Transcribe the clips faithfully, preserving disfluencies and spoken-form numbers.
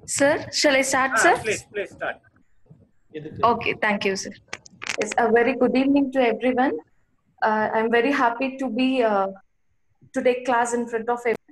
Sir, shall I start, Ah, sir? please, please start. Okay, thank you, sir. It's a very good evening to everyone. Uh, I'm very happy to be uh, to take class in front of everyone.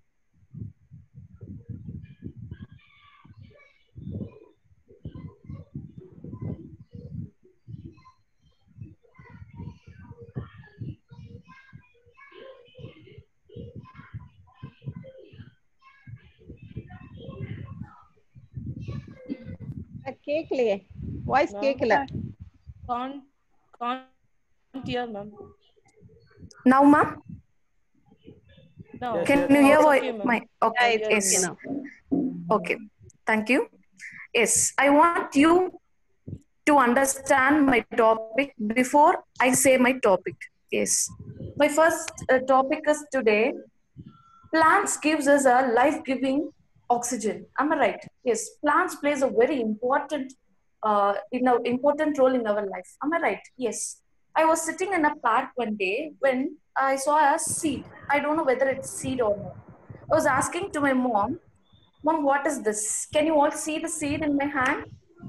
கேக்கலையே voice கேக்கல Can't, can't hear, ma'am. Now, ma'am, No. can Yes, you Now hear it's my? okay, ma'am. my okay, Yeah, it's yes. okay now. Okay, thank you. Yes, I want you to understand my topic before I say my topic. Yes, my first uh, topic is today. Plants gives us a life-giving oxygen. Am I right? Yes, plants plays a very important uh, in a, important role in our life. Am I right? Yes. I was sitting in a park one day when I saw a seed. I don't know whether it's seed or not. I was asking to my mom, Mom, what is this? Can you all see the seed in my hand?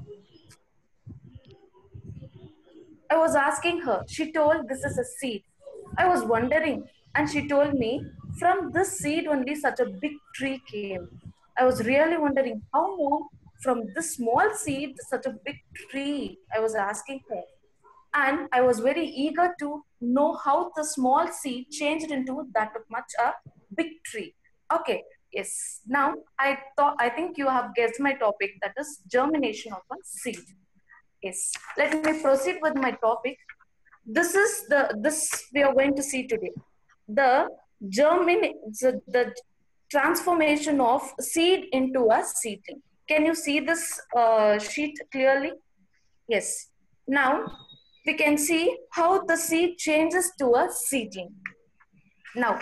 I was asking her. She told this is a seed. I was wondering, and she told me from this seed only such a big tree came. I was really wondering how more from this small seed such a big tree. I was asking her, and I was very eager to know how the small seed changed into that much a big tree. Okay, yes. Now I thought I think you have guessed my topic, that is germination of a seed. Yes, let me proceed with my topic. This is the this we are going to see today, the germin the, the transformation of seed into a seedling. Can you see this uh, sheet clearly? Yes. Now we can see how the seed changes to a seedling. Now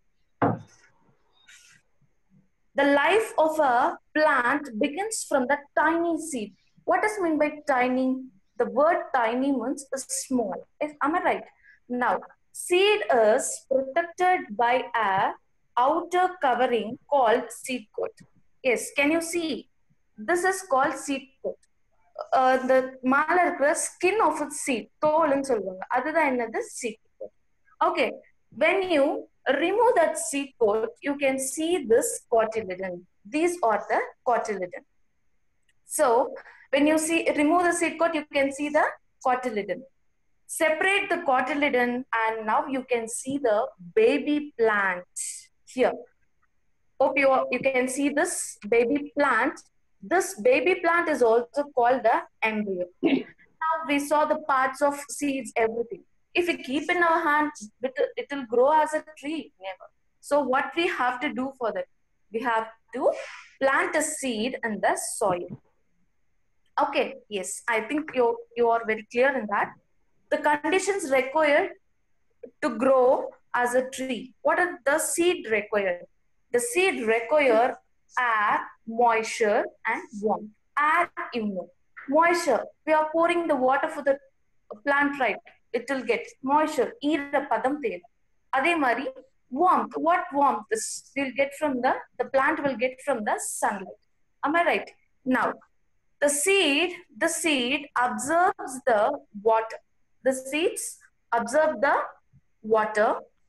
the life of a plant begins from the tiny seed. What does mean by tiny? The word tiny means small. Am I right? Now, seed is protected by a outer covering called seed coat. Yes, can you see? This is called seed coat. Uh, the மேல இருக்கிற skin of its seed, தோல்னு சொல்லுவாங்க. அதுதான் என்னது seed coat. Okay, when you remove that seed coat, you can see this cotyledon. These are the cotyledon. So when you see remove the seed coat, you can see the cotyledon. Separate the cotyledon, and now you can see the baby plant here. Hope you, you can see this baby plant. This baby plant is also called the embryo. Now we saw the parts of seeds, everything. If we keep in our hands, it will grow as a tree, never. So what we have to do for that? We have to plant a seed in the soil. Okay, yes, I think you, you are very clear in that. The conditions required to grow as a tree. What are the seed required? The seed require air, moisture, and warmth. Air, you know. Moisture, we are pouring the water for the plant, right? It will get moisture. ஈரப்பதம் தேவை. அதே மாதிரி warmth. What warmth is will get from the the plant will get from the sunlight. Am I right? Now, the seed the seed absorbs the water. The seeds absorb the water.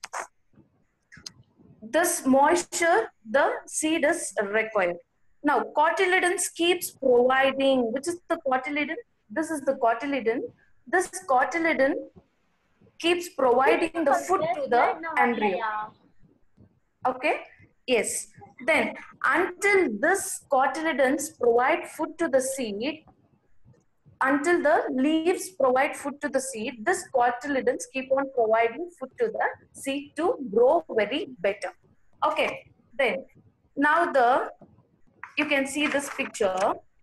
This moisture the seed is required. Now, cotyledons keeps providing. Which is the cotyledon? This is the cotyledon. This cotyledon keeps providing the food to the embryo. Okay? Yes. Then, until this cotyledons provide food to the seed, until the leaves provide food to the seed, this cotyledons keep on providing food to the seed to grow very better. Okay, then now the you can see this picture.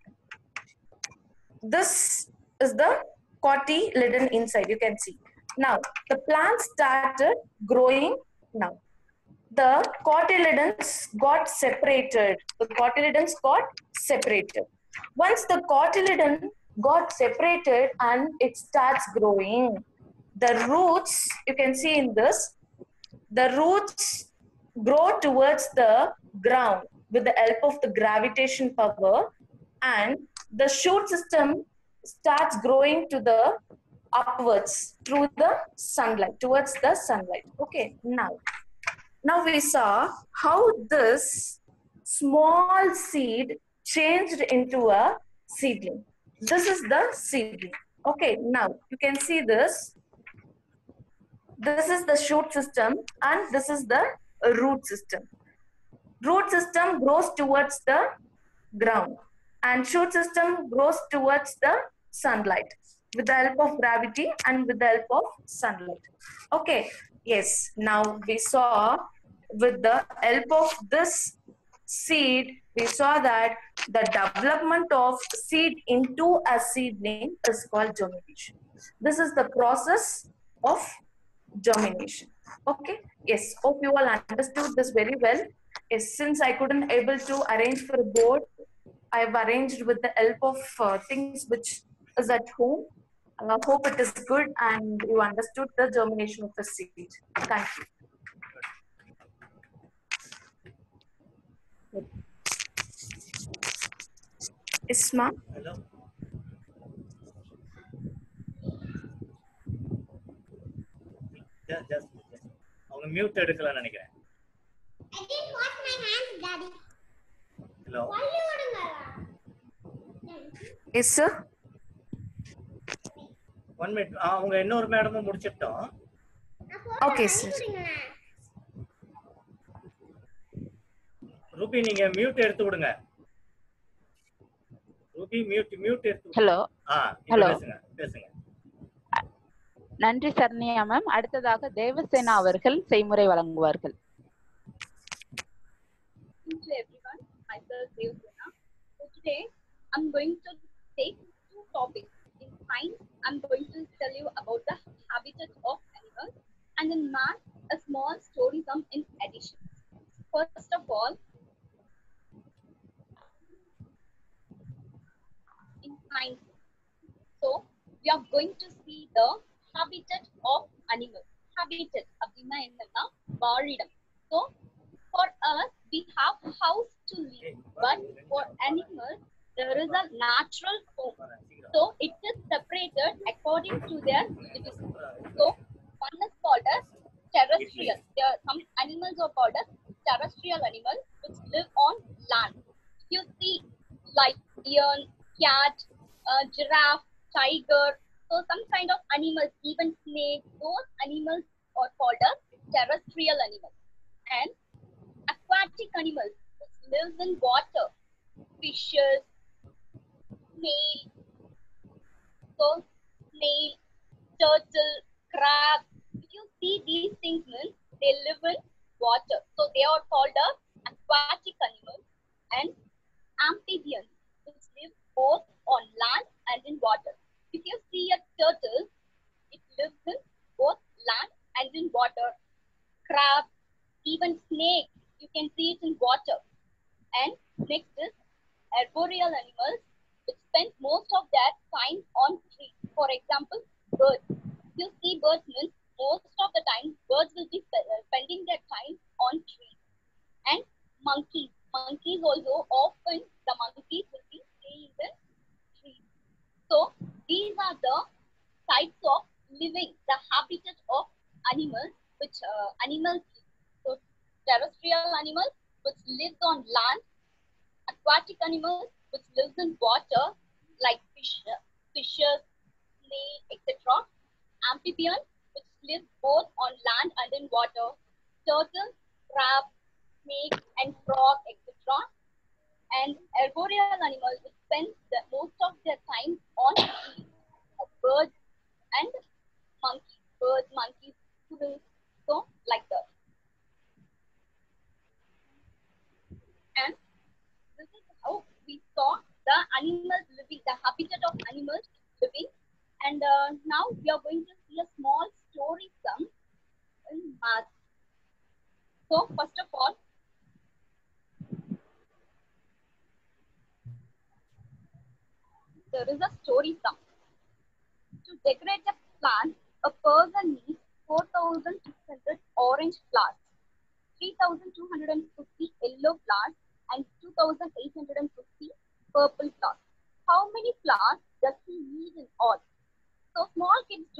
This is the cotyledon inside. You can see. Now the plant started growing. Now the cotyledons got separated. The cotyledons got separated. Once the cotyledon got separated and it starts growing, the roots, you can see in this, the roots grow towards the ground. with the help of the gravitation power, and the shoot system starts growing to the upwards through the sunlight, towards the sunlight. Okay, now, now we saw how this small seed changed into a seedling. This is the seedling. Okay, now you can see this. This is the shoot system and this is the root system. Root system grows towards the ground and shoot system grows towards the sunlight with the help of gravity and with the help of sunlight. Okay, yes, now we saw with the help of this seed, we saw that the development of seed into a seedling is called germination. This is the process of germination. Okay, yes, hope you all understood this very well. Yes, since I couldn't able to arrange for a board, I have arranged with the help of uh, things which is at home. I hope it is good and you understood the germination of the seed. Thank you. Isma? Hello. Just, just, just. அவங்க mute எடுக்கலாம்னு நினைக்கிறேன். I didn't wash my hands, Daddy. Hello. Yes, sir. One minute. அவங்க இன்னொரு மேடமும் முடிச்சிட்டோம். Okay, sir. Ruby நீங்க mute எடுத்து விடுங்க. Ruby mute mute எடுத்து. ஹலோ. ஆ, ஹலோ. பேசுங்க. பேசுங்க. நன்றி சரண்யா மேம். அடுத்ததாக தேவசேனா அவர்கள் செய்முறை வழங்குவார்கள். To everyone, myself Devasena. So today I'm going to take two topics. In science, I'm going to tell you about the habitat of animals, and in math, a small story sum in addition. First of all, in science, so we are going to see the habitat of animals. Habitat அப்படினா என்னன்னா வாழிடம். So for us, we have house to live, but for animals, there is a natural home. So it is separated according to their division. So one is called as terrestrial. There are some animals are called as terrestrial animals which live on land. You see lion, cat, uh, giraffe, tiger, so some kind of animals, even snake, those animals are called as terrestrial animals. And aquatic animals which lives in water, fishes, snail, so snail, turtle, crab. If you see these things, means they live in water, so they are called as aquatic animals. And amphibians which live both on land and in water. If you see a turtle, it lives in both land and in water. Crab, even snake, you can see it in water. And next is arboreal animals which spend most of their time on trees. For example, birds. You see birds means most of the time birds will be spending their time on trees. And monkeys. Monkeys also, often the monkeys will be staying in trees. So these are the types of living, the habitat of animals which uh, animals live. So terrestrial animals which lives on land, aquatic animals which lives in water like fish, fishes, snail, et cetera. Amphibians which live both on land and in water, turtles, crab, snake, and frog, et cetera. And arboreal animals which spend the, most of their time on trees, birds and monkeys, birds, monkeys, squirrels, so like that. And this is how we saw the animals living, the habitat of animals living. And uh, now we are going to see a small story sum in math. So first of all, there is a story sum. To decorate a plant, a person needs four thousand six hundred orange flowers, three thousand two hundred fifty yellow flowers, and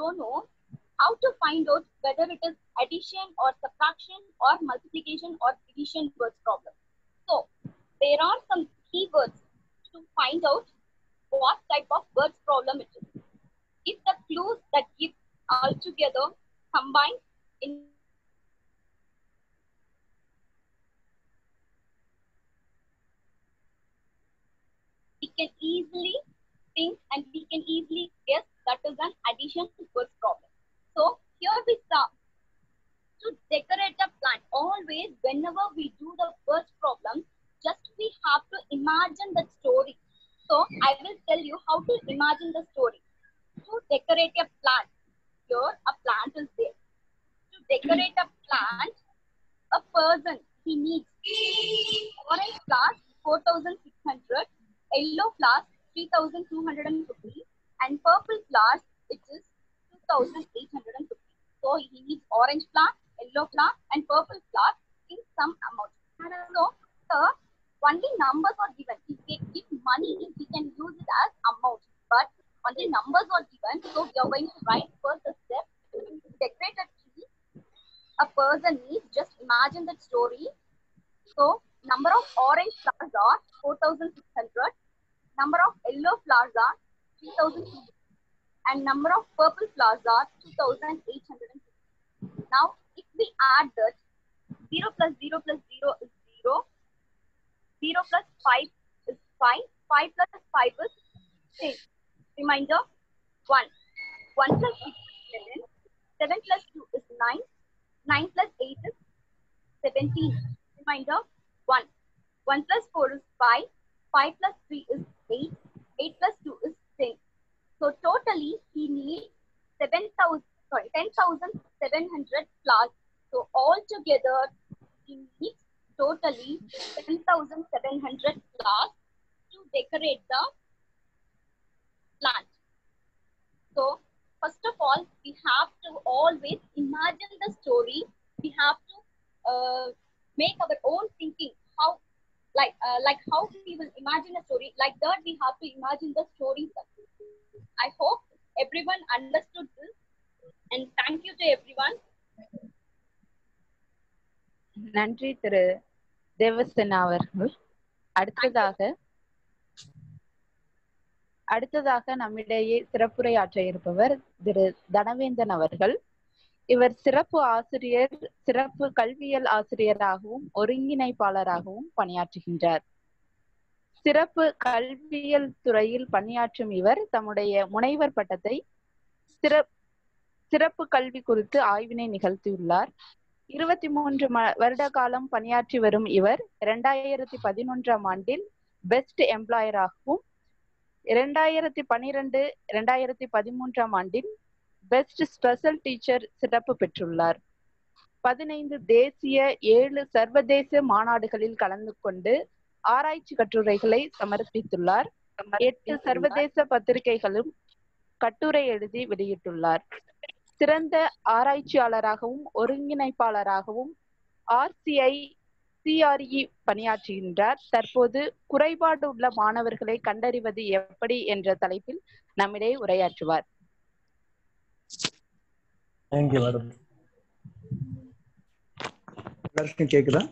don't know how to find out whether it is addition or subtraction or multiplication or division words problem. So there are some keywords to find out what type of words problem it is. If the clues that give all together combined in we can easily think and we can easily guess that is an addition words problem. So here we start. To decorate a plant, always whenever we do the first problem, just we have to imagine the story. So I will tell you how to imagine the story. To decorate a plant, here a plant is there. To decorate a plant, a person, he needs orange flowers four thousand six hundred, yellow flowers three thousand two hundred fifty, and purple flowers it is two thousand eight hundred fifty. So he needs orange flower, yellow flower, and purple flower in some amount. So the only numbers are given. If we give money, we can use it as amount. But only numbers are given. So we are going to write first the step. To decorate a tree, a person needs, just imagine that story. So number of orange flowers are four thousand six hundred. Number of yellow flowers are three thousand two hundred. And number of purple flowers are two thousand eight hundred fifty. Now, if we add that, zero plus zero plus zero is zero, zero plus five is five, five plus five is six. Reminder, one. one plus six is seven, seven plus two is nine, nine plus eight is seventeen. Reminder, one. one plus four is five, five plus three is eight, eight plus two is ten. So totally he needs seven thousand, sorry, ten thousand seven hundred flowers. So altogether he needs totally ten thousand seven hundred flowers to decorate the plant. So first of all, we have to always imagine the story. We have to uh, make our own thinking. How, like, uh, like how we will imagine a story. Like that, we have to imagine the story. I hope everyone understood this, and thank you to everyone. நன்றி திரு தேவசேனா அவர்கள். அடுத்ததாக அடுத்ததாக நம்மிடையே சிறப்புரையாற்ற இருப்பவர் திரு தனவேந்தன் அவர்கள். இவர் சிறப்பு ஆசிரியர், சிறப்பு கல்வியியல் ஆசிரியராகவும் ஒருங்கிணைப்பாளராகவும் பணியாற்றுகின்றார். சிறப்பு கல்வியியல் துறையில் பணியாற்றும் இவர் தம்முடைய முனைவர் பட்டத்தை சிறப்பு கல்வி குறித்து ஆய்வினை நிகழ்த்தியுள்ளார். இருபத்தி மூன்று வருட காலம் பணியாற்றி வரும் இவர் இரண்டாயிரத்தி பதினொன்றாம் ஆண்டில் பெஸ்ட் எம்ப்ளாயராகவும், இரண்டாயிரத்தி பனிரெண்டு இரண்டாயிரத்தி பதிமூன்றாம் ஆண்டில் பெஸ்ட் ஸ்பெஷல் டீச்சர் சிறப்பு பெற்றுள்ளார். பதினைந்து தேசிய, ஏழு சர்வதேச மாநாடுகளில் கலந்து கொண்டு ஆராய்ச்சி கட்டுரைகளை சமர்ப்பித்துள்ளார். எட்டு சர்வதேச பத்திரிகைகளும் கட்டுரை எழுதி வெளியிட்டுள்ளார். சிறந்த ஆராய்ச்சியாளராகவும் ஒருங்கிணைப்பாளராகவும் ஆர்சிஐ சிஆர்இ பணியாற்றுகின்றார். தற்போது குறைபாடு உள்ள மாணவர்களை கண்டறிவது எப்படி என்ற தலைப்பில் நம்மிடையே உரையாற்றுவார். Thank you madam. எல்லாருக்கும் கேக்குதா?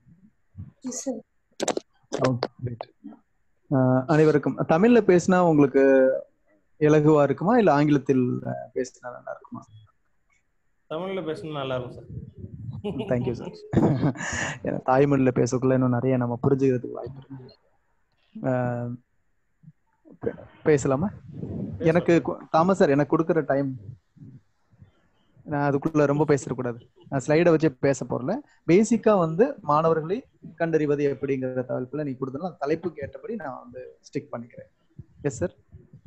அனைவருக்கும். தமிழ்ல பேசினா உங்களுக்கு இலகுவா இருக்குமா, இல்ல ஆங்கிலத்தில் பேசினா நல்லா இருக்குமா? தமிழ்ல பேசினா நல்லா இருக்கும் சார். Thank you sir. ஏன்னா தாய்மொழியில பேசக்குள்ள இன்னும் நிறைய நம்ம புரிஞ்சுக்கிறதுக்கு வாய்ப்பு இருக்கு. பேசலாமா? எனக்கு தாமஸ் சார் எனக்கு கொடுக்குற டைம், நான் அதுக்குள்ள ரொம்ப பேசக்கூடாது. நான் ஸ்லைடை வச்சு பேச போறல. பேசிக்கா வந்து மாணவர்களை கண்டறிவது எப்படிங்கிற தலைப்புல நீ கொடுத்தா தலைப்புக்கு ஏற்றபடி நான் வந்து ஸ்டிக் பண்ணிக்கிறேன். எஸ் சார்,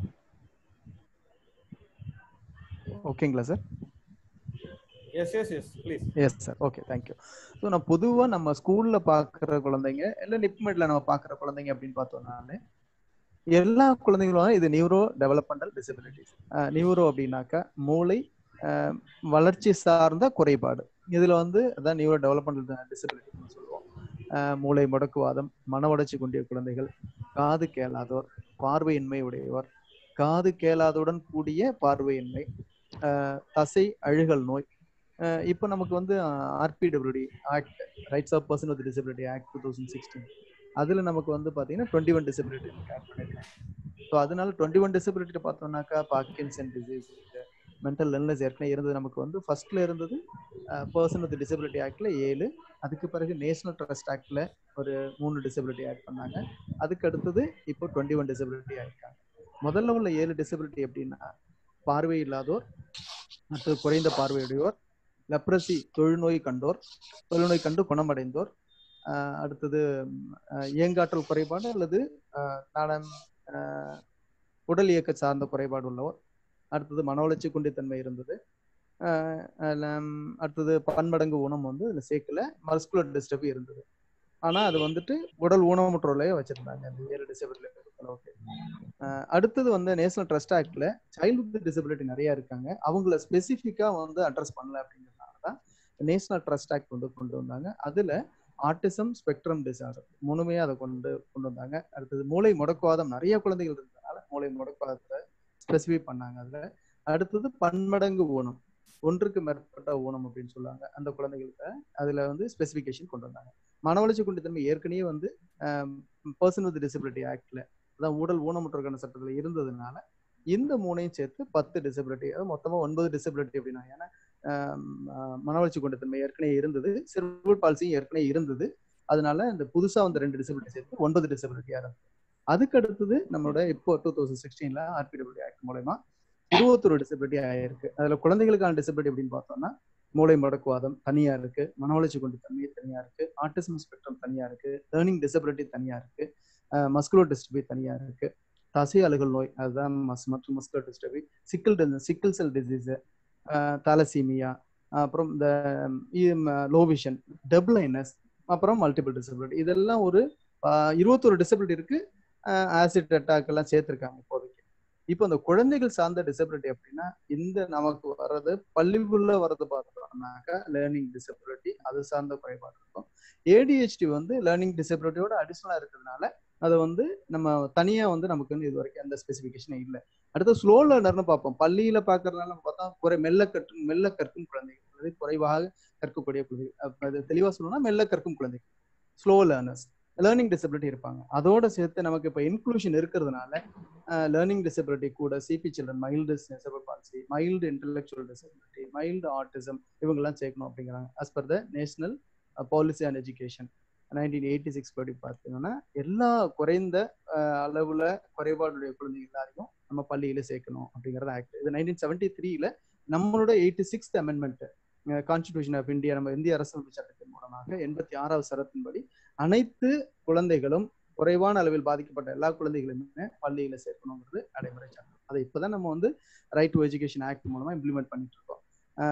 ஓகேங்களா sir? Yes yes yes please. Yes sir, okay, thank you. So நான் பொதுவாக நம்ம ஸ்கூல்ல பார்க்குற குழந்தைங்க, இல்லை நிப்மெட்ல நம்ம பார்க்குற குழந்தைங்க அப்படின்னு பார்த்தோம்னாலே எல்லா குழந்தைங்களும் இது நியூரோ டெவலப்மெண்டல் டிசபிலிட்டிஸ். நியூரோ அப்படின்னாக்கா மூளை வளர்ச்சி சார்ந்த குறைபாடு. இதுல வந்து அதான் நியூரோ டெவலப்மெண்டல் டிசபிலிட்டின்னு சொல்லுவோம். மூளை முடக்குவாதம், மன வளர்ச்சி கொண்டிய குழந்தைகள், காது கேளாதோர், பார்வையின்மை உடையவர், காது கேளாதுடன் கூடிய பார்வையின்மை, தசை அழுகல் நோய். இப்போ நமக்கு வந்து RPWD act, rights of person with disability act two thousand sixteen, அதில் நமக்கு வந்து பார்த்தீங்கன்னா டுவெண்ட்டி ஒன் டிசபிலிட்டி ஆட் பண்ணியிருக்காங்க. ஸோ அதனால டுவெண்ட்டி ஒன் டிசபிலிட்டி பார்த்தோம்னாக்கா பார்க்கின்சன் டிசீஸ், மென்டல் இல்னஸ் ஏற்கனவே இருந்தது. நமக்கு வந்து ஃபர்ஸ்ட்ல இருந்தது பர்சன் வித் டிசபிலிட்டி ஆக்ட்ல ஏழு, அதுக்கு பிறகு நேஷனல் ட்ரஸ்ட் ஆக்ட்ல ஒரு மூணு டிசபிலிட்டி ஆட் பண்ணாங்க. அதுக்கு அடுத்தது இப்போ டுவெண்ட்டி ஒன் டிசபிலிட்டி ஆயிருக்காங்க. முதல்ல உள்ள ஏழு டிசபிலிட்டி எப்படின்னா பார்வை இல்லாதோர், அடுத்தது குறைந்த பார்வையுடையோர், லெப்ரசி தொழுநோய் கண்டோர், தொழுநோய் கண்டு குணமடைந்தோர், அடுத்தது இயங்காற்றல் குறைபாடு அல்லது நாடம் உடல் இயக்க சார்ந்த குறைபாடு உள்ளவர், அடுத்தது மன வளர்ச்சி குண்டித்தன்மை இருந்தது, அடுத்தது பன்மடங்கு ஊனம் வந்து அதில் சேர்க்கல, மஸ்குலர் டிஸ்டர்பி இருந்தது. ஆனால் அது வந்துட்டு உடல் ஊனமுற்றோர்லையே வச்சிருந்தாங்க அந்த ஏழு டிசபிலிட்டி. அடுத்தது வந்து நேஷனல் ட்ரஸ்ட் ஆக்ட்ல சைல்ட்ஹுட் டிசபிலிட்டி நிறைய இருக்காங்க, அவங்கள ஸ்பெசிஃபிக்கா வந்து அட்ரஸ் பண்ணல அப்படிங்கிறதுனால தான் நேஷனல் ட்ரஸ்ட் ஆக்ட் வந்து கொண்டு வந்தாங்க. அதுல ஆட்டிசம் ஸ்பெக்ட்ரம் டிசார்டர் முழுமையா அதை கொண்டு கொண்டு வந்தாங்க. அடுத்தது மூளை முடக்குவாதம் நிறைய குழந்தைகள் இருந்ததுனால மூளை முடக்குவாதத்தை ஸ்பெசிஃபை பண்ணாங்க அதுல. அடுத்தது பன்மடங்கு ஊனம், ஒன்றுக்கு மேற்பட்ட ஊனம் அப்படின்னு சொல்லுவாங்க அந்த குழந்தைகளுக்கு, அதுல வந்து ஸ்பெசிஃபிகேஷன் கொண்டு வந்தாங்க. மன வளர்ச்சி குண்டித்தன்மை ஏற்கனவே வந்து பர்சன் வித் டிசபிலிட்டி ஆக்ட்ல, அதான் ஊடல் ஊனமுற்றோருக்கான சட்டத்துல இருந்ததுனால இந்த மூணையும் சேர்த்து பத்து டிசபிலிட்டி, அதாவது மொத்தமா ஒன்பது டிசபிலிட்டி அப்படின்னா. ஏன்னா மன வளர்ச்சி குண்டித்தன்மை ஏற்கனவே இருந்தது, செரிப்ரல் பால்சியும் ஏற்கனவே இருந்தது, அதனால இந்த புதுசா வந்து ரெண்டு டிசபிலிட்டி சேர்த்து ஒன்பது டிசபிலிட்டியா இருந்தது. அதுக்கு அடுத்தது நம்மளோட இப்போ டூ தௌசண்ட் சிக்ஸ்டீன்ல ஆர்பிடபிள்யூடி ஆக்ட் மூலமா இருபத்தொரு டிசபிலிட்டி ஆயிருக்கு. அதுல குழந்தைகளுக்கான டிசபிலிட்டி அப்படின்னு பார்த்தோம்னா மூளை முடக்குவாதம் தனியா இருக்கு, மன வளர்ச்சி குண்டித்தன்மை தனியா இருக்கு, ஆட்டிசம் ஸ்பெக்ட்ரம் தனியா இருக்கு, லேர்னிங் டிசபிலிட்டி தனியா இருக்கு, மஸ்குலர் டிஸ்டர்பி தனியா இருக்கு, தசை அழுகல் நோய் அதுதான் மற்றும் muscular dystrophy, sickle sickle cell disease, thalassemia, அப்புறம் இந்த லோவிஷன், டெப்ளைனஸ், அப்புறம் மல்டிபிள் டிசபிலிட்டி, இதெல்லாம் ஒரு இருபத்தொரு டிசபிலிட்டி இருக்கு. ஆசிட் அட்டாக் எல்லாம் சேர்த்திருக்காங்க இப்போதைக்கு. இப்போ இந்த குழந்தைகள் சார்ந்த டிசபிலிட்டி அப்படின்னா இந்த நமக்கு வர்றது பள்ளிக்குள்ள வர்றது பார்த்தோம்னாக்கா லேர்னிங் டிசபிலிட்டி, அது சார்ந்த குறைபாடு இருக்கும். ஏடிஹெச்டி வந்து லேர்னிங் டிசபிலிட்டியோட அடிஷனலா இருக்கிறதுனால அதை வந்து நம்ம தனியா வந்து நமக்கு வந்து இது வரைக்கும் அந்த ஸ்பெசிஃபிகேஷன் இல்லை. அடுத்து ஸ்லோ லேர்னர்னு பார்ப்போம். பள்ளியில பார்க்கறதுனால நம்ம பார்த்தா குறை மெல்ல கற்கும் மெல்ல கற்கும் குழந்தைகள், குறைவாக கற்கக்கூடிய குழந்தைகள், அது தெளிவா சொல்லணும்னா மெல்ல கற்கும் குழந்தைகள், ஸ்லோ லேர்னர்ஸ், லேர்னிங் டிசபிலிட்டி இருப்பாங்க. அதோட சேர்த்து நமக்கு இப்போ இன்க்ளூஷன் இருக்கிறதுனால லேர்னிங் டிசபிலிட்டி கூட CP children, mild cerebral palsy, mild intellectual disability, mild autism இவங்கெல்லாம் சேர்க்கணும் அப்படிங்கிறாங்க. As per the national policy and education nineteen eighty six படி பார்த்தீங்கன்னா எல்லா குறைந்த அளவுல குறைபாடுடைய குழந்தைகள் எல்லாரையும் நம்ம பள்ளியில சேர்க்கணும் அப்படிங்கிறது ஆக்ட். இது நைன்டீன் செவன்டி த்ரீல நம்மளோட eighty sixth amendment constitution of India, நம்ம இந்திய அரசியலமைப்பு சட்டத்தின் மூலமாக எண்பத்தி ஆறாவது சரத்தின்படி அனைத்து குழந்தைகளும் குறைவான அளவில் பாதிக்கப்பட்ட எல்லா குழந்தைகளுமே பள்ளியில சேர்க்கணுங்கிறது நடைமுறை சட்டம். அதை இப்பதான் நம்ம வந்து ரைட் டு எஜுகேஷன் ஆக்ட் மூலமா இம்ப்ளிமெண்ட் பண்ணிட்டு இருக்கோம்.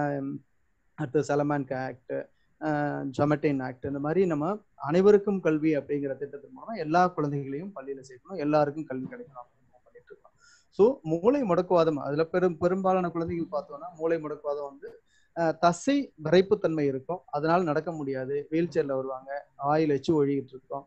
அடுத்து சலமான்கா ஆக்ட், ஜொமட்டைன் ஆக்ட், இந்த மாதிரி நம்ம அனைவருக்கும் கல்வி அப்படிங்கிற திட்டத்தின் மூலமா எல்லா குழந்தைகளையும் பள்ளியில சேர்க்கணும், எல்லாருக்கும் கல்வி கிடைக்கணும் அப்படின்னு பண்ணிட்டு இருக்கோம். ஸோ மூளை முடக்குவாதம் அதுல பெரும் பெரும்பாலான குழந்தைகள் பார்த்தோம்னா மூளை முடக்குவாதம் வந்து தசை விரைப்புத்தன்மை இருக்கும், அதனால நடக்க முடியாது, வீல் சேர்ல வருவாங்க, ஆயில் வச்சு ஒழிக்கிட்டு இருக்கோம்.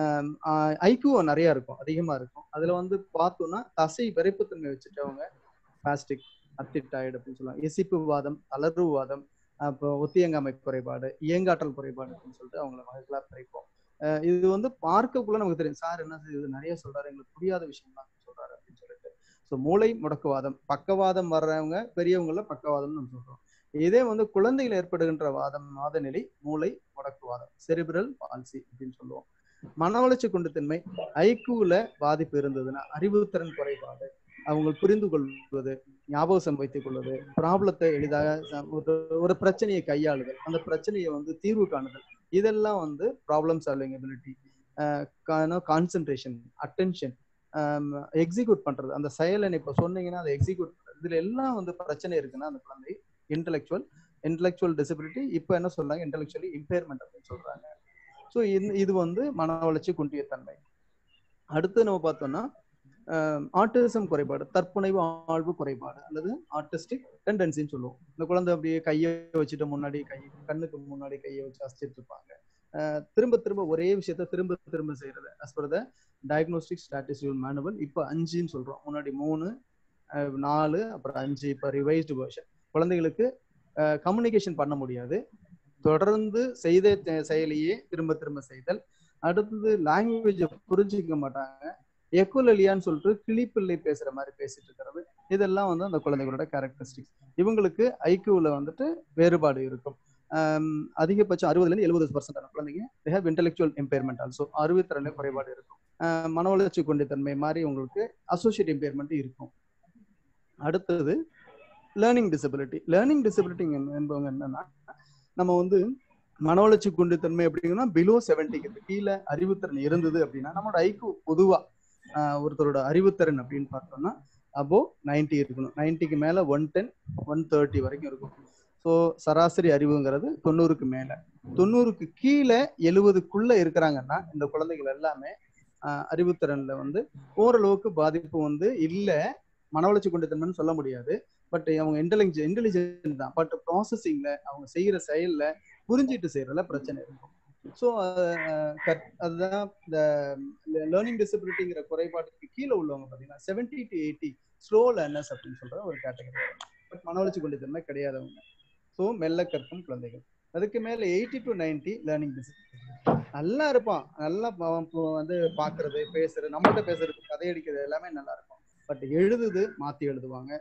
ஐக்யூ நிறைய இருக்கும், அதிகமா இருக்கும். அதுல வந்து பார்த்தோம்னா தசை விரைப்புத்தன்மை வச்சுட்டவங்க பாஸ்டிக் அத்திட்டாய்டு அப்படின்னு சொல்லுவாங்க, எசிப்பு வாதம், தளர்வு வாதம், அப்போ ஒத்தியங்காமை குறைபாடு, இயங்காற்றல் குறைபாடு அப்படின்னு சொல்லிட்டு அவங்கள வகைகளா பிரிப்போம். இது வந்து பார்க்கக்குள்ள நமக்கு தெரியும், சார் என்ன இது நிறைய சொல்றாரு, எங்களுக்கு புரியாத விஷயம் தான் சொல்றாரு அப்படின்னு சொல்லிட்டு. ஸோ மூளை முடக்குவாதம், பக்கவாதம் வர்றவங்க பெரியவங்கள பக்கவாதம் நம்ம சொல்றோம். இதே வந்து குழந்தைகள் ஏற்படுகின்ற வாதம் வாத நிலை மூளை முடக்குவாதம், செரிப்ரல் பால்சி அப்படின்னு சொல்லுவோம். மன வளர்ச்சி குண்டுத்தன்மை, ஐக்யூல பாதிப்பு இருந்ததுன்னா அறிவுத்திறன் குறைபாடு, அவங்க புரிந்து கொள்வது, ஞாபகம் வைத்துக் கொள்வது, ப்ராப்ளத்தை எளிதாக ஒரு பிரச்சனையை கையாளுதல், அந்த பிரச்சனையை வந்து தீர்வு காணுதல், இதெல்லாம் வந்து problem solving ability, concentration, attention, execute பண்றது, அந்த செயலை இப்ப சொன்னீங்கன்னா அதை எக்ஸிக்யூட் பண்றது, இதுல எல்லாம் வந்து பிரச்சனை இருக்குன்னா அந்த குழந்தை இன்டெலெக்சுவல் இன்டெலெக்சுவல் டிசபிலிட்டி, இப்போ என்ன சொல்றாங்க இன்டெலெக்சுவலி இம்பேர்மெண்ட் அப்படின்னு சொல்றாங்க. ஸோ இது வந்து மன வளர்ச்சி குன்றிய தன்மை. அடுத்து நம்ம பார்த்தோம்னா ஆட்டிசம் குறைபாடு, தற்புனைவு ஆழ்வு குறைபாடு அல்லது ஆர்டிஸ்டிக் டெண்டன்சின்னு சொல்லுவோம். இந்த குழந்தை அப்படியே கையை வச்சுட்டு முன்னாடி கை கண்ணுக்கு முன்னாடி கையை வச்சு அசிச்சிட்டு இருப்பாங்க, திரும்ப திரும்ப ஒரே விஷயத்த திரும்ப திரும்ப செய்யறது. As per the diagnostic statistical manual இப்போ அஞ்சுன்னு சொல்றோம், முன்னாடி மூணு நாலு அப்புறம் அஞ்சு, இப்போ ரிவைஸ்டு வெர்ஷன். குழந்தைகளுக்கு கம்யூனிகேஷன் பண்ண முடியாது. தொடர்ந்து செய்த செயலையே திரும்ப திரும்ப செய்தல். அடுத்தது லாங்குவேஜை புரிஞ்சுக்க மாட்டாங்க. எக்குலலியான்னு சொல்லிட்டு கிளிப்பிள்ளை பேசுற மாதிரி பேசிட்டு இருக்கிறது. இதெல்லாம் வந்து அந்த குழந்தைகளோட கேரக்டரிஸ்டிக்ஸ். இவங்களுக்கு ஐக்யூல வந்துட்டு வேறுபாடு இருக்கும். அதிகபட்சம் அறுபதுல இருந்து எழுபது பர்சன்ட் குழந்தைங்க they have intellectual impairment also. அறிவுத்திறன்ல குறைபாடு இருக்கும். மன வளர்ச்சி கொண்டத்தன்மை மாதிரி உங்களுக்கு அசோசியேட் இம்பேர்மெண்ட் இருக்கும். அடுத்தது லேர்னிங் டிசபிலிட்டி. லேர்னிங் டிசபிலிட்டி என்பவங்க என்னன்னா, நம்ம வந்து மன வளர்ச்சி குன்றித்தன்மை அப்படிங்கன்னா பிலோ செவன்டிக்கு கீழே அறிவுத்திறன் இருந்தது அப்படின்னா, நம்மளோட ஐக்கு பொதுவா ஒருத்தரோட அறிவுத்திறன் அப்படின்னு பார்த்தோம்னா அபோ நைன்டி இருக்கணும். நைன்டிக்கு மேல ஒன் டென் ஒன் தேர்ட்டி வரைக்கும் இருக்கும். ஸோ சராசரி அறிவுங்கிறது தொண்ணூறுக்கு மேல. தொண்ணூறுக்கு கீழே எழுபதுக்குள்ள இருக்கிறாங்கன்னா இந்த குழந்தைகள் எல்லாமே ஆஹ் அறிவுத்திறன்ல வந்து ஓரளவுக்கு பாதிப்பு வந்து இல்லை, மன வளர்ச்சி கொண்டத்தன்மைன்னு சொல்ல முடியாது. பட் அவங்க இன்டெலிஜென்ட் இன்டெலிஜென்ட் தான். பட் ப்ராசஸிங்ல அவங்க செய்யற செயல்ல புரிஞ்சிட்டு செய்யறதுல பிரச்சனை இருக்கும். ஸோ அதுதான் இந்த லேர்னிங் டிசபிலிட்டிங்கிற குறைபாட்டுக்கு கீழே உள்ளவங்க பார்த்தீங்கன்னா seventy to eighty slow learners அப்படின்னு சொல்ற ஒரு கேட்டகரி. பட் மன வளர்ச்சி கொண்டத்தன்மை கிடையாதவங்க. ஸோ மெல்ல கற்கும் குழந்தைகள். அதுக்கு மேல eighty to ninety learning disability. நல்லா இருப்பான், நல்லா வந்து பாக்குறது பேசுறது, நம்மகிட்ட பேசுறது, கதையடிக்கிறது எல்லாமே நல்லா இருக்கும். பட் எழுதுது மாத்தி எழுதுவாங்க.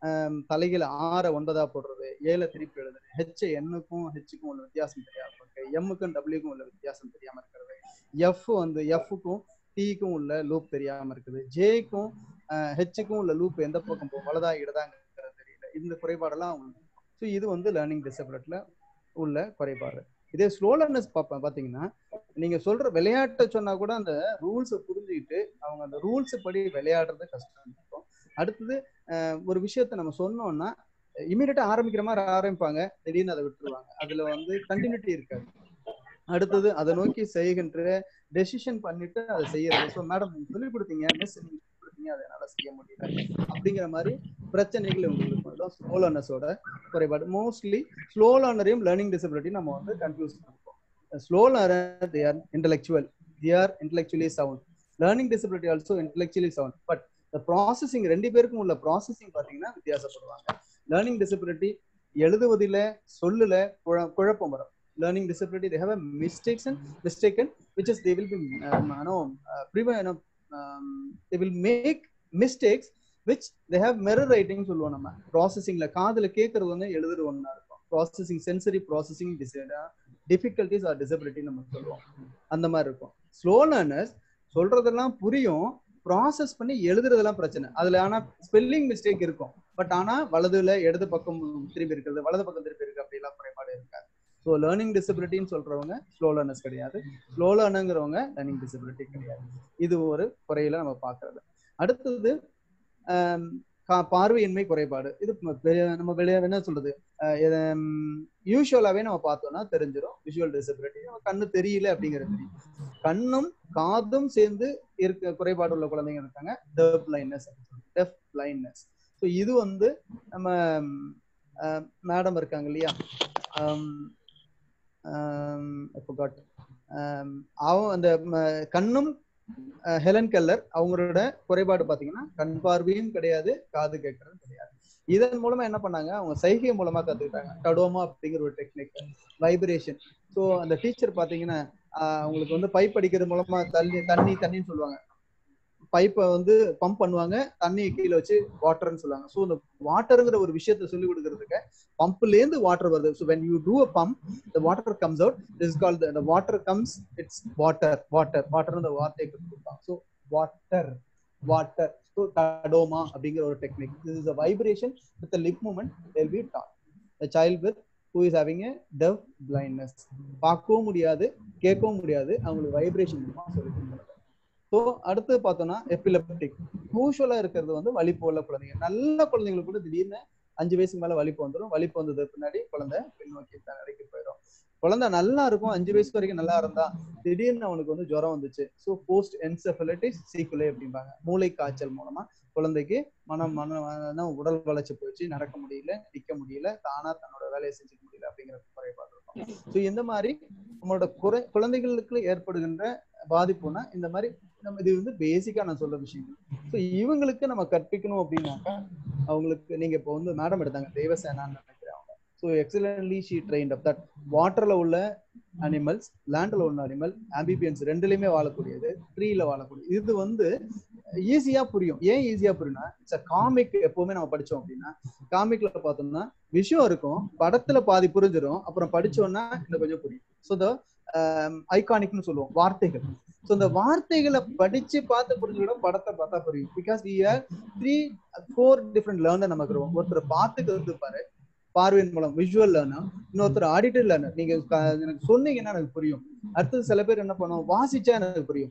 தலைகளை ஆற ஒன்பதா போடுறது, ஏழை திருப்பி எழுதுறது, ஹெச் எண்ணுக்கும் ஹெச்சுக்கும் உள்ள வித்தியாசம் தெரியாம இருக்கு, எம்முக்கும் டபிள்யூக்கும் உள்ள வித்தியாசம் தெரியாம இருக்கிறது, எஃப் வந்து எஃப்க்கும் டீக்கும் உள்ள லூப் தெரியாம இருக்குது, ஜேக்கும் ஹெச்சுக்கும் உள்ள லூப் எந்த பக்கம் போகும், வலதா இடதாங்கிறது தெரியல. இந்த குறைபாடெல்லாம். ஸோ இது வந்து லேர்னிங் டிசபிலிட்டில உள்ள குறைபாடு. இதே ஸ்லோ லேர்னர்ஸ் பார்ப்பேன் பார்த்தீங்கன்னா, நீங்க சொல்ற விளையாட்டை சொன்னா கூட அந்த ரூல்ஸை புரிஞ்சுக்கிட்டு அவங்க அந்த ரூல்ஸ் படி விளையாடுறது கஷ்டம் இருக்கும். அடுத்தது ஒரு விஷயத்த நம்ம சொன்னோம்னா இமீடியட்டா ஆரம்பிக்கிற மாதிரி ஆரம்பிப்பாங்க, திடீர்னு அதை விட்டுருவாங்க. அதுல வந்து கண்டினியூட்டி இருக்காது. அடுத்தது அதை நோக்கி செய்கின்ற டெசிஷன் பண்ணிட்டு அதை செய்யறது. ஸோ மேடம் நீங்க சொல்லி கொடுத்தீங்க, மிஸ் நீங்க சொல்லி கொடுத்தீங்க, அதை என்னால செய்ய முடியல அப்படிங்கிற மாதிரி பிரச்சனைகள் உங்களுக்கு இருக்கும். ஸ்லோ லேர்னர்ஸோட குறைபாடு. மோஸ்ட்லி ஸ்லோ லேர்னரையும் லேர்னிங் டிசபிலிட்டி நம்ம வந்து கன்ஃபியூஸ் பண்ணிப்போம். Slow learner they are intellectual, they are intellectually sound. Learning disability also intellectually sound, but the processing ரெண்டு பேருக்கும் உள்ள ப்ராசஸிங் பாத்தீங்கன்னா வித்தியாசப்படுவாங்க. லேர்னிங் டிசபிலிட்டி எழுதுவதில சொல்லுல குழப்பம் வரும். Learning disability they have a mistakes and mistaken which is they will be uh, no uh, prevent uh, um, they will make mistakes which they have mirror writing சொல்லுவோம். நம்ம ப்ராசஸிங்ல காதுல கேட்கறது வந்து எழுதுறது ஒண்ணா இருக்கும். Processing sensory processing difficulties or disability நம்ம சொல்லுவோம். அந்த மாதிரி இருக்கும். ஸ்லோ லேர்னர்ஸ் சொல்றதெல்லாம் புரியும், ப்ராசஸ் பண்ணி எழுதுறதெல்லாம் பிரச்சனை. அதுல ஆனா ஸ்பெல்லிங் மிஸ்டேக் இருக்கும். பட் ஆனா வலதுல இடது பக்கம் திரும்பி இருக்கிறது, வலது பக்கம் திரும்பி இருக்கு, அப்படிலாம் குறைபாடு இருக்காது. ஸோ லேர்னிங் டிசபிலிட்டின்னு சொல்றவங்க ஸ்லோ லேர்னர்ஸ் கிடையாது. ஸ்லோ லேர்னருங்கிறவங்க லேர்னிங் டிசபிலிட்டி கிடையாது. இது ஒரு குறையில நம்ம பாக்குறது. அடுத்தது பார்வையின்மை குறைபாடு. இது நம்ம வெளியே என்ன சொல்றது, யூஸ்வலாவே நம்ம பார்த்தோம்னா தெரிஞ்சிடும். விஷுவல் டிசபிலிட்டி நம்ம கண்ணு தெரியல அப்படிங்கிறது தெரியும். கண்ணும் காதும் சேர்ந்து இருக்க குறைபாடு உள்ள குழந்தைங்க இருக்காங்க, deaf blindness. Deaf blindness. So இது வந்து நம்ம மேடம் இருக்காங்க இல்லையா, அவன் அந்த கண்ணும் ஹெலன் கெல்லர் அவங்களோட குறைபாடு பாத்தீங்கன்னா கண் பார்வையும் கிடையாது, காது கேட்கறதும் கிடையாது. இதன் மூலமா என்ன பண்ணாங்க, அவங்க சைகை மூலமா கத்துக்கிட்டாங்க. டடோமா அப்படிங்கிற ஒரு டெக்னிக், வைப்ரேஷன். ஸோ அந்த டீச்சர் பாத்தீங்கன்னா அவங்களுக்கு வந்து பைப் அடிக்கிறது மூலமா தண்ணி தண்ணி தண்ணின்னு சொல்லுவாங்க. பைப்பை வந்து பம்ப் பண்ணுவாங்க, தண்ணியை கீழே வச்சு வாட்டர்ன்னு சொல்லுவாங்க. ஸோ இந்த வாட்டருங்கிற ஒரு விஷயத்த சொல்லி கொடுக்கறதுக்கு பம்ப்ல இருந்து வாட்டர் வருது. So when you do a pump, the water comes out. This is called the, the water comes. It's water, water, water. இந்த வார்த்தையை கொடுப்பாங்க. So water, water. So Tadoma அப்படிங்கிற ஒரு technique. This is a vibration with the lip movement. They'll be taught. A child with who is having a deaf blindness. பார்க்கவும் முடியாது, கேட்கவும் முடியாது, அவங்களுக்கு வைப்ரேஷன் மூலமா சொல்லி கொடுக்குறாங்க. ஸோ அடுத்து பார்த்தோம்னா எபிலெப்டிக். யூஸ்வலா இருக்கிறது வந்து வலிப்பு உள்ள குழந்தைங்க. நல்ல குழந்தைங்களுக்கு கூட திடீர்னு அஞ்சு வயசுக்கு மேல வலிப்பு வந்துடும். வலிப்பு வந்தது பின்னாடி குழந்தை பின்னோக்கி தரைக்கு போயிடும். குழந்தை நல்லா இருக்கும், அஞ்சு வயசு வரைக்கும் நல்லா இருந்தா திடீர்னு அவனுக்கு வந்து ஜுரம் வந்துச்சு. ஸோ போஸ்ட் என்செஃபலைட்டிஸ் சீக்குலே அப்படிம்பாங்க. மூளை காய்ச்சல் மூலமா குழந்தைக்கு மனம் மன உடல் வளர்ச்சி போயிடுச்சு, நடக்க முடியல, நிக்க முடியல, தானா தன்னோட வேலையை செஞ்சுக்க முடியல அப்படிங்கிற குறைபாடு இருக்கும். ஸோ இந்த மாதிரி நம்மளோட குறை குழந்தைகளுக்கு ஏற்படுகின்ற பாதிப்புனா இந்த மாதிரி நம்ம இது வந்து பேசிக்கா நான் சொல்ற விஷயங்கள். ஸோ இவங்களுக்கு நம்ம கற்பிக்கணும் அப்படின்னாக்கா அவங்களுக்கு நீங்க இப்போ வந்து மேடம் எடுத்தாங்க தேவசேனான்னு நினைக்கிறேன் அவங்க. So excellently she trained up that வாட்டர்ல உள்ள அனிமல்ஸ், லேண்ட்ல உள்ள அனிமல், ஆம்பிபியன்ஸ் ரெண்டுலயுமே வாழக்கூடியது, ட்ரீல வாழக்கூடியது. இது வந்து ஈஸியா புரியும். ஏன் ஈஸியா புரியும்னா இட்ஸ் அ காமிக். எப்பவுமே நம்ம படிச்சோம் அப்படின்னா காமிக்ல பார்த்தோம்னா விஷயம் இருக்கும், படத்துல பாதி புரிஞ்சிடும், அப்புறம் படிச்சோம்னா இன்னும் கொஞ்சம் புரியும். ஸோ த ஐகானிக்னு சொல்லுவோம் வார்த்தைகள். ஸோ இந்த வார்த்தைகளை படிச்சு பார்த்து புரிஞ்சுக்கிட படத்தை பார்த்தா புரியும். Because we are three four different learner நமக்கு இருக்கும். ஒருத்தர் பார்த்துட்டு இருப்பாரு பார்வையின் மூலம் விஷுவல் லேர்னர், இன்னொருத்தர் ஆடிட்டரி லேர்னர். நீங்க எனக்கு சொன்னீங்கன்னா எனக்கு புரியும். அடுத்தது சில பேர் என்ன பண்ணுவோம், வாசிச்சா எனக்கு புரியும்.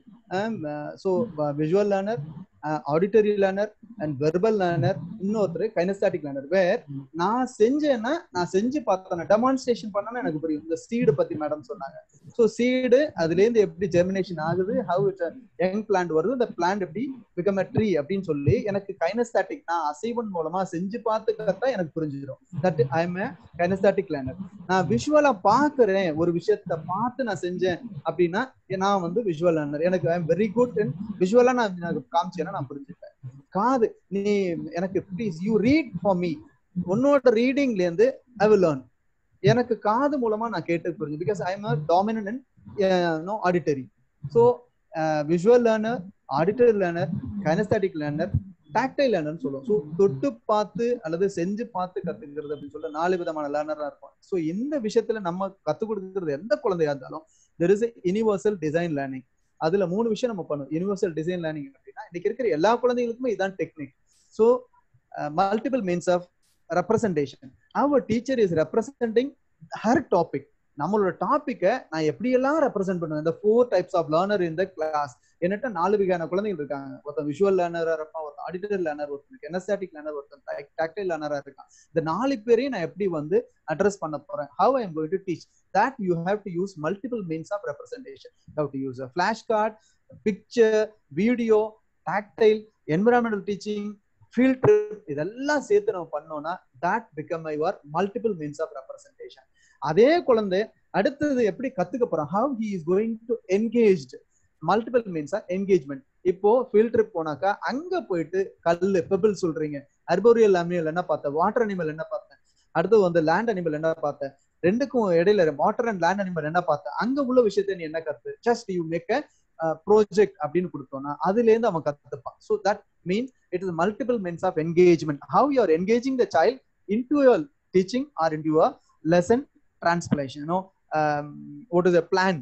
So visual learner, auditory learner and verbal learner, இன்னொருத்தர் கைனஸ்டாட்டிக் லேர்னர். வேர் நான் செஞ்சேன்னா நான் செஞ்சு பார்த்தேன், டெமான்ஸ்ட்ரேஷன் பண்ணா எனக்கு புரியும். இந்த சீடு பத்தி மேடம் சொன்னாங்க. ஸோ சீடு அதுல இருந்து எப்படி ஜெர்மினேஷன் ஆகுது, ஹவு இட் யங் பிளான்ட் வருது, இந்த பிளான்ட் எப்படி பிகம் அ ட்ரீ அப்படின்னு சொல்லி எனக்கு கைனஸ்டாட்டிக் நான் அசைவன் மூலமா செஞ்சு பார்த்து கத்தா எனக்கு புரிஞ்சிடும். That I am a kinesthetic learner. நான் விஷுவலா பாக்குறேன், ஒரு விஷயத்த பார்த்து நான் செஞ்சேன் அப்படின்னா நான் வந்து விஷுவல் லேர்னர். எனக்கு I am very good in விஷுவலா நான் எனக்கு காமிச்சேன்னா நான் புரிஞ்சுப்பேன். காது நீ எனக்கு please you read for me, உன்னோட ரீடிங்ல இருந்து ஐ வில் லேர்ன். எனக்கு காது மூலமா நான் கேட்டு புரிஞ்சு. Because I am a dominant in no auditory. So visual learner, auditory learner, kinesthetic learner, tactile லேர்னர்னு சொல்லுவோம். ஸோ தொட்டு பார்த்து அல்லது செஞ்சு பார்த்து கத்துக்கிறது அப்படின்னு சொல்ல நாலு விதமான லேர்னரா இருக்கும். ஸோ இந்த விஷயத்துல நம்ம கத்துக் கொடுக்கறது எந்த குழந்தையா இருந்தாலும் there is universal design learning. அதுல மூணு விஷயம் நம்ம பண்ணுவோம். யூனிவர்சல் டிசைன் லேர்னிங் அப்படின்னா இன்னைக்கு இருக்கிற எல்லா குழந்தைகளுக்குமே இதான் technique. So multiple means of representation. அவர் teacher is representing her topic. நம்மளோட டாபிக்கை நான் எப்படியெல்லாம் ரெப்ரசென்ட் பண்ணுவேன். இந்த four types of learner in the class. என்னட்ட நாலு வகையான குழந்தைகள் இருக்காங்க. ஒருத்தன் விஷுவல் லேர்னரா இருப்பான், ஒருத்தன் ஆடிட்டரி லேர்னர், ஒருத்தன் கெனஸ்டாட்டிக் லேர்னர், ஒருத்தன் டாக்டைல் லேர்னரா இருக்கான். இந்த நாலு பேரையும் நான் எப்படி வந்து அட்ரஸ் பண்ண போறேன், how I am going to teach that you have to use multiple means of representation. You have to use a flashcard, picture, video, tactile, environmental teaching, field trip. இதெல்லாம் சேர்த்து நம்ம பண்ணோம்னா that become your multiple means of representation. அதே குழந்தை அடுத்தது எப்படி கத்துக்க போறான், how he is going to engage, multiple means of engagement. இப்போ field trip போனாக்கா அங்க போயிட்டு கல்லு பெபிள் சொல்றீங்க, அர்போரியல் அனிமல் என்ன பார்த்தேன், வாட்டர் அனிமல் என்ன பார்த்தேன், அடுத்து வந்து லேண்ட் அனிமல் என்ன பார்த்தேன், ரெண்டுக்கும் இடையில வாட்டர் அண்ட் லேண்ட் அனிமல் என்ன பார்த்தேன், அங்க உள்ள விஷயத்த நீ என்ன கத்து, just you make a project அப்படின்னு கொடுத்தோம்னா அதுல இருந்து அவன் கத்துப்பான். So that means it is multiple means of engagement. How you are engaging the child into your teaching or into your lesson translation. No what is a plan,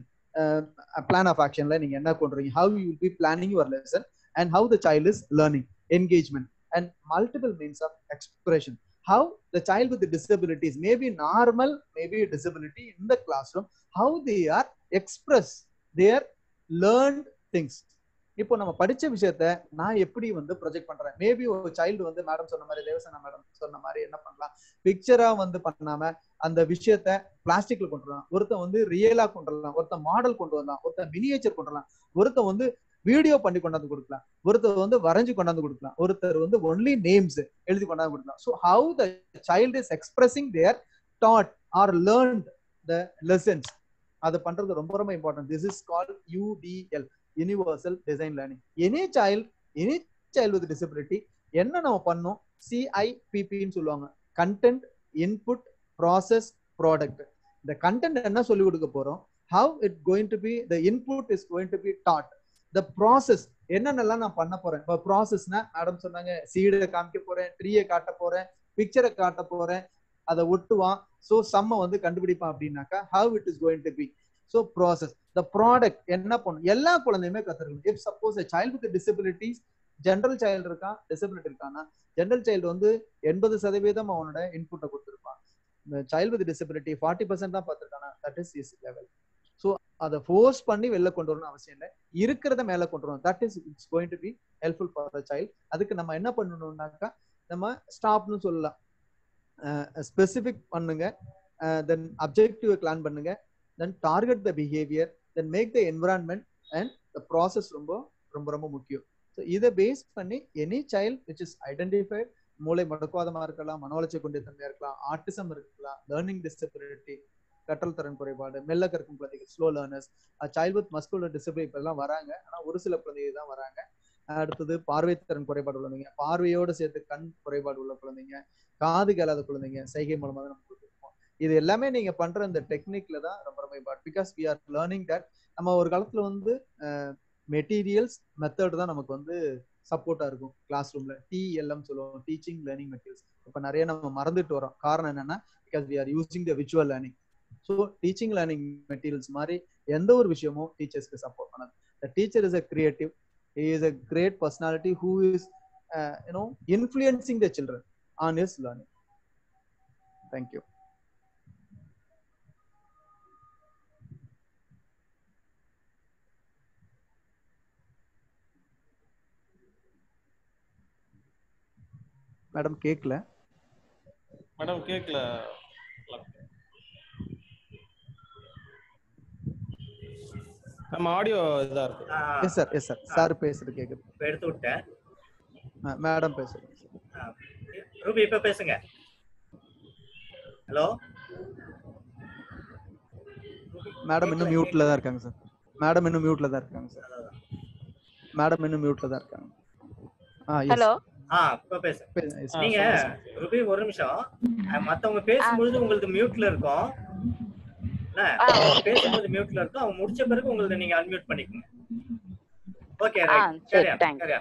plan of ஆக்ஷன்ல நீங்க என்ன பண்றீங்க, how you will be planning your lesson and how the child is learning. Engagement and multiple means of expression. How the child with the disabilities, maybe normal, maybe a disability in the classroom, how they are express their learned things. இப்போ நம்ம படிச்ச விஷயத்த நான் எப்படி வந்து project பண்றேன். Maybe ஒரு child வந்து மேடம் சொன்ன மாதிரி, தேவசனா மேடம் சொன்ன மாதிரி என்ன பண்ணலாம், பிக்சரா வந்து பண்ணாம அந்த விஷயத்த பிளாஸ்டிக்ல கொண்டு வரலாம், ஒருத்தன் வந்து ரியலா கொண்டு வரலாம், ஒருத்தன் மாடல் கொண்டு வரலாம், ஒருத்தன் மினியேச்சர் கொண்டு வரலாம், ஒருத்தன் வந்து வீடியோ பண்ணி கொண்டாந்து கொடுக்கலாம், ஒருத்தர் வந்து வரைஞ்சு கொண்டாந்து கொடுக்கலாம், ஒருத்தர் வந்து ஒன்லி நேம்ஸ் எழுதி கொண்டாந்து கொடுக்கலாம். So how the child is expressing their thought or learned the lessons, அது பண்றது ரொம்ப ரொம்ப important. This is called UDL, universal design learning. Any child any child with disability என்ன நம்ம பண்ணோம், சிஐபிபின்னு சொல்லுவாங்க, கண்டென்ட், இன்புட், ப்ராசஸ், ப்ராடக்ட். இந்த கண்டென்ட் என்ன சொல்லி கொடுக்க போறோம், how it going to be, the input is going to be that, the process என்னென்னலாம் நான் பண்ண போறேன். இப்போ ப்ராசஸ்னா மேடம் சொன்னாங்க, சீடை காமிக்க போறேன், ட்ரீயை காட்ட போறேன், பிக்சரை காட்ட போறேன், அதை ஒட்டுவான், ஸோ சம்ம வந்து கண்டுபிடிப்பான் அப்படின்னாக்கா how it is going to be. So process. the product என்ன பண்ணும், எல்லா குழந்தையுமே கத்துக்கணும். if suppose a child with disabilities, general child இருக்கான், டிசபிலிட்டி இருக்கான்னா ஜென்ரல் சைல்டு வந்து எண்பது சதவீதம் அவனோட இன்புட்டை கொடுத்துருப்பான். Child with disability forty percent தான் பார்த்துருக்கானா, that is is level. So அதை ஃபோர்ஸ் பண்ணி வெளில கொண்டு வரணும் அவசியம் இல்லை, இருக்கிறத மேல கொண்டு வரணும். That is it's going to be helpful for the child. அதுக்கு நம்ம என்ன பண்ணணும்னாக்கா, நம்ம ஸ்டாப்னு சொல்லலாம், ஸ்பெசிபிக் பண்ணுங்க, தென் அப்ஜெக்டிவ் பிளான் பண்ணுங்க, then target the behaviour, then make the environment and the process ரொம்ப ரொம்ப ரொம்ப முக்கியம். ஸோ இதை பேஸ் பண்ணி any child which is identified, மூளை முடக்குவாதமா இருக்கலாம், மனோவளர்ச்சி கொண்ட தன்மையா இருக்கலாம், ஆட்டிசம் இருக்கலாம், லேர்னிங் டிசபிலிட்டி, கற்றல் திறன் குறைபாடு, மெல்ல கற்கும் குழந்தைகள், slow learners, child with muscular disability இப்ப எல்லாம் வராங்க. ஆனா ஒரு சில குழந்தைகள் தான் வராங்க. அடுத்தது பார்வை திறன் குறைபாடு உள்ளவங்க, பார்வையோடு சேர்த்து கண் குறைபாடு உள்ள குழந்தைங்க, காது கேளாத குழந்தைங்க, சைகை மூலமா தான் நம்ம கொடுத்துருக்கோம். இது எல்லாமே நீங்க பண்ற இந்த டெக்னிக்ல தான் ரொம்ப ரொம்ப important. Because we are learning that நம்ம ஒரு காலத்துல வந்து மெட்டீரியல்ஸ் மெத்தட் தான் நமக்கு வந்து சப்போர்ட்டா இருக்கும். கிளாஸ் ரூம்ல டிஎல்எம் சொல்லுவோம், டீச்சிங் லேர்னிங் மெட்டீரியல்ஸ். இப்ப நிறைய நம்ம மறந்துட்டு வரோம். காரணம் என்னன்னா because we are using the virtual learning. So teaching learning materials மாதிரி எந்த ஒரு விஷயமும் டீச்சர்ஸ்க்கு சப்போர்ட் பண்ணது. The teacher is a creative, he is a great personality who is uh, you know influencing the children on his learning. Thank you. Madam கேக்கல. Madam கேக்கல. நம்ம audio இதா இருக்கு. Yes sir, yes sir. Sir பேசுறது கேக்குது. இப்ப எடுத்து விட்டேன். மேடம் பேசுங்க. ரூபி இப்ப பேசுங்க. ஹலோ மேடம் இன்னும் மியூட்ல தான் இருக்காங்க சார். மேடம் இன்னும் மியூட்ல தான் இருக்காங்க சார். மேடம் இன்னும் மியூட்ல தான் இருக்காங்க. ஆ எஸ். ஹலோ. ஆ இப்ப பேசுங்க. நீங்க ரூபி ஒரு நிமிஷம், மத்தவங்க பேசும்போது உங்களுக்கு மியூட்ல இருக்கும். பேசும்போது மியூட்ல இருக்கும். அவங்க முடிச்ச பிறகு உங்களுக்கு நீங்க அன்மியூட் பண்ணிக்கோங்க. Okay right. சரியா சரியா.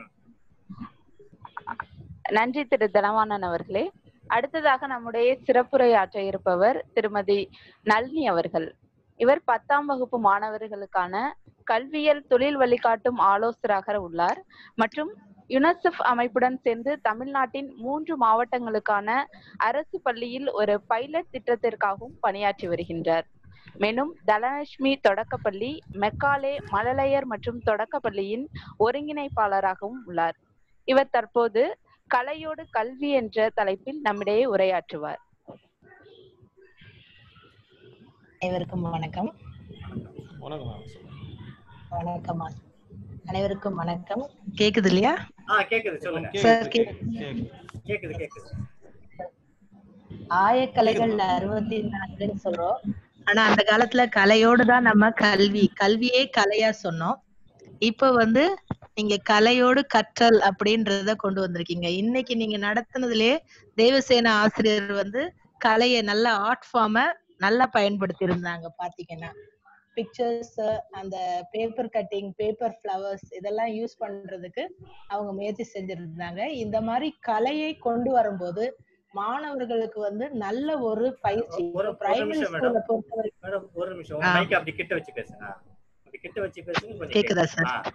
நன்றி திரு தனவாணன் அவர்களே. அடுத்ததாக நம்முடைய சிறப்புரையாற்ற இருப்பவர் திருமதி நளினி அவர்கள். இவர் பத்தாம் வகுப்பு மாணவர்களுக்கான கல்வியல் தொழில் வழிகாட்டும் ஆலோசகராக உள்ளார் மற்றும் யுனிசெஃப் அமைப்புடன் சேர்ந்து தமிழ்நாட்டின் மூன்று மாவட்டங்களுக்கான அரசு பள்ளியில் ஒரு பைலட் திட்டத்திற்காகவும் பணியாற்றி வருகின்றார். மேலும் தனலட்சுமி தொடக்கப்பள்ளி, மெக்காலே மழலையர் மற்றும் தொடக்கப்பள்ளியின் ஒருங்கிணைப்பாளராகவும் உள்ளார். இவர் தற்போது கலையோடு கல்வி என்ற தலைப்பில் நம்மிடையே உரையாற்றுவார். அனைவருக்கும் வணக்கம். வணக்கம் அனைவருக்கும் வணக்கம். கேக்குது இல்லையா? கேக்குது, சொல்லுங்க. கேக்குது கேக்குது. ஆயக்கலைகள்ல அறுபத்தி நான்குன்னு சொல்றோம். ஆனா அந்த காலத்துல கலையோடு தான் நம்ம கல்வி கல்வியே கலையா சொன்னோம். இப்ப வந்து நீங்க கலையோடு கற்றல் அப்படின்றத கொண்டு வந்திருக்கீங்க. இன்னைக்கு நீங்க நடத்தினதுலயே தேவசேன ஆசிரியர் வந்து கலையை நல்ல ஆர்ட் ஃபார்ம நல்லா பயன்படுத்தி இருந்தாங்க. பாத்தீங்கன்னா பிக்சர்ஸ், அந்த பேப்பர் கட்டிங், பேப்பர் ஃப்ளவர்ஸ் இதெல்லாம் யூஸ் பண்றதுக்கு அவங்க முயற்சி செஞ்சிருந்தாங்க. இந்த மாதிரி கலையை கொண்டு வரும்போது மாணவர்களுக்கு வந்து நல்ல ஒரு பயிற்சி. பிரைமரி ஸ்கூல்ல பொறுத்தவரைக்கும் ஒரு நிமிஷம் மைக் அப்படி கிட்ட வச்சு பேசுங்க. அப்படி கிட்ட வச்சு பேசுங்க. கேக்குதா சார்?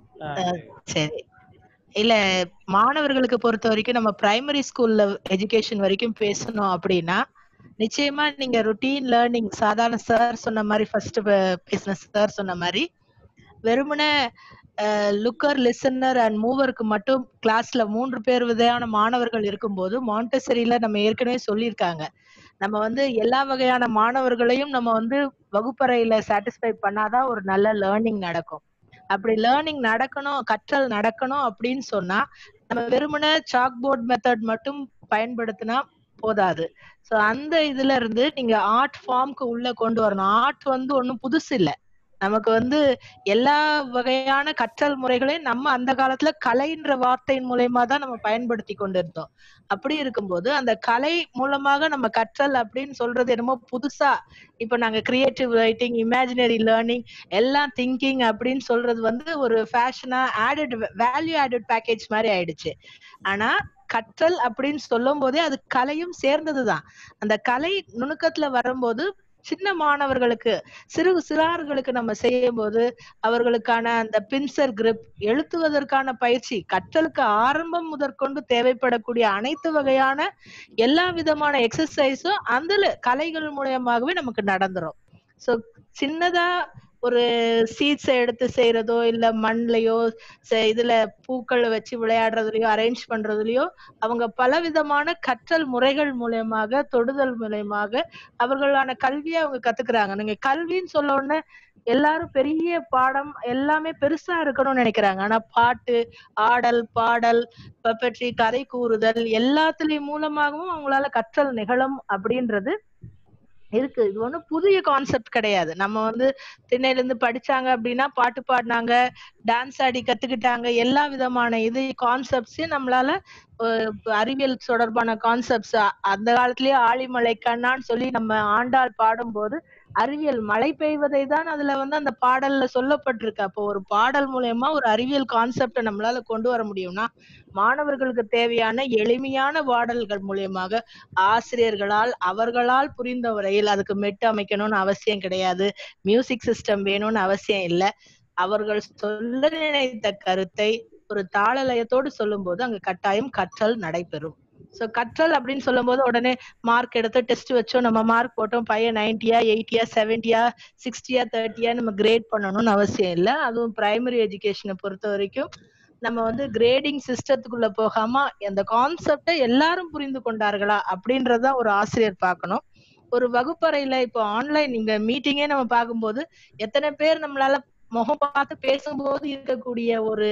சரி. இல்ல, மாணவர்களுக்கு பொறுத்த வரைக்கும் நம்ம பிரைமரி ஸ்கூல்ல எஜுகேஷன் வரைக்கும் பேசணும் அப்படின்னா நிச்சயமா நீங்க ருட்டீன் லேர்னிங், சாதாரண சார் சொன்ன மாதிரி ஃபர்ஸ்ட் பேசின சார் சொன்ன மாதிரி வெறுமனே லுக்கர், லிசனர் அண்ட் மூவருக்கு மட்டும் கிளாஸ்ல மூன்று பேர் விதையான மாணவர்கள் இருக்கும்போது மாண்டெசரியில நம்ம ஏற்கனவே சொல்லியிருக்காங்க, நம்ம வந்து எல்லா வகையான மாணவர்களையும் நம்ம வந்து வகுப்பறையில சாட்டிஸ்ஃபை பண்ணாதான் ஒரு நல்ல லேர்னிங் நடக்கும். அப்படி லேர்னிங் நடக்கணும், கற்றல் நடக்கணும் அப்படின்னு சொன்னா நம்ம வெறுமனே சாக் போர்ட் மெத்தட் மட்டும் பயன்படுத்தினா போதாது. சோ அந்த இதுல இருந்து நீங்க ஆர்ட் ஃபார்ம்க்கு உள்ள கொண்டு வரணும். ஆர்ட் வந்து ஒண்ணும் புதுசு இல்ல. நமக்கு வந்து எல்லா வகையான கற்றல் முறைகளையும் நம்ம அந்த காலத்துல கலைன்ற வார்த்தையின் மூலயமா தான் நம்ம பயன்படுத்தி கொண்டிருந்தோம். அப்படி இருக்கும்போது அந்த கலை மூலமாக நம்ம கற்றல் அப்படின்னு சொல்றது என்னமோ புதுசா இப்ப நாங்க கிரியேட்டிவ் ரைட்டிங், இமேஜினரி லேர்னிங், எல்லாம் திங்கிங் அப்படின்னு சொல்றது வந்து ஒரு ஃபேஷனா ஆடட் வேல்யூ ஆடட் பேக்கேஜ் மாதிரி ஆயிடுச்சு. ஆனா கற்றல் அப்படின்னு சொல்லும் போதே அது கலையும் சேர்ந்ததுதான். அந்த கலை நுணுக்கத்துல வரும்போது சின்ன மாணவர்களுக்கு, சிறு சிறார்களுக்கு நம்ம செய்யும் போது அவர்களுக்கான அந்த பின்சர் கிரிப், எழுத்துவதற்கான பயிற்சி, கற்றலுக்கு ஆரம்பம் முதற்கொண்டு தேவைப்படக்கூடிய அனைத்து வகையான எல்லா விதமான எக்ஸசைஸும் அந்த கலைகள் மூலமாகவே நமக்கு நடந்துரும். சோ சின்னதா ஒரு சீட்ஸ் எடுத்து செய்யறதோ இல்ல மண்லயோ இதுல பூக்கள் வச்சு விளையாடுறதுலயோ அரேஞ்ச் பண்றதுலயோ அவங்க பலவிதமான கற்றல் முறைகள் மூலயமாக, தொடுதல் மூலயமாக அவர்களான கல்வியை அவங்க கத்துக்கிறாங்க. நீங்க கல்வின்னு சொல்ல உடனே எல்லாரும் பெரிய பாடம் எல்லாமே பெருசா இருக்கணும்னு நினைக்கிறாங்க. ஆனா பாட்டு, ஆடல், பாடல், பப்பற்றி, கதை கூறுதல் எல்லாத்துலயும் மூலமாகவும் அவங்களால கற்றல் நிகழும் அப்படின்றது இருக்கு. இது ஒண்ணும் புதிய கான்செப்ட் கிடையாது. நம்ம வந்து திண்ணையில இருந்து படிச்சாங்க அப்படின்னா பாட்டு பாடினாங்க, டான்ஸ் ஆடி கத்துக்கிட்டாங்க. எல்லா விதமான இது கான்செப்ட்ஸையும் நம்மளால அஹ் அறிவியல் தொடர்பான கான்செப்ட்ஸ் அந்த காலத்திலேயே ஆழிமலை கண்ணான்னு சொல்லி நம்ம ஆண்டாள் பாடும்போது அறிவியல் மழை பெய்வதை தான் அதுல வந்து அந்த பாடல்ல சொல்லப்பட்டிருக்கு. அப்போ ஒரு பாடல் மூலயமா ஒரு அறிவியல் கான்செப்டை நம்மளால கொண்டு வர முடியும்னா மாணவர்களுக்கு தேவையான எளிமையான பாடல்கள் மூலியமாக ஆசிரியர்களால் அவர்களால் புரிந்த வரையில், அதுக்கு மெட்டு அமைக்கணும்னு அவசியம் கிடையாது, மியூசிக் சிஸ்டம் வேணும்னு அவசியம் இல்லை. அவர்கள் சொல்ல நினைத்த கருத்தை ஒரு தாளலயத்தோடு சொல்லும் போது அங்கு கட்டாயம் கற்றல் நடைபெறும். சோ கற்றல் அப்படின்னு சொல்லும் போது உடனே மார்க் எடுத்து டெஸ்ட் வச்சோம், நம்ம மார்க் போட்டோம், பையன் நைன்டியா எயிட்டியா செவன்டியா சிக்ஸ்டியா தேர்ட்டியா நம்ம கிரேட் பண்ணணும்னு அவசியம் இல்லை. அதுவும் பிரைமரி எஜுகேஷனை பொறுத்த வரைக்கும் நம்ம வந்து கிரேடிங் சிஸ்டத்துக்குள்ள போகாம அந்த கான்செப்டை எல்லாரும் புரிந்து கொண்டார்களா அப்படின்றத ஒரு ஆசிரியர் பார்க்கணும். ஒரு வகுப்பறையில இப்போ ஆன்லைன் இங்க மீட்டிங்கே நம்ம பார்க்கும்போது எத்தனை பேர் நம்மளால முகம் பார்த்து பேசும்போது இருக்கக்கூடிய ஒரு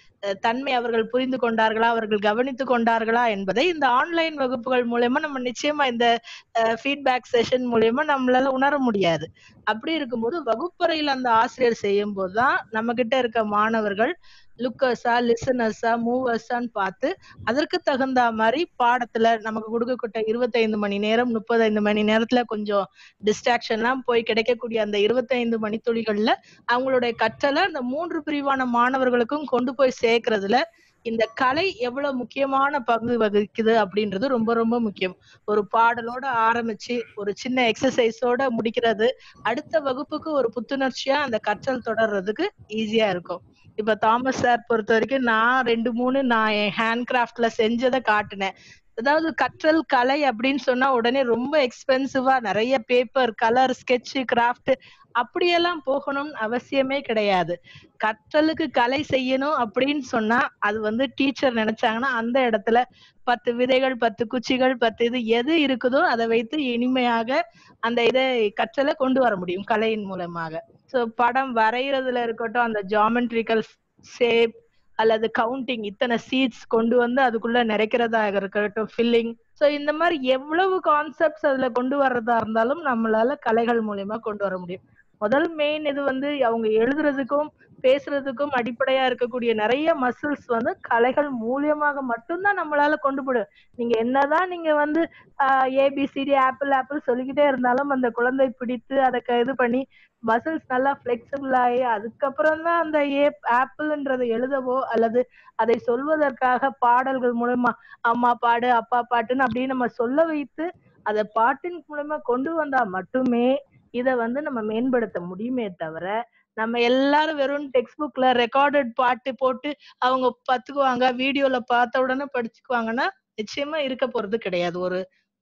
தன்மை அவர்கள் புரிந்து கொண்டார்களா, அவர்கள் கவனித்து கொண்டார்களா என்பதை இந்த ஆன்லைன் வகுப்புகள் மூலயமா நம்ம நிச்சயமா இந்த ஃபீட்பேக் செஷன் மூலயமா நம்மளால உணர முடியாது. அப்படி இருக்கும்போது வகுப்பறையில் அந்த ஆசிரியர் செய்யும் போதுதான் நம்ம கிட்ட இருக்க மாணவர்கள் லுக்கர்ஸா லிசனர்ஸா மூவர்ஸான்னு பார்த்து அதற்கு தகுந்த மாதிரி பாடத்துல நமக்கு கொடுக்கக்கூட்ட இருபத்தைந்து மணி நேரம் முப்பத்தைந்து மணி நேரத்துல கொஞ்சம் டிஸ்ட்ராக்ஷன் எல்லாம் போய் கிடைக்கக்கூடிய அந்த இருபத்தைந்து மணித்துளிகள்ல அவங்களுடைய கற்றலை அந்த மூன்று பிரிவான மாணவர்களுக்கும் கொண்டு போய் சேர்க்கறதுல இந்த கலை எவ்வளவு முக்கியமான பங்கு வகிக்குது அப்படின்றது ரொம்ப ரொம்ப முக்கியம். ஒரு பாடலோட ஆரம்பிச்சு ஒரு சின்ன எக்ஸசைஸோட முடிக்கிறது அடுத்த வகுப்புக்கு ஒரு புத்துணர்ச்சியா அந்த கற்றல் தொடர்றதுக்கு ஈஸியா இருக்கும். இப்ப தாமஸ் சார் பொறுத்த வரைக்கும் நான் ரெண்டு மூணு நான் என் ஹேண்ட் கிராஃப்ட்ல செஞ்சதை காட்டினேன். அதாவது கற்றல் கலை அப்படின்னு சொன்னா உடனே ரொம்ப எக்ஸ்பென்சிவா நிறைய பேப்பர் கலர் ஸ்கெட்ச் கிராஃப்ட் அப்படியெல்லாம் போகணும்னு அவசியமே கிடையாது. கற்றலுக்கு கலை செய்யணும் அப்படின்னு சொன்னா அது வந்து டீச்சர் நினைச்சாங்கன்னா அந்த இடத்துல பத்து விதைகள் பத்து குச்சிகள் பத்து இது எது இருக்குதோ அதை வைத்து இனிமையாக அந்த இதை கற்றலை கொண்டு வர முடியும் கலையின் மூலமாக. சோ படம் வரைகிறதுல இருக்கட்டும், அந்த ஜாமெட்ரிக்கல் ஷேப் அல்லது கவுண்டிங் இத்தனை சீட்ஸ் கொண்டு வந்து அதுக்குள்ள நிறைக்கிறதாக இருக்கட்டும், ஃபில்லிங், சோ இந்த மாதிரி எவ்வளவு கான்செப்ட்ஸ் அதுல கொண்டு வர்றதா இருந்தாலும் நம்மளால கலைகள் மூலியமா கொண்டு வர முடியும். முதல் மெயின் இது வந்து அவங்க எழுதுறதுக்கும் பேசுறதுக்கும் அடிப்படையா இருக்கக்கூடிய நிறைய மசில்ஸ் வந்து கலைகள் மூலியமாக மட்டும்தான் நம்மளால கொண்டு போட. நீங்க என்னதான் நீங்க வந்து ஆஹ் ஏபிசிடி ஆப்பிள் ஆப்பிள் சொல்லிக்கிட்டே இருந்தாலும் அந்த குழந்தை பிடித்து அதை இது பண்ணி மசில்ஸ் நல்லா பிளெக்சிபிள் ஆகி அதுக்கப்புறம் தான் அந்த ஏ ஆப்பிள்ன்றதை எழுதவோ அல்லது அதை சொல்வதற்காக பாடல்கள் மூலமா அம்மா பாடு அப்பா பாட்டுன்னு அப்படின்னு நம்ம சொல்ல வைத்து அதை பாட்டின் மூலமா கொண்டு வந்தா மட்டுமே இதை வந்து நம்ம மேம்படுத்த முடியுமே தவிர நம்ம எல்லாரும் வெறும் டெக்ஸ்ட் புக்ல ரெக்கார்டட் பாட்டு போட்டு அவங்க பத்துக்குவாங்க வீடியோல பார்த்த உடனே படிச்சுக்குவாங்கன்னா நிச்சயமா இருக்க போறது கிடையாது ஒரு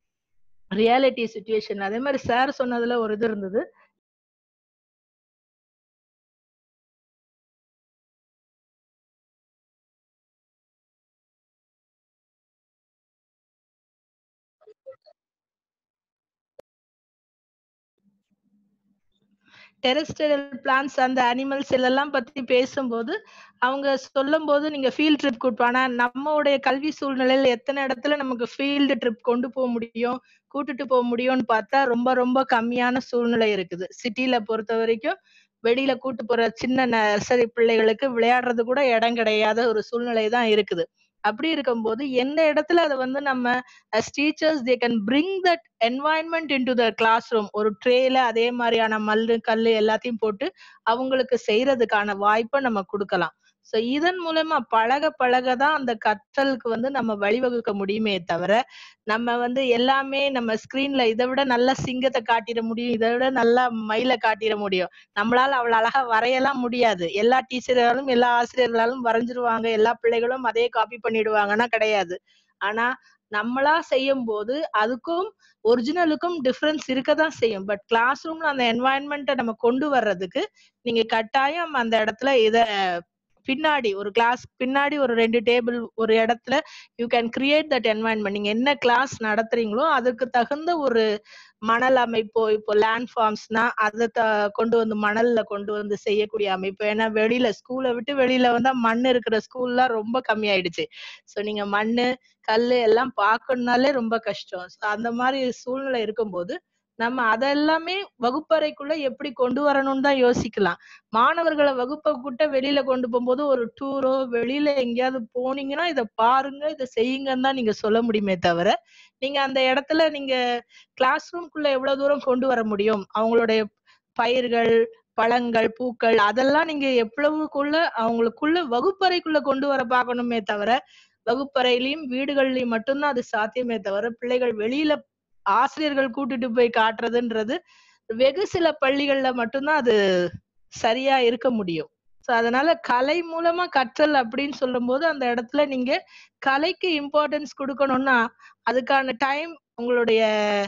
ரியாலிட்டி சிச்சுவேஷன். அதே மாதிரி சார் சொன்னதுல ஒரு இது இருந்தது, டெரெஸ்ட்ரியல் பிளான்ஸ் அந்த அனிமல்ஸ் எல்லாம் பத்தி பேசும்போது அவங்க சொல்லும் போது நீங்க ஃபீல்ட் ட்ரிப் கூட்டுவானா நம்மளுடைய கல்வி சூழ்நிலையில எத்தனை இடத்துல நமக்கு ஃபீல்டு ட்ரிப் கொண்டு போக முடியும் கூட்டிட்டு போக முடியும்னு பார்த்தா ரொம்ப ரொம்ப கம்மியான சூழ்நிலை இருக்குது. சிட்டில பொறுத்த வரைக்கும் வெளியில கூட்டு போற சின்ன நர்சரி பிள்ளைகளுக்கு விளையாடுறது கூட இடம் கிடையாத ஒரு சூழ்நிலை தான் இருக்குது. அப்படி இருக்கும்போது எந்த இடத்துல அதை வந்து நம்ம as teachers they can bring that environment into the classroom, ஒரு ட்ரேல அதே மாதிரியான மல்லு கல்லு எல்லாத்தையும் போட்டு அவங்களுக்கு செய்யறதுக்கான வாய்ப்பை நம்ம கொடுக்கலாம். சோ இதன் மூலமா பழக பழகதான் அந்த கற்றலுக்கு வந்து நம்ம வழிவகுக்க முடியுமே தவிர நம்ம வந்து எல்லாமே நம்ம ஸ்கிரீன்ல இதை விட நல்லா சிங்கத்தை காட்டிட முடியும், இதை விட நல்லா மயிலை காட்டிட முடியும், நம்மளால அவ்வளவு அழகா வரையலாம் முடியாது. எல்லா டீச்சர்களாலும் எல்லா ஆசிரியர்களாலும் வரைஞ்சிருவாங்க, எல்லா பிள்ளைகளும் அதே காப்பி பண்ணிடுவாங்கன்னா கிடையாது. ஆனா நம்மளா செய்யும் போது அதுக்கும் ஒரிஜினலுக்கும் டிஃபரன்ஸ் இருக்கதான் செய்யும். பட் கிளாஸ் ரூம்ல அந்த என்வாயன்மெண்ட்டை நம்ம கொண்டு வர்றதுக்கு நீங்க கட்டாயம் அந்த இடத்துல இத பின்னாடி ஒரு கிளாஸ் பின்னாடி ஒரு ரெண்டு டேபிள் ஒரு இடத்துல you can create that environment. நீங்க என்ன கிளாஸ் நடத்துறீங்களோ அதுக்கு தகுந்த ஒரு மணல் அமைப்போ, இப்போ லேண்ட் ஃபார்ம்ஸ்னா அதை கொண்டு வந்து மணல்ல கொண்டு வந்து செய்யக்கூடிய அமைப்பு. ஏன்னா வெளியில ஸ்கூலை விட்டு வெளியில வந்தா மண் இருக்கிற ஸ்கூல்லாம் ரொம்ப கம்மி ஆயிடுச்சு. சோ நீங்க மண்ணு கல்லு எல்லாம் பார்க்கணும்னாலே ரொம்ப கஷ்டம். அந்த மாதிரி சூழ்நிலை இருக்கும்போது நம்ம அதெல்லாமே வகுப்பறைக்குள்ள எப்படி கொண்டு வரணும்னு தான் யோசிக்கலாம். மாணவர்களை வகுப்பை கூட்ட வெளியில கொண்டு போகும்போது ஒரு டூரோ வெளியில எங்கேயாவது போனீங்கன்னா இதை பாருங்க இதை செய்யுங்கன்னு தான் நீங்க சொல்ல முடியுமே தவிர நீங்க அந்த இடத்துல நீங்க கிளாஸ் ரூம்குள்ள எவ்வளவு தூரம் கொண்டு வர முடியும்? அவங்களுடைய பயிர்கள், பழங்கள், பூக்கள் அதெல்லாம் நீங்க எவ்வளவுக்குள்ள அவங்களுக்குள்ள வகுப்பறைக்குள்ள கொண்டு வர பார்க்கணுமே தவிர வகுப்பறையிலையும் வீடுகள்லயும் மட்டும்தான் அது சாத்தியமே தவிர பிள்ளைகள் வெளியில ஆசிரியர்கள் கூட்டிட்டு போய் காட்டுறதுன்றது வெகு சில பள்ளிகள்ல மட்டும்தான் அது சரியா இருக்க முடியும். சோ அதனால கலை மூலமா கற்றல் அப்படின்னு சொல்லும் போது அந்த இடத்துல நீங்க கலைக்கு இம்பார்ட்டன்ஸ் கொடுக்கணும்னா அதுக்கான டைம் உங்களுடைய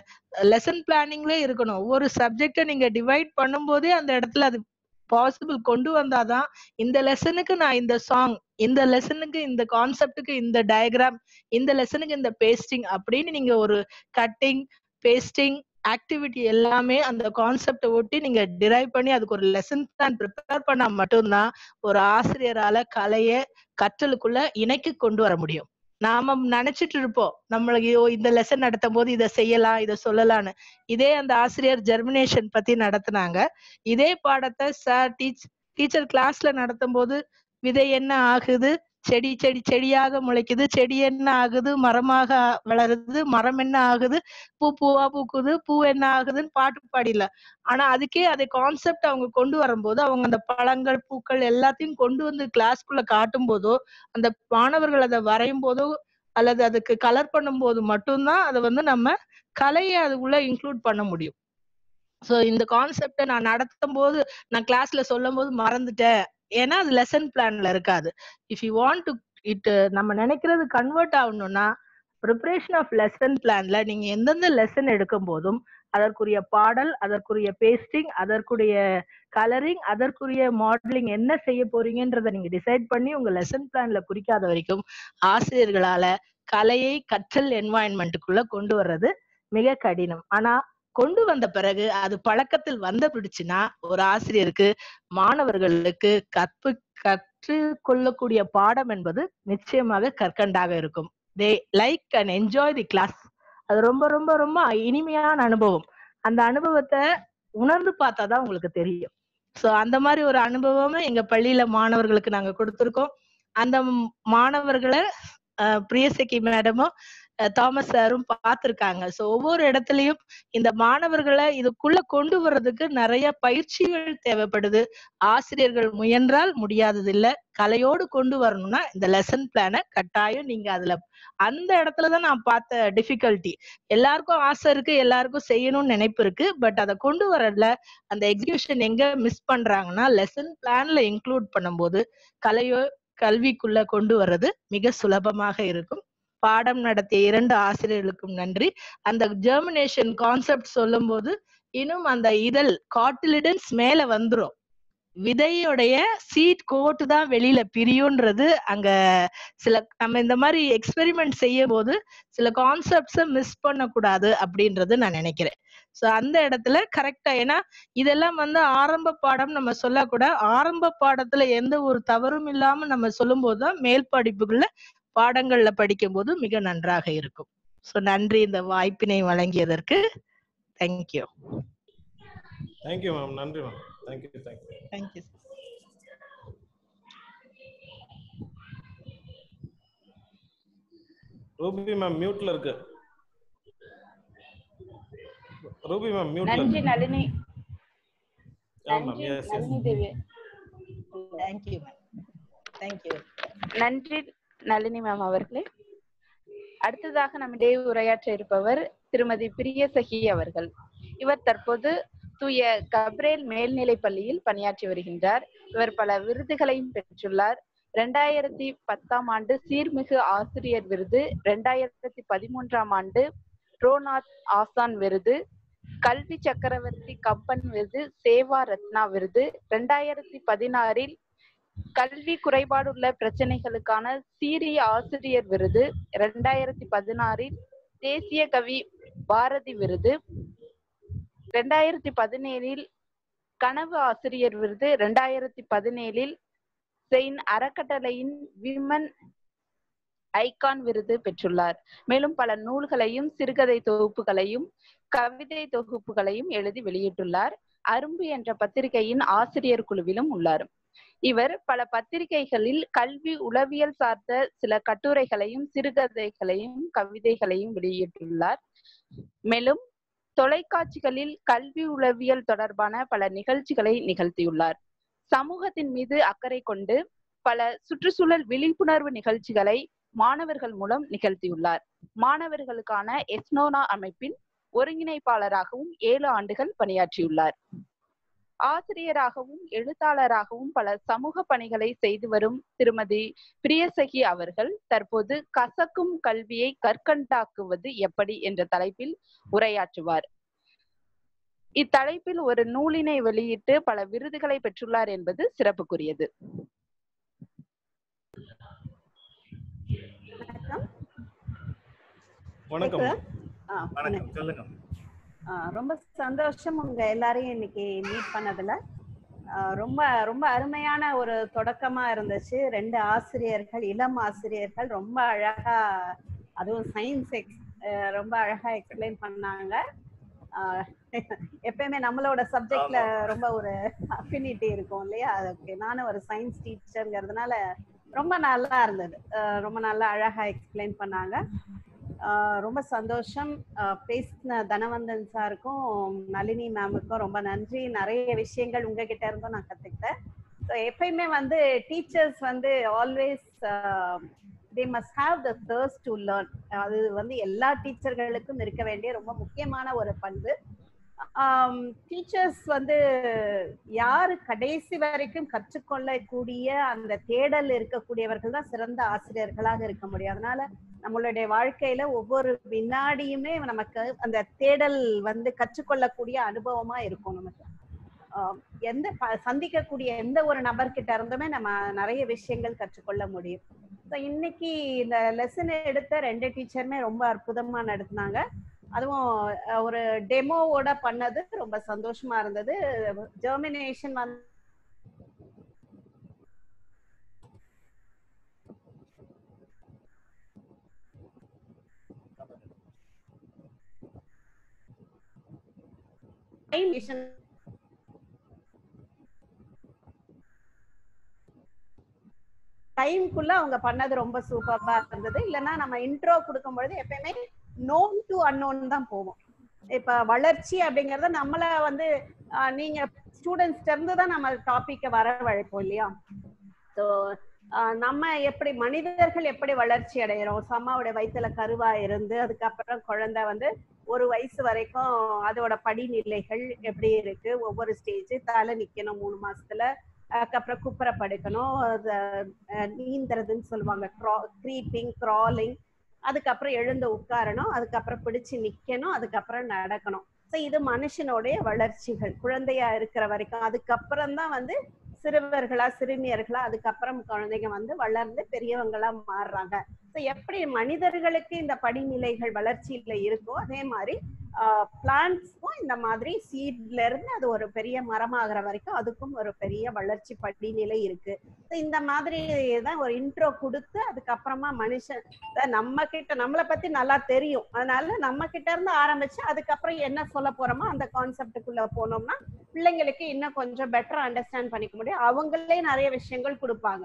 லெசன் பிளானிங்ல இருக்கணும். ஒவ்வொரு சப்ஜெக்டை நீங்க டிவைட் பண்ணும் போதே அந்த இடத்துல அது பாசிபிள் கொண்டு வந்தாதான் இந்த லெசனுக்கு நான் இந்த சாங், இந்த லெசனுக்கு இந்த கான்செப்டுக்கு இந்த டயக்ராம், இந்த லெசனுக்கு இந்த பேஸ்டிங் அப்படின்னு நீங்க ஒரு கட்டிங், பேஸ்டிங் ஆக்டிவிட்டி எல்லாமே அந்த கான்செப்டை ஒட்டி நீங்க டிரைவ் பண்ணி அதுக்கு ஒரு லெசன் பிளான் ப்ரிப்பேர் பண்ணா மட்டும்தான் ஒரு ஆசிரியரால கலையை கற்றலுக்குள்ள இணைக்கு கொண்டு வர முடியும். நாம நினைச்சிட்டு இருப்போம் நம்மளுக்கு இந்த லெசன் நடத்தும் போது இதை செய்யலாம் இதை சொல்லலாம்னு. இதே அந்த ஆசிரியர் ஜெர்மினேஷன் பத்தி நடத்தினாங்க. இதே பாடத்தை சார் டீச் டீச்சர் கிளாஸ்ல நடத்தும் போது விதை என்ன ஆகுது, செடி செடி செடியாக முளைக்குது, செடி என்ன ஆகுது, மரமாக வளருது, மரம் என்ன ஆகுது, பூ பூவா பூக்குது, பூ என்ன ஆகுதுன்னு பாட்டு பாடில. ஆனா அதுக்கே அதை கான்செப்ட் அவங்க கொண்டு வரும்போது அவங்க அந்த பழங்கள் பூக்கள் எல்லாத்தையும் கொண்டு வந்து கிளாஸ்க்குள்ள காட்டும் போதோ அந்த மாணவர்கள் அதை வரையும் போதோ அல்லது அதுக்கு கலர் பண்ணும் போது மட்டும்தான் அதை வந்து நம்ம கலையை அதுக்குள்ள இன்க்ளூட் பண்ண முடியும். சோ இந்த கான்செப்டை நான் நடத்தும் போது நான் கிளாஸ்ல சொல்லும் போது மறந்துட்டேன் ஏன்னா அது லெசன் பிளான்ல இருக்காது. If you want to it நம்ம நினைக்கிறது கன்வெர்ட் ஆகணும்னா ப்ரிப்பரேஷன் ஆஃப் லெசன் பிளான்ல நீங்க எந்தெந்த லெசன் எடுக்கும் போதும் அதற்குரிய பாடல், அதற்குரிய பேஸ்டிங், அதற்குரிய கலரிங், அதற்குரிய மாடலிங் என்ன செய்ய போறீங்கன்றதை நீங்க டிசைட் பண்ணி உங்க லெசன் பிளான்ல குறிக்காத வரைக்கும் ஆசிரியர்களால கலையை கற்றல் என்வாயன்மெண்ட்டுக்குள்ள கொண்டு வர்றது மிக கடினம். ஆனா கொண்டு வந்த பிறகு அது பழக்கத்தில் வந்த பிடிச்சுன்னா ஒரு ஆசிரியருக்கு மாணவர்களுக்கு கற்பு கற்று கொள்ளக்கூடிய பாடம் என்பது நிச்சயமாக கற்கண்டாக இருக்கும். They like and enjoy the class. அது ரொம்ப ரொம்ப ரொம்ப இனிமையான அனுபவம். அந்த அனுபவத்தை உணர்ந்து பார்த்தாதான் உங்களுக்கு தெரியும். சோ அந்த மாதிரி ஒரு அனுபவம் எங்க பள்ளியில மாணவர்களுக்கு நாங்க கொடுத்திருக்கோம். அந்த மாணவர்களை அஹ் பிரியசகி மேடமும் தாமஸ் சாரும் பார்த்திருக்காங்க. சோ ஒவ்வொரு இடத்துலயும் இந்த மாணவர்களை இதுக்குள்ள கொண்டு வர்றதுக்கு நிறைய பயிற்சிகள் தேவைப்படுது. ஆசிரியர்கள் முயன்றால் முடியாதது இல்ல. கலையோடு கொண்டு வரணும்னா இந்த லெசன் பிளானை கட்டாயம் நீங்க அதுல அந்த இடத்துலதான் நான் பார்த்த டிஃபிகல்ட்டி. எல்லாருக்கும் ஆசை இருக்கு, எல்லாருக்கும் செய்யணும்னு நினைப்பு இருக்கு. பட் அதை கொண்டு வரல அந்த எக்ஸிகியூஷன் எங்க மிஸ் பண்றாங்கன்னா லெசன் பிளான்ல இன்க்ளூட் பண்ணும்போது கலையோ கல்விக்குள்ள கொண்டு வர்றது மிக சுலபமாக இருக்கும். பாடம் நடத்திய இரண்டு ஆசிரியர்களுக்கும் நன்றி. அந்த ஜெர்மினேஷன் கான்செப்ட் சொல்லும் போது இன்னும் அந்த இதழ் காட்டிலிடன்ஸ் மேல வந்துரும். விதையுடைய சீட் கோட்டு தான் வெளியில பிரியும்ன்றது அங்க சில நம்ம இந்த மாதிரி எக்ஸ்பெரிமெண்ட் செய்யும் போது சில கான்செப்ட்ஸை மிஸ் பண்ணக்கூடாது அப்படின்றது நான் நினைக்கிறேன். சோ அந்த இடத்துல கரெக்டா ஏன்னா இதெல்லாம் வந்து ஆரம்ப பாடம் நம்ம சொல்லக்கூட ஆரம்ப பாடத்துல எந்த ஒரு தவறும் இல்லாம நம்ம சொல்லும் போதுதான் மேல் படிப்புகள்ல பாடங்கள்ல படிக்கும் போது மிக நன்றாக இருக்கும். சோ நன்றி இந்த வாய்ப்பினை வழங்கியதற்கு. தேங்க்யூ. Thank you ma'am. நன்றி ma'am. Thank you thank you thank you. Ruby ma'am மியூட்ல இருக்கு. ரூபி மேம் மியூட்ல நன்றி இருக்கு. நளினி. ஆமா நன்றி yes yes. Nalini Devi. Thank you ma'am. Thank you. நன்றி நளினி மேம் அவர்களே. அடுத்ததாக நம்மிடையே உரையாற்ற இருப்பவர் திருமதி பிரியசகி அவர்கள். இவர் தற்போது தூய கப்ரேல் மேல்நிலை பள்ளியில் பணியாற்றி வருகின்றார். இவர் பல விருதுகளையும் பெற்றுள்ளார். இரண்டாயிரத்தி பத்தாம் ஆண்டு சீர்மிகு ஆசிரியர் விருது, இரண்டாயிரத்தி பதிமூன்றாம் ஆண்டு ரோநாத் ஆசான் விருது, கல்வி சக்கரவர்த்தி கம்பன் விருது, சேவா ரத்னா விருது, இரண்டாயிரத்தி பதினாறில் கல்வி குறைபாடுள்ள பிரச்சனைகளுக்கான சீரிய ஆசிரியர் விருது, இரண்டாயிரத்தி பதினாறில் தேசிய கவி பாரதி விருது, இரண்டாயிரத்தி பதினேழில் கனவு ஆசிரியர் விருது, இரண்டாயிரத்தி பதினேழில் செயின் அறக்கட்டளையின் விமன் ஐகான் விருது பெற்றுள்ளார். மேலும் பல நூல்களையும் சிறுகதை தொகுப்புகளையும் கவிதை தொகுப்புகளையும் எழுதி வெளியிட்டுள்ளார். அரும்பு என்ற பத்திரிகையின் ஆசிரியர் குழுவிலும் உள்ளார். இவர் பல பத்திரிகைகளில் கல்வி உளவியல் சார்ந்த சில கட்டுரைகளையும் சிறுகதைகளையும் கவிதைகளையும் வெளியிட்டுள்ளார். மேலும் தொலைக்காட்சிகளில் கல்வி உளவியல் தொடர்பான பல நிகழ்ச்சிகளை நிகழ்த்தியுள்ளார். சமூகத்தின் மீது அக்கறை கொண்டு பல சுற்றுச்சூழல் விழிப்புணர்வு நிகழ்ச்சிகளை மாணவர்கள் மூலம் நிகழ்த்தியுள்ளார். மாணவர்களுக்கான எஸ்னோனா அமைப்பின் ஒருங்கிணைப்பாளராகவும் ஏழு ஆண்டுகள் பணியாற்றியுள்ளார். ஆசிரியராகவும் எழுத்தாளராகவும் பல சமூக பணிகளை செய்து வரும் திருமதி பிரியசகி அவர்கள் தற்போது கசக்கும் கல்வியை கற்கண்டாக்குவது எப்படி என்ற தலைப்பில் உரையாற்றுவார். இத்தலைப்பில் ஒரு நூலினை வெளியிட்டு பல விருதுகளை பெற்றுள்ளார் என்பது சிறப்புக்குரியது. வணக்கம். வணக்கம், சொல்லுங்க. ரொம்ப சந்தோஷம் உங்க எல்லாரையும் இன்னைக்கு மீட் பண்ணதுல. ரொம்ப ரொம்ப அருமையான ஒரு தொடக்கமா இருந்துச்சு. ரெண்டு ஆசிரியர்கள், இளம் ஆசிரியர்கள் ரொம்ப அழகா, அதுவும் சயின்ஸ் ரொம்ப அழகா எக்ஸ்பிளைன் பண்ணாங்க. எப்பயுமே நம்மளோட சப்ஜெக்ட்ல ரொம்ப ஒரு அஃபினிட்டி இருக்கும் இல்லையா, அதுக்கு நானும் ஒரு சயின்ஸ் டீச்சர்ங்கிறதுனால ரொம்ப நல்லா இருந்தது. ரொம்ப நல்லா அழகா எக்ஸ்பிளைன் பண்ணாங்க. ரொம்ப சந்தோஷம். பேசின தனவந்தன் சாருக்கும் நளினி மேமுக்கும் ரொம்ப நன்றி. நிறைய விஷயங்கள் உங்ககிட்ட இருந்தும் நான் கத்துக்கிட்டேன். ஸோ எப்பயுமே வந்து டீச்சர்ஸ் வந்து always they must have the thirst to learn. அது வந்து எல்லா டீச்சர்களுக்கும் இருக்க வேண்டிய ரொம்ப முக்கியமான ஒரு பண்பு. டீச்சர்ஸ் வந்து யாரு கடைசி வரைக்கும் கற்றுக்கொள்ளக்கூடிய அந்த தேடல் இருக்கக்கூடியவர்கள் தான் சிறந்த ஆசிரியர்களாக இருக்க முடியும். அதனால நம்மளுடைய வாழ்க்கையில ஒவ்வொரு வினாடியுமே நமக்கு அந்த தேடல் வந்து கற்றுக்கொள்ளக்கூடிய அனுபவமா இருக்கும். நமக்கு எந்த சந்திக்கக்கூடிய எந்த ஒரு நபர்கிட்ட இருந்துமே நம்ம நிறைய விஷயங்கள் கற்றுக்கொள்ள முடியும். இன்னைக்கு இந்த லெசன் எடுத்த ரெண்டு டீச்சருமே ரொம்ப அற்புதமா நடத்தினாங்க. அதுவும் ஒரு டெமோவோட பண்ணது ரொம்ப சந்தோஷமா இருந்தது. ஜெர்மினேஷன் வந்து டைம்குள்ள அவங்க பண்ணது ரொம்ப சூப்பரா இருந்தது. இல்லைன்னா நம்ம இன்ட்ரோ கொடுக்கும் பொழுது எப்பயுமே நோன் டு அன்னோன் தான் போவோம். இப்ப வளர்ச்சி அப்படிங்கறத நம்மள வந்து நீங்க ஸ்டூடெண்ட்ஸ்ல இருந்து தான் நம்ம டாபிக்க வரவழைப்போம் இல்லையா. ஸோ நம்ம எப்படி மனிதர்கள் எப்படி வளர்ச்சி அடைகிறோம், அம்மாவுடைய வயிற்றுல கருவா இருந்து அதுக்கப்புறம் குழந்தை வந்து ஒரு வயசு வரைக்கும் அதோட படிநிலைகள் எப்படி இருக்கு, ஒவ்வொரு ஸ்டேஜ் தலை நிக்கணும் மூணு மாசத்துல, அதுக்கப்புறம் குப்புற படுக்கணும், நீந்துறதுன்னு சொல்லுவாங்க, க்ரீப்பிங் கிராலிங், அதுக்கப்புறம் எழுந்து உட்காரணும், அதுக்கப்புறம் பிடிச்சு நிக்கணும், அதுக்கப்புறம் நடக்கணும். ஸோ இது மனுஷனுடைய வளர்ச்சிகள் குழந்தையா இருக்கிற வரைக்கும். அதுக்கப்புறம் தான் வந்து சிறுவர்களா சிறுமியர்களா அதுக்கப்புறம் குழந்தைங்க வந்து வளர்ந்து பெரியவங்களா மாறுறாங்க. ஸோ எப்படி மனிதர்களுக்கு இந்த படிநிலைகள் வளர்ச்சியில இருக்கோ அதே மாதிரி பிளான்ட்ஸ்க்கும் இந்த மாதிரி சீட்ல இருந்து அது ஒரு பெரிய மரமாகிற வரைக்கும் அதுக்கும் ஒரு பெரிய வளர்ச்சி படிநிலை இருக்கு. இந்த மாதிரி தான் ஒரு இன்ட்ரோ கொடுத்து அதுக்கப்புறமா மனுஷன் நம்ம கிட்ட நம்மளை பத்தி நல்லா தெரியும், அதனால நம்ம கிட்ட இருந்து ஆரம்பிச்சு அதுக்கப்புறம் என்ன சொல்ல போறோமோ அந்த கான்செப்டுக்குள்ள போனோம்னா பிள்ளைங்களுக்கு இன்னும் கொஞ்சம் பெட்டரா அண்டர்ஸ்டாண்ட் பண்ணிக்க முடியும். அவங்களே நிறைய விஷயங்கள் கொடுப்பாங்க.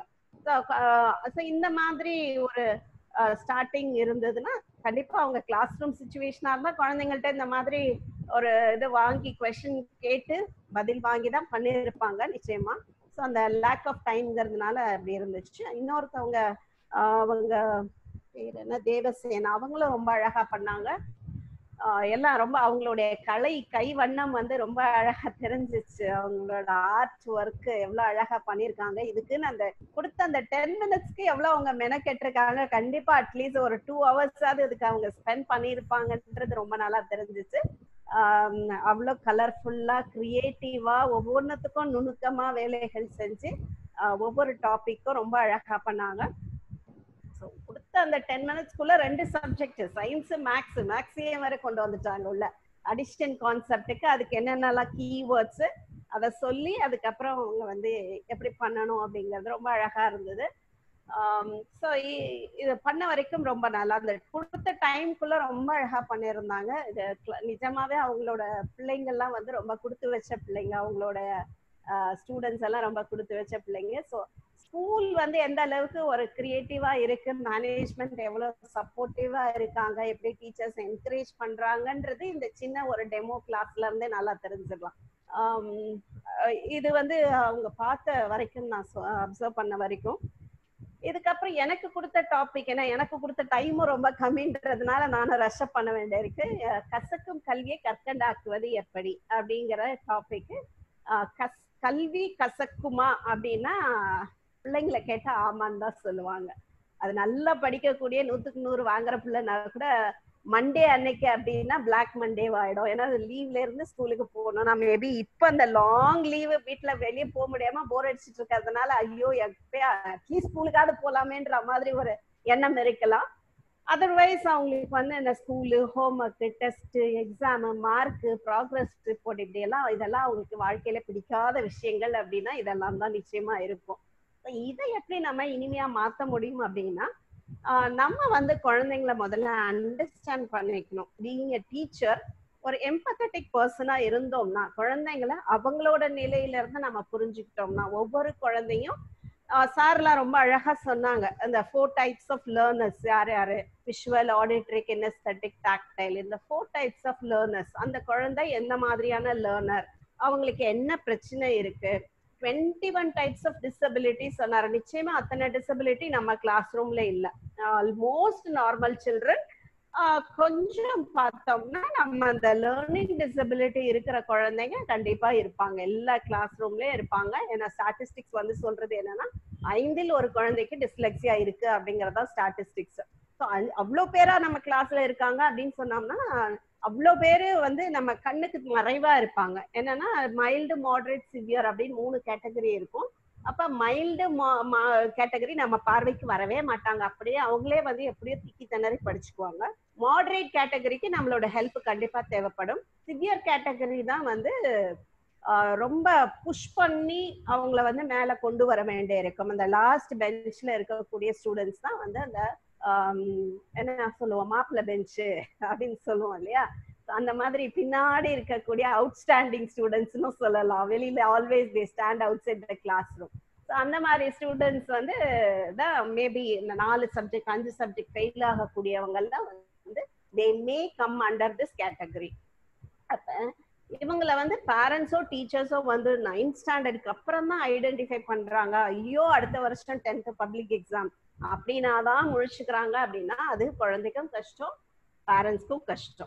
இந்த மாதிரி ஒரு ஸ்டார்டிங் இருந்ததுன்னா கண்டிப்பா அவங்க கிளாஸ் ரூம் சிச்சுவேஷனா இருந்தா குழந்தைங்கள்ட்ட இந்த மாதிரி ஒரு இது வாங்கி கொஸ்டின் கேட்டு பதில் வாங்கி தான் பண்ணிருப்பாங்க நிச்சயமா. ஸோ அந்த லேக் ஆஃப் டைம்ங்கிறதுனால அப்படி இருந்துச்சு. இன்னொருத்தவங்க அவங்க பேர் என்ன, தேவசேனா, அவங்களும் ரொம்ப அழகா பண்ணாங்க. எல்லாம் ரொம்ப அவங்களுடைய கலை கை வண்ணம் வந்து ரொம்ப அழகா தெரிஞ்சிச்சு. அவங்களோட ஆர்ட் ஒர்க் எவ்வளவு அழகா பண்ணிருக்காங்க. இதுக்குன்னு அந்த கொடுத்த அந்த டென் மினிட்ஸ்க்கு எவ்வளவு அவங்க மெனக்கெட்டிருக்காங்க. கண்டிப்பா அட்லீஸ்ட் ஒரு டூ ஹவர்ஸாவது இதுக்கு அவங்க ஸ்பெண்ட் பண்ணிருப்பாங்கன்றது ரொம்ப நல்லா தெரிஞ்சிச்சு. ஆஹ் அவ்வளோ கலர்ஃபுல்லா கிரியேட்டிவா ஒவ்வொன்றுத்துக்கும் நுணுக்கமா வேலைகள் செஞ்சு ஒவ்வொரு டாபிக்கும் ரொம்ப அழகா பண்ணாங்க. கொடுத்த அந்த டென் மினிட்ஸ்க்குள்ள ரெண்டு சப்ஜெக்ட் சயின்ஸ் மேக்ஸ் மேக்ஸையே வரை கொண்டு வந்துட்டாங்க உள்ள. அடிஷன் கான்செப்டுக்கு அதுக்கு என்னென்னலாம் கீவேர்ட்ஸ் அதை சொல்லி அதுக்கப்புறம் அவங்க வந்து எப்படி பண்ணணும் அப்படிங்கிறது ரொம்ப அழகா இருந்தது. ஸோ இது பண்ண வரைக்கும் ரொம்ப நல்லா அந்த கொடுத்த டைம்குள்ள ரொம்ப அழகா பண்ணியிருந்தாங்க. இது நிஜமாவே அவங்களோட பிள்ளைங்கள்லாம் வந்து ரொம்ப கொடுத்து வச்ச பிள்ளைங்க, அவங்களோட ஸ்டூடெண்ட்ஸ் எல்லாம் ரொம்ப கொடுத்து வச்ச பிள்ளைங்க. ஸோ ஸ்கூல் வந்து எந்த அளவுக்கு ஒரு கிரியேட்டிவா இருக்கு, மேனேஜ்மெண்ட் எவ்வளவு சப்போர்ட்டிவா இருக்காங்க, எப்படி டீச்சர்ஸ் என்கரேஜ் பண்றாங்கன்றது இந்த சின்ன ஒரு டெமோ கிளாஸ்ல இருந்தே நல்லா தெரிஞ்சிடலாம். இது வந்து அவங்க பார்த்த வரைக்கும் நான் அப்சர்வ் பண்ண வரைக்கும். இதுக்கப்புறம் எனக்கு கொடுத்த டாபிக், ஏன்னா எனக்கு கொடுத்த டைமும் ரொம்ப கம்மின்றதுனால நானும் ரஷ்அப் பண்ண வேண்டியிருக்கு. கசக்கும் கல்வியை கற்கண்டாக்குவது எப்படி அப்படிங்கிற டாபிக். கஸ் கல்வி கசக்குமா அப்படின்னா பிள்ளைங்களை கேட்டா ஆமான்னு தான் சொல்லுவாங்க. அது நல்லா படிக்கக்கூடிய நூத்துக்கு நூறு வாங்குற பிள்ளைனா கூட மண்டே அன்னைக்கு அப்படின்னா பிளாக் மண்டே ஆயிடும். ஏன்னா லீவ்ல இருந்து ஸ்கூலுக்கு போகணும். நம்ம மேபி இப்ப அந்த லாங் லீவு வீட்டுல வெளியே போக முடியாம போர் அடிச்சுட்டு இருக்கிறதுனால ஐயோ எப்பயா அட்லீஸ்ட் ஸ்கூலுக்காவது போலாமேன்ற மாதிரி ஒரு எண்ணம் இருக்கலாம். அதர்வைஸ் அவங்களுக்கு வந்து இந்த school, homework, test, exam, mark, progress report இப்படி எல்லாம் இதெல்லாம் அவங்களுக்கு வாழ்க்கையில பிடிக்காத விஷயங்கள் அப்படின்னா இதெல்லாம் தான் நிச்சயமா இருக்கும். இதை எப்படி நம்ம இனிமையா மாத்த முடியும் அப்படின்னா நம்ம வந்து குழந்தைங்களை முதல்ல அண்டர்ஸ்டாண்ட் பண்ணிக்கணும். பீயிங் எ டீச்சர் ஒரு எம்பத்தட்டிக் பர்சனா இருந்தோம்னா குழந்தைங்களை அவங்களோட நிலையில இருந்து நம்ம புரிஞ்சுக்கிட்டோம்னா ஒவ்வொரு குழந்தையும் சார்லாம் ரொம்ப அழகா சொன்னாங்க. அந்த ஃபோர் டைப்ஸ் ஆஃப் லேர்னர்ஸ் யார் யாரு, விஷுவல், ஆடிட்டரி, கினெஸ்தட்டிக், டாக்டைல், இந்த ஃபோர் டைப்ஸ் ஆஃப் லேர்னர்ஸ். அந்த குழந்தை எந்த மாதிரியான லேர்னர், அவங்களுக்கு என்ன பிரச்சனை இருக்கு, twenty one types of disability சொன்னாரு. நிச்சயமா அத்தனை டிசபிலிட்டி நம்ம கிளாஸ் ரூம்ல இல்ல. Almost normal children. கொஞ்சம் பார்த்தோம்னா நம்ம அந்த லேர்னிங் டிசபிலிட்டி இருக்கிற குழந்தைங்க கண்டிப்பா இருப்பாங்க, எல்லா கிளாஸ் ரூம்லயும் இருப்பாங்க. ஏன்னா ஸ்டாட்டிஸ்டிக்ஸ் வந்து சொல்றது என்னன்னா ஐந்தில் ஒரு குழந்தைக்கு டிஸ்லெக்சியா இருக்கு அப்படிங்கறதா ஸ்டாட்டிஸ்டிக்ஸ். ஸோ அவ்வளோ பேரா நம்ம கிளாஸ்ல இருக்காங்க அப்படின்னு சொன்னோம்னா அவ்வளோ பேரு வந்து நம்ம கண்ணுக்கு மறைவா இருப்பாங்க. என்னன்னா மைல்டு, மாடரேட், சிவியர் அப்படின்னு மூணு கேட்டகரி இருக்கும். அப்ப மைல்டு கேட்டகரி நம்ம பார்வைக்கு வரவே மாட்டாங்க, அப்படியே அவங்களே வந்து எப்படியோ திக்கி திணறி படிச்சுக்குவாங்க. மாடரேட் கேட்டகரிக்கு நம்மளோட ஹெல்ப் கண்டிப்பா தேவைப்படும். சிவியர் கேட்டகரி தான் வந்து ரொம்ப புஷ் பண்ணி அவங்கள வந்து மேல கொண்டு வர வேண்டிய இருக்கும். அந்த லாஸ்ட் பெஞ்ச்ல இருக்கக்கூடிய ஸ்டூடெண்ட்ஸ் தான் வந்து அந்த என்ன சொல்லுவோம், மாப்பிள்ளை பெஞ்சு அப்படின்னு சொல்லுவோம் இல்லையா. அந்த மாதிரி பின்னாடி இருக்கக்கூடிய அவுட்ஸ்டாண்டிங் ஸ்டூடெண்ட்ஸ்னு சொல்லலாம். வெளியில always they stand outside the classroom. So அந்த மாதிரி ஸ்டூடெண்ட்ஸ் வந்து தான் மேபி இந்த நாலு சப்ஜெக்ட் அஞ்சு சப்ஜெக்ட் ஃபெயில் ஆகக்கூடியவங்கெல்லாம் வந்து they may come under this category. அப்ப இவங்களை வந்து பேரண்ட்ஸோ டீச்சர்ஸோ வந்து நைன்த் ஸ்டாண்டர்டுக்கு அப்புறம் தான் ஐடென்டிஃபை பண்றாங்க. ஐயோ அடுத்த வருஷம் டென்த் பப்ளிக் எக்ஸாம் அப்படின்னாதான் முழிச்சுக்கிறாங்க அப்படின்னா அது குழந்தைக்கும் கஷ்டம், பேரண்ட்ஸ்க்கும் கஷ்டம்,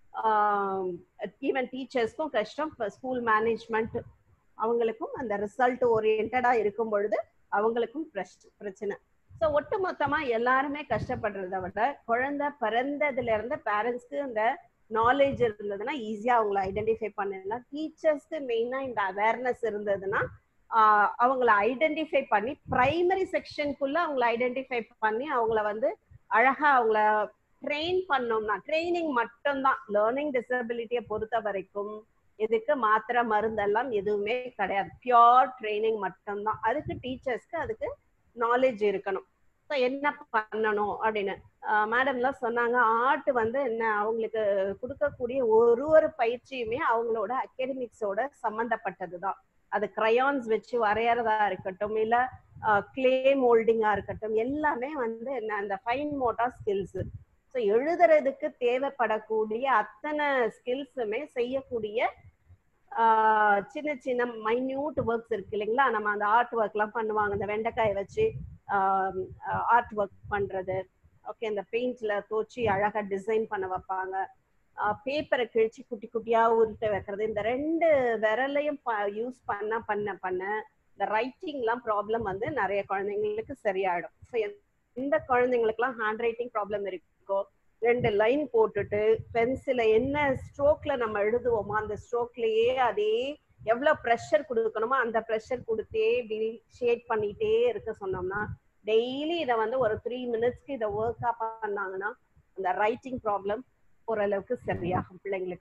ஈவன் டீச்சர்ஸ்க்கும் கஷ்டம், ஸ்கூல் மேனேஜ்மெண்ட் அவங்களுக்கும் அந்த ரிசல்ட் ஓரியன்டா இருக்கும் பொழுது அவங்களுக்கும் பிரச்சனை. ஸோ ஒட்டு மொத்தமா எல்லாருமே கஷ்டப்படுறத விட குழந்தை பிறந்ததுல இருந்து பேரண்ட்ஸ்க்கு இந்த நாலேஜ் இருந்ததுன்னா ஈஸியா அவங்களை ஐடென்டிஃபை பண்ணலாம். டீச்சர்ஸ்க்கு மெயினா இந்த அவேர்னஸ் இருந்ததுன்னா ஆஹ் அவங்கள ஐடென்டிஃபை பண்ணி பிரைமரி செக்ஷனுக்குள்ள அவங்களை ஐடென்டிஃபை பண்ணி அவங்கள வந்து அழகா அவங்கள ட்ரெயின் பண்ணோம்னா, ட்ரைனிங் மட்டும்தான் லேர்னிங் டிசபிலிட்டியை பொறுத்த வரைக்கும் இதுக்கு மாத்திரை மருந்தெல்லாம் எதுவுமே கிடையாது, பியோர் ட்ரைனிங் மட்டும்தான். அதுக்கு டீச்சர்ஸ்க்கு அதுக்கு நாலேஜ் இருக்கணும். ஸோ என்ன பண்ணணும் அப்படின்னு மேடம்லாம் சொன்னாங்க. ஆர்ட் வந்து என்ன அவங்களுக்கு கொடுக்கக்கூடிய ஒரு ஒரு பயிற்சியுமே அவங்களோட அகாடமிக்ஸோட சம்மந்தப்பட்டது தான். அது கிரையான்ஸ் வச்சு வரையறதா இருக்கட்டும், இல்ல கிளே மோல்டிங்கா இருக்கட்டும், எல்லாமே வந்து என்ன அந்த ஃபைன் மோட்டார் ஸ்கில்ஸ். ஸோ எழுதுறதுக்கு தேவைப்படக்கூடிய அத்தனை ஸ்கில்ஸுமே செய்யக்கூடிய ஆஹ் சின்ன சின்ன மைன்யூட் ஒர்க்ஸ் இருக்கு இல்லைங்களா. நம்ம அந்த ஆர்ட் ஒர்க் எல்லாம் பண்ணுவாங்க, இந்த வெண்டைக்காயை வச்சு ஆஹ் ஆர்ட் ஒர்க் பண்றது, ஓகே, இந்த பெயிண்ட்ல தோச்சி அழகா டிசைன் பண்ண வைப்பாங்க, பேப்பரை கிழிச்சு குட்டி குட்டியா உருட்ட வைக்கிறது. இந்த ரெண்டு விரலையும் யூஸ் பண்ண பண்ண பண்ண இந்த ரைட்டிங் எல்லாம் ப்ராப்ளம் வந்து நிறைய குழந்தைங்களுக்கு சரியாயிடும். ஸோ எந்த குழந்தைங்களுக்குலாம் ஹேண்ட் ரைட்டிங் ப்ராப்ளம் இருக்கோ ரெண்டு லைன் போட்டுட்டு பென்சில என்ன ஸ்ட்ரோக்ல நம்ம எழுதுவோமோ அந்த ஸ்ட்ரோக்லயே அதே எவ்வளவு ப்ரெஷர் கொடுக்கணுமோ அந்த ப்ரெஷர் கொடுத்தே ஷேட் பண்ணிட்டே இருக்க சொன்னோம்னா டெய்லி இதை வந்து ஒரு த்ரீ மினிட்ஸ்க்கு இதை ஒர்க் அப் பண்ணாங்கன்னா அந்த ரைட்டிங் ப்ராப்ளம் ஓரளவுக்கு சரியாகும் பிள்ளைங்களுக்கு.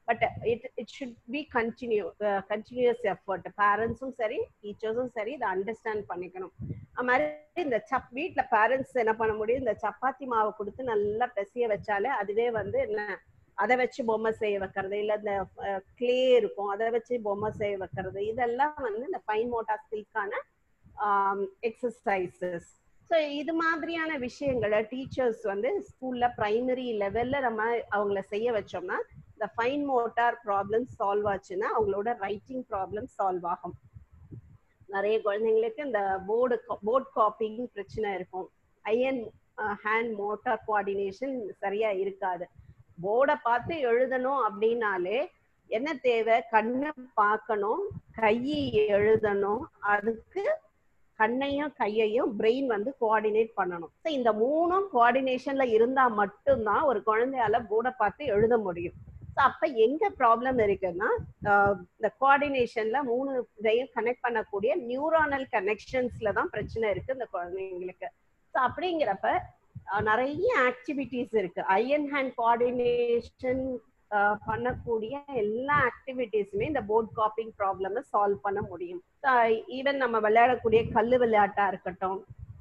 But it it should be continue continues effort. பேரண்ட்ஸும் சரி டீச்சர்ஸும் சரி இதை அண்டர்ஸ்டாண்ட் பண்ணிக்கணும். அது மாதிரி இந்த சப் வீட்டில் பேரண்ட்ஸ் என்ன பண்ண முடியும், இந்த சப்பாத்தி மாவை கொடுத்து நல்லா பிசைய வச்சாலே அதுவே வந்து என்ன அதை வச்சு பொம்மை செய்ய வைக்கிறது, இல்லை இந்த கிளே இருக்கும் அதை வச்சு பொம்மை செய்ய வைக்கிறது, இதெல்லாம் வந்து இந்த ஃபைன் மோட்டார் ஸ்கில்ஸ்க்கான எக்ஸசைசஸ். ஸோ இது மாதிரியான விஷயங்களை டீச்சர்ஸ் வந்து ஸ்கூல்ல பிரைமரி லெவல்ல நம்ம அவங்கள செய்ய வச்சோம்னா இந்த ஃபைன் மோட்டார் ப்ராப்ளம் சால்வ் ஆச்சுன்னா அவங்களோட ரைட்டிங் ப்ராப்ளம் சால்வ் ஆகும். நிறைய குழந்தைங்களுக்கு இந்த போர்டு போர்ட் காப்பிங் பிரச்சனை இருக்கும். ஐஎன் ஹேண்ட் மோட்டார் கோஆர்டினேஷன் சரியா இருக்காது. போர்டை பார்த்து எழுதணும் அப்படின்னாலே என்ன தேவை, கண்ணை பார்க்கணும், கையை எழுதணும், அதுக்கு கண்ணையும் கையையும் பிரெயின் வந்து கோஆர்டினேட் பண்ணணும். ஸோ இந்த மூணும் கோஆர்டினேஷன்ல இருந்தா மட்டும்தான் ஒரு குழந்தையால போர்டை பார்த்து எழுத முடியும். ஸோ அப்ப எங்க ப்ராப்ளம் இருக்குன்னா இந்த கோஆர்டினேஷன்ல மூணு இதையும் கனெக்ட் பண்ணக்கூடிய நியூரானல் கனெக்ஷன்ஸ்ல தான் பிரச்சனை இருக்கு இந்த குழந்தைங்களுக்கு. ஸோ அப்படிங்கிறப்ப நிறைய ஆக்டிவிட்டிஸ் இருக்கு. ஐ அண்ட் ஹேண்ட் கோஆர்டினேஷன் பண்ணக்கூடிய எல்லா ஆக்டிவிட்டிஸுமே இந்த போர்ட் காப்பிங் ப்ராப்ளம் சால்வ் பண்ண முடியும். ஈவன் நம்ம விளையாடக்கூடிய கல்லு விளையாட்டா இருக்கட்டும்,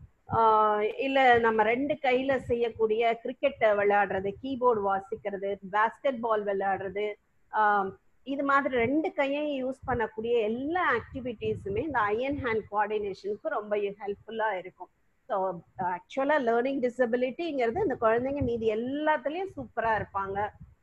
இல்ல நம்ம ரெண்டு கையில செய்யக்கூடிய கிரிக்கெட் விளையாடுறது, கீபோர்டு வாசிக்கிறது, பாஸ்கெட் பால் விளையாடுறது, இது மாதிரி ரெண்டு கையையும் யூஸ் பண்ணக்கூடிய எல்லா ஆக்டிவிட்டிஸுமே இந்த ஐ அண்ட் ஹேண்ட் கோஆர்டினேஷனுக்கு ரொம்ப ஹெல்ப்ஃபுல்லா இருக்கும். ஸோ ஆக்சுவலா லேர்னிங் டிசபிலிட்டிங்கிறது இந்த குழந்தைங்க மீதி எல்லாத்துலயும் சூப்பரா இருப்பாங்க.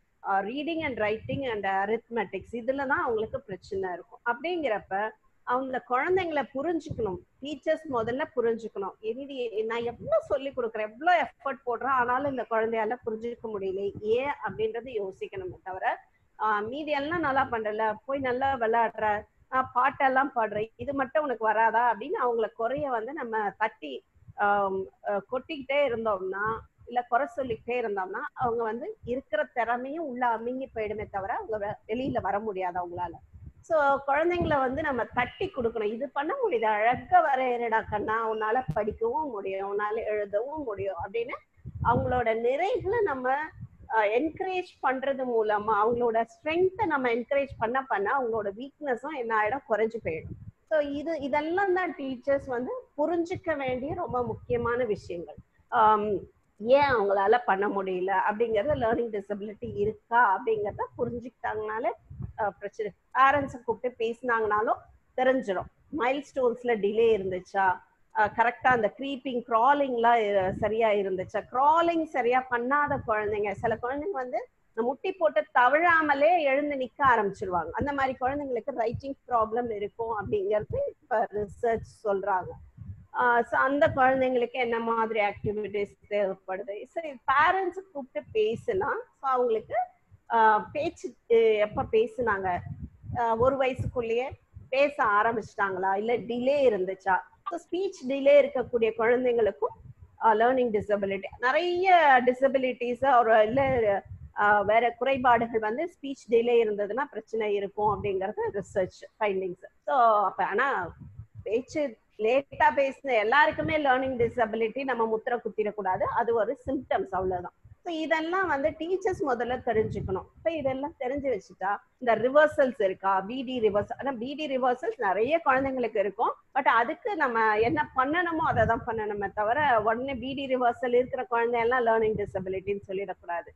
Reading and writing and arithmetics இதுல தான் அவங்களுக்கு பிரச்சனை இருக்கும். அப்படிங்கிறப்ப அவங்க குழந்தைங்களை புரிஞ்சுக்கணும், டீச்சர்ஸ் முதல்ல புரிஞ்சுக்கணும். இது நான் எவ்வளவு சொல்லி கொடுக்குறேன், எவ்வளவு எஃபர்ட் போடுறேன், ஆனாலும் இந்த குழந்தையால புரிஞ்சுக்க முடியல ஏன் அப்படின்றது யோசிக்கணுமே தவிர ஆஹ் மீதி எல்லாம் நல்லா பண்றல, போய் நல்லா விளையாடுற, ஆஹ் பாட்டெல்லாம் பாடுற, இது மட்டும் உனக்கு வராதா அப்படின்னு அவங்கள குறைய வந்து நம்ம தட்டி ஆஹ் கொட்டிக்கிட்டே இருந்தோம்னா இல்ல குறை சொல்லிக்கிட்டே இருந்தோம்னா அவங்க வந்து இருக்கிற திறமையும் உள்ள அமுங்கி போயிடுமே தவிர அவங்க வெளியில வர முடியாது அவங்களால. ஸோ குழந்தைங்களை வந்து நம்ம தட்டி கொடுக்கணும். இது பண்ண முடியுது, அழகா வரையறடா கண்ணா, உன்னால படிக்கவும் முடியும், உன்னால எழுதவும் முடியும் அப்படின்னு அவங்களோட நிறைகளை நம்ம என்கரேஜ் பண்றது மூலமா அவங்களோட ஸ்ட்ரென்த்தை நம்ம என்கரேஜ் பண்ண பண்ண அவங்களோட வீக்னஸும் என்ன ஆயிடும், குறைஞ்சு போயிடும். ஸோ இது இதெல்லாம் தான் டீச்சர்ஸ் வந்து புரிஞ்சுக்க வேண்டிய ரொம்ப முக்கியமான விஷயங்கள். ஆஹ் ஏன் அவங்களால பண்ண முடியல அப்படிங்கறத, லேர்னிங் டிசபிலிட்டி இருக்கா அப்படிங்கறத புரிஞ்சுக்கிட்டாங்கனாலே பிரச்சனை. பேரண்ட்ஸை கூப்பிட்டு பேசினாங்கனாலும் தெரிஞ்சிடும். மைல் ஸ்டோன்ஸ்ல டிலே இருந்துச்சா, கரெக்டா அந்த க்ரீப்பிங் க்ராலிங்லாம் சரியா இருந்துச்சா, க்ராலிங் சரியா பண்ணாத குழந்தைங்க, சில குழந்தைங்க வந்து முட்டி போட்டு தவழாமலே எழுந்து நிக்க ஆரம்பிச்சிருவாங்க. அந்த மாதிரி குழந்தைங்களுக்கு ரைட்டிங் ப்ராப்ளம் இருக்கும் அப்படிங்கிறது இப்ப ரிசர்ச் சொல்றாங்க. ஸோ அந்த குழந்தைங்களுக்கு என்ன மாதிரி ஆக்டிவிட்டிஸ் தேவைப்படுது. சரி, பேரண்ட்ஸை கூப்பிட்டு பேசலாம். ஸோ அவங்களுக்கு பேச்சு எப்ப பேசுனாங்க, ஒரு வயசுக்குள்ளேயே பேச ஆரம்பிச்சிட்டாங்களா, இல்ல டிலே இருந்துச்சா. ஸோ ஸ்பீச் டிலே இருக்கக்கூடிய குழந்தைங்களுக்கும் லேர்னிங் டிசபிலிட்டி, நிறைய டிசபிலிட்டிஸ் ஒரு இல்ல வேற குறைபாடுகள் வந்து ஸ்பீச் டிலே இருந்ததுன்னா பிரச்சனை இருக்கும் அப்படிங்கறது ரிசர்ச் ஃபைண்டிங்ஸ். ஸோ அப்ப ஆனா பேச்சு லேட்டா பேசின எல்லாருக்குமே லேர்னிங் டிசபிலிட்டி நம்ம முத்திரை குத்திடக்கூடாது, அது ஒரு சிம்டம்ஸ், அவ்வளவுதான். ஸோ இதெல்லாம் வந்து டீச்சர்ஸ் முதல்ல தெரிஞ்சுக்கணும். இப்போ இதெல்லாம் தெரிஞ்சு வச்சுட்டா இந்த ரிவர்சல்ஸ் இருக்கா, பிடி ரிவர்சல், ஆனால் பிடி ரிவர்சல்ஸ் நிறைய குழந்தைங்களுக்கு இருக்கும். பட் அதுக்கு நம்ம என்ன பண்ணணுமோ அதை தான் பண்ணணுமே தவிர உடனே பிடி ரிவர்சல் இருக்கிற குழந்தையெல்லாம் லேர்னிங் டிசபிலிட்டின்னு சொல்லிடக்கூடாது.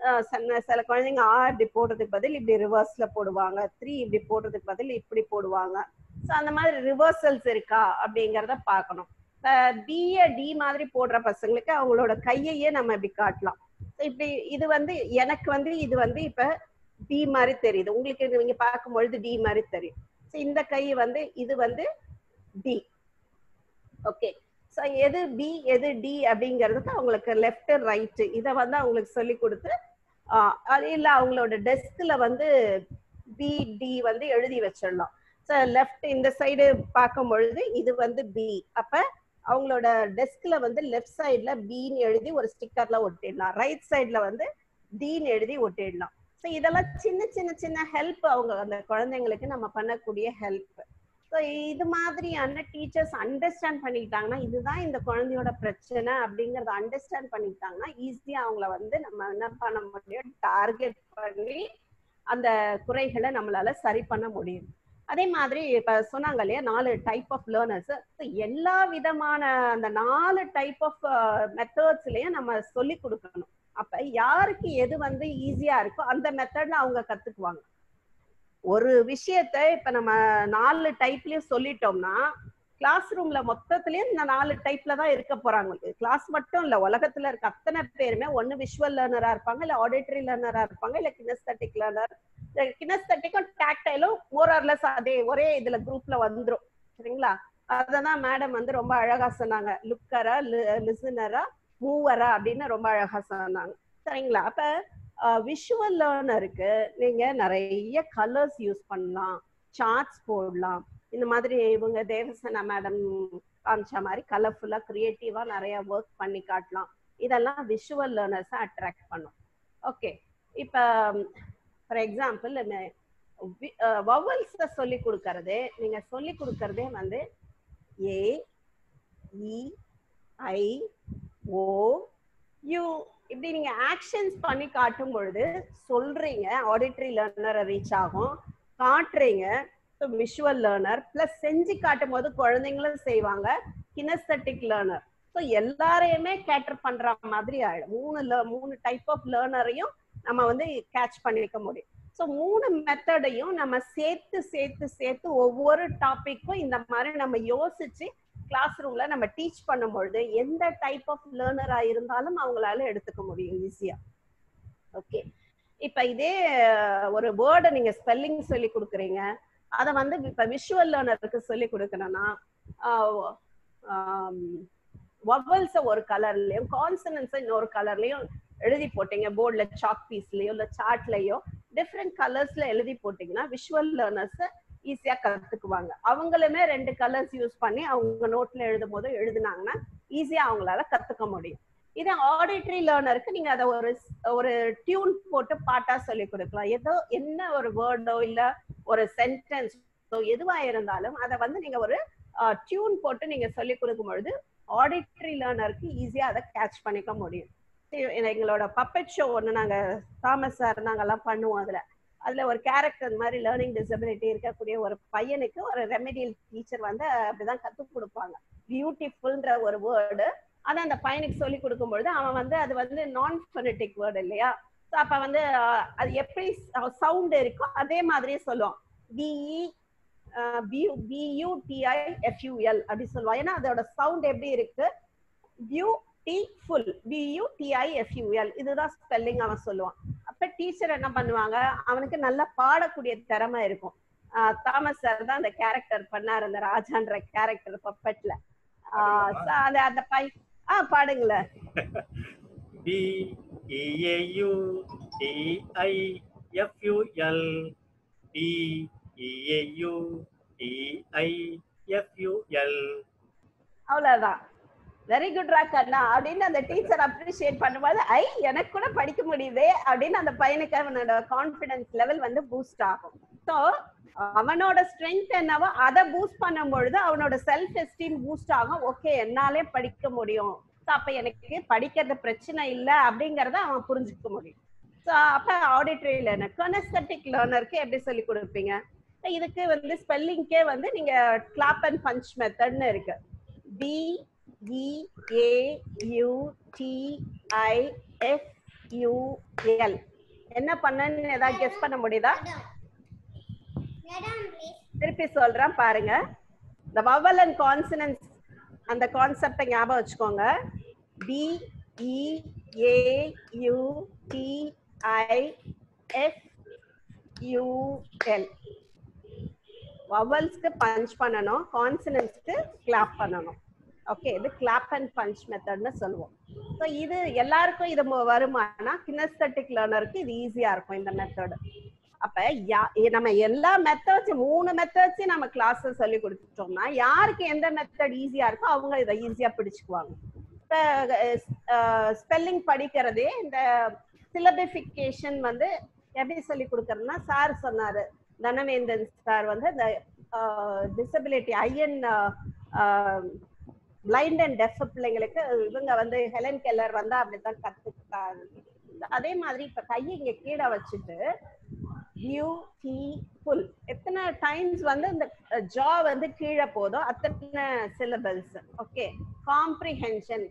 சில குழந்தைங்க ஆ இப்படி போடுறதுக்கு பதில் இப்படி ரிவர்ஸ்ல போடுவாங்க, த்ரீ இப்படி போடுறதுக்கு பதில் இப்படி போடுவாங்க. ஸோ அந்த மாதிரி ரிவர்சல்ஸ் இருக்கா அப்படிங்கிறத பார்க்கணும். பிஏ டி மாதிரி போடுற பசங்களுக்கு அவங்களோட கையையே நம்ம இப்படி காட்டலாம். இப்படி இது வந்து எனக்கு வந்து இது வந்து இப்ப டி மாதிரி தெரியுது, உங்களுக்கு நீங்க பார்க்கும்பொழுது டி மாதிரி தெரியும். ஸோ இந்த கை வந்து இது வந்து டி. ஓகே, ஸோ எது பி எது டி அப்படிங்கிறதுக்கு அவங்களுக்கு லெஃப்ட் ரைட் இதை வந்து அவங்களுக்கு சொல்லி கொடுத்து அது இல்லை அவங்களோட டெஸ்க்ல வந்து பி டி வந்து எழுதி வச்சிடலாம். ஸோ லெஃப்ட் இந்த சைடு பார்க்கும் பொழுது இது வந்து பி, அப்ப அவங்களோட டெஸ்க்ல வந்து லெஃப்ட் சைட்ல பின்னு எழுதி ஒரு ஸ்டிக்கர்ல ஒட்டிடலாம், ரைட் சைட்ல வந்து டின்னு எழுதி ஒட்டிடலாம். ஸோ இதெல்லாம் சின்ன சின்ன சின்ன ஹெல்ப் அவங்க அந்த குழந்தைங்களுக்கு நம்ம பண்ணக்கூடிய ஹெல்ப். ஸோ இது மாதிரியான டீச்சர்ஸ் அண்டர்ஸ்டாண்ட் பண்ணிக்கிட்டாங்கன்னா இதுதான் இந்த குழந்தையோட பிரச்சனை அப்படிங்கறத அண்டர்ஸ்டாண்ட் பண்ணிக்கிட்டாங்கன்னா ஈஸியா அவங்கள வந்து நம்ம என்ன பண்ண முடியும், டார்கெட் பண்ணி அந்த குறைகளை நம்மளால சரி பண்ண முடியும். அதே மாதிரி இப்ப சொன்னாங்க இல்லையா நாலு டைப் ஆஃப் லேர்னர்ஸ், எல்லா விதமான அந்த நாலு டைப் ஆஃப் மெத்தட்ஸ்லயும் நம்ம சொல்லி கொடுக்கணும். அப்ப யாருக்கு எது வந்து ஈஸியா இருக்கோ அந்த மெத்தட்ல அவங்க கத்துக்குவாங்க. ஒரு விஷயத்த இப்ப நம்ம நாலு டைப்லயும் சொல்லிட்டோம்னா கிளாஸ் ரூம்ல மொத்தத்திலயும் இந்த நாலு டைப்ல தான் இருக்க போறாங்க. கிளாஸ் மட்டும் இல்ல, உலகத்துல இருக்க அத்தனை பேருமே ஒண்ணு விஷுவல் லேர்னரா இருப்பாங்க, இல்ல ஆடிட்டரி லேர்னரா இருப்பாங்க, இல்ல கினஸ்தட்டிக் லேர்னர். கினஸ்தட்டிக்கும் டாக்டைலும் மோரர்லெஸ் அதே ஒரே இதுல குரூப்ல வந்துரும். சரிங்களா? அததான் மேடம் வந்து ரொம்ப அழகா சொன்னாங்க, லுக்கரா, லிசனரா, மூவரா அப்படின்னு ரொம்ப அழகா சொன்னாங்க. சரிங்களா? அப்ப விஷுவல் லேர்னருக்கு நீங்க நிறைய கலர்ஸ் யூஸ் பண்ணலாம், சார்ட்ஸ் போடலாம். இந்த மாதிரி இவங்க தேவசனா மேடம் காமிச்ச மாதிரி கலர்ஃபுல்லா கிரியேட்டிவா நிறைய ஒர்க் பண்ணி காட்டலாம். இதெல்லாம் விஷுவல் லேர்னர்ஸை அட்ராக்ட் பண்ணும். ஓகே, இப்ப ஃபார் எக்ஸாம்பிள் வவல்ஸை சொல்லி கொடுக்கறதே நீங்க சொல்லி கொடுக்கறதே வந்து ஏ இ ஐ ஓ யூ இப்படி நீங்க ஆக்ஷன்ஸ் பண்ணி காட்டும் பொழுது சொல்றீங்க, ஆடிட்டரி லேர்னரை ரீச் ஆகும், காட்டுறீங்க விஷுவல் லேர்னர், பிளஸ் செஞ்சு காட்டும் போது குழந்தைங்களும் செய்வாங்க, கினஸ்தட்டிக் லேர்னர். ஸோ எல்லாரையுமே கேட்டர் பண்ற மாதிரி ஆயிடும். மூணு மூணு டைப் ஆஃப் லேர்னரையும் நம்ம வந்து கேட்ச் பண்ணிக்க முடியும். ஸோ மூணு மெத்தடையும் நம்ம சேர்த்து சேர்த்து சேர்த்து ஒவ்வொரு டாபிக்கும் இந்த மாதிரி நம்ம யோசிச்சு கிளாஸ் ரூம்ல நம்ம டீச் பண்ணும் பொழுது எந்த டைப் ஆஃப் லேர்னரா இருந்தாலும் அவங்களால எடுத்துக்க முடியும் ஈஸியா. ஓகே, இப்ப இதே ஒரு வேர்டை நீங்க ஸ்பெல்லிங் சொல்லி கொடுக்குறீங்க, அதை வந்து இப்ப விஷுவல் லேர்னருக்கு சொல்லி கொடுக்கணும்னா வவல்ஸ ஒரு கலர்லயும் கான்சனன்ஸை இன்னொரு கலர்லயும் எழுதி போட்டீங்க, போர்ட்ல சாக் பீஸ்லயோ இல்ல சார்ட்லயோ டிஃப்ரெண்ட் கலர்ஸ்ல எழுதி போட்டீங்கன்னா விஷுவல் லேர்னர்ஸ் ஈஸியா கத்துக்குவாங்க. அவங்களுமே ரெண்டு கலர்ஸ் யூஸ் பண்ணி அவங்க நோட்ல எழுதும் போது எழுதுனாங்கன்னா ஈஸியா அவங்களால கத்துக்க முடியும். இதே ஆடிட்டரி லேர்னருக்கு நீங்க அதை ஒரு ஒரு டியூன் போட்டு பாட்டா சொல்லி கொடுக்கலாம். ஏதோ என்ன ஒரு வேர்டோ இல்ல ஒரு சென்டென்ஸோ எதுவா இருந்தாலும் அதை வந்து நீங்க ஒரு டியூன் போட்டு நீங்க சொல்லி கொடுக்கும் பொழுது ஆடிட்டரி லேர்னருக்கு ஈஸியா அதை கேட்ச் பண்ணிக்க முடியும். எங்களோட பப்பெட் ஷோ ஒண்ணு நாங்க தாமஸ் சார் நாங்கெல்லாம் பண்ணுவோம். அதுல அதுல ஒரு கேரக்டர் மாதிரி லேர்னிங் டிசபிலிட்டி இருக்கக்கூடிய ஒரு பையனுக்கு ஒரு ரெமெடியல் டீச்சர் வந்து அப்படிதான் கத்துக் கொடுப்பாங்க. பியூட்டிஃபுல்ன்ற ஒரு வேர்டு ஆனா அந்த பையனுக்கு சொல்லி கொடுக்கும் பொழுது அவன் வந்து அது வந்து நான் ஃபோனடிக் வேர்டு இல்லையா, ஸோ அப்ப வந்து அது எப்படி சவுண்ட் இருக்கோ அதே மாதிரியே சொல்லுவான். பிஇ பியூடிஐஎஃப்யூஎல் அப்படி சொல்லுவான். ஏன்னா அதோட சவுண்ட் எப்படி இருக்கு, பியூட்டிஃபுல், பியூடிஐஎஃப்யூஎல் இதுதான் ஸ்பெல்லிங் அவன் சொல்லுவான். அப்ப டீச்சர் என்ன பண்ணுவாங்க, அவனுக்கு நல்லா பாடக்கூடிய திறமை இருக்கும். ஆஹ் தாமஸ் சார் தான் அந்த கேரக்டர் பண்ணார், அந்த ராஜான்ற கேரக்டர் பப்பட்ல. ஆஹ் அந்த அந்த பை ஆஹ் பாடுங்களேன். B E A U T I F U L B E A U T I F U L. அவ்வளவுதான். வெரி குட் ராக் அண்ணா அப்படின்னு அந்த டீச்சர் அப்ரிஷியேட் பண்ணும்போது ஐ எனக்கு கூட படிக்க முடியுதே அப்படின்னு அந்த பையனுக்கு அவனோட கான்பிடன்ஸ் லெவல் வந்து பூஸ்ட் ஆகும். ஸோ அவனோட ஸ்ட்ரென்த் என்னவோ அதை பூஸ்ட் பண்ணும் பொழுது அவனோட செல்ஃப் எஸ்டீம் பூஸ்ட் ஆகும். ஓகே என்னாலே படிக்க முடியும், ஸோ அப்ப எனக்கு படிக்கிறது பிரச்சனை இல்லை அப்படிங்கறத அவன் புரிஞ்சுக்க முடியும். ஸோ அப்ப ஆடிட்டரி லேர்னர் கினெஸ்தெட்டிக் லேர்னருக்கு எப்படி சொல்லி கொடுப்பீங்க? இதுக்கு வந்து ஸ்பெல்லிங்கே வந்து நீங்க கிளாப் அண்ட் பஞ்ச் மெத்தட்னு இருக்கு. B E A U T I F U L. என்ன பண்ணன்னு ஏதாவது கெஸ் பண்ண முடியுதா? திருப்பி சொல்றேன் பாருங்க. இந்த வவல் அண்ட் கான்சனன்ஸ் அந்த கான்செப்டை ஞாபகம் வச்சுக்கோங்க. B E A U T I F U L. வவல்ஸ்க்கு பஞ்ச் பண்ணணும், கான்சனன்ஸ்க்கு கிளாப் பண்ணணும். ஓகே, இது கிளாப் அண்ட் பஞ்ச் மெத்தட்னு சொல்லுவோம். ஸோ இது எல்லாருக்கும் இது வருமானா கினெஸ்தெட்டிக் லேர்னருக்கு இது ஈஸியா இருக்கும் இந்த மெத்தட். அப்ப நம்ம எல்லா மெத்தட்ஸ் மூணு மெத்தட்ஸையும் நம்ம கிளாஸ்ல சொல்லி கொடுத்துட்டோம்னா யாருக்கு எந்த மெத்தட் ஈஸியா இருக்கோ அவங்க இதை ஈஸியா பிடிச்சுக்குவாங்க. இப்ப ஸ்பெல்லிங் படிக்கிறதே இந்த சிலபிஃபிகேஷன் வந்து எப்படி சொல்லி கொடுக்கறதுன்னா சார் சொன்னாரு, தனவேந்தன் சார் வந்து இந்த disability I N blind and deaf பிள்ளைங்களுக்கு இவங்க வந்து ஹெலன் கெல்லர் வந்து அப்படித்தான் கத்துக்கிட்டாங்க. அதே மாதிரி இப்ப கையை இங்க கீழே வச்சுட்டு பியூட்டிஃபுல். எத்தனை டைம்ஸ் வந்து இந்த ஜா வந்து கீழே போதோ அத்தனை syllables. Okay. Comprehension,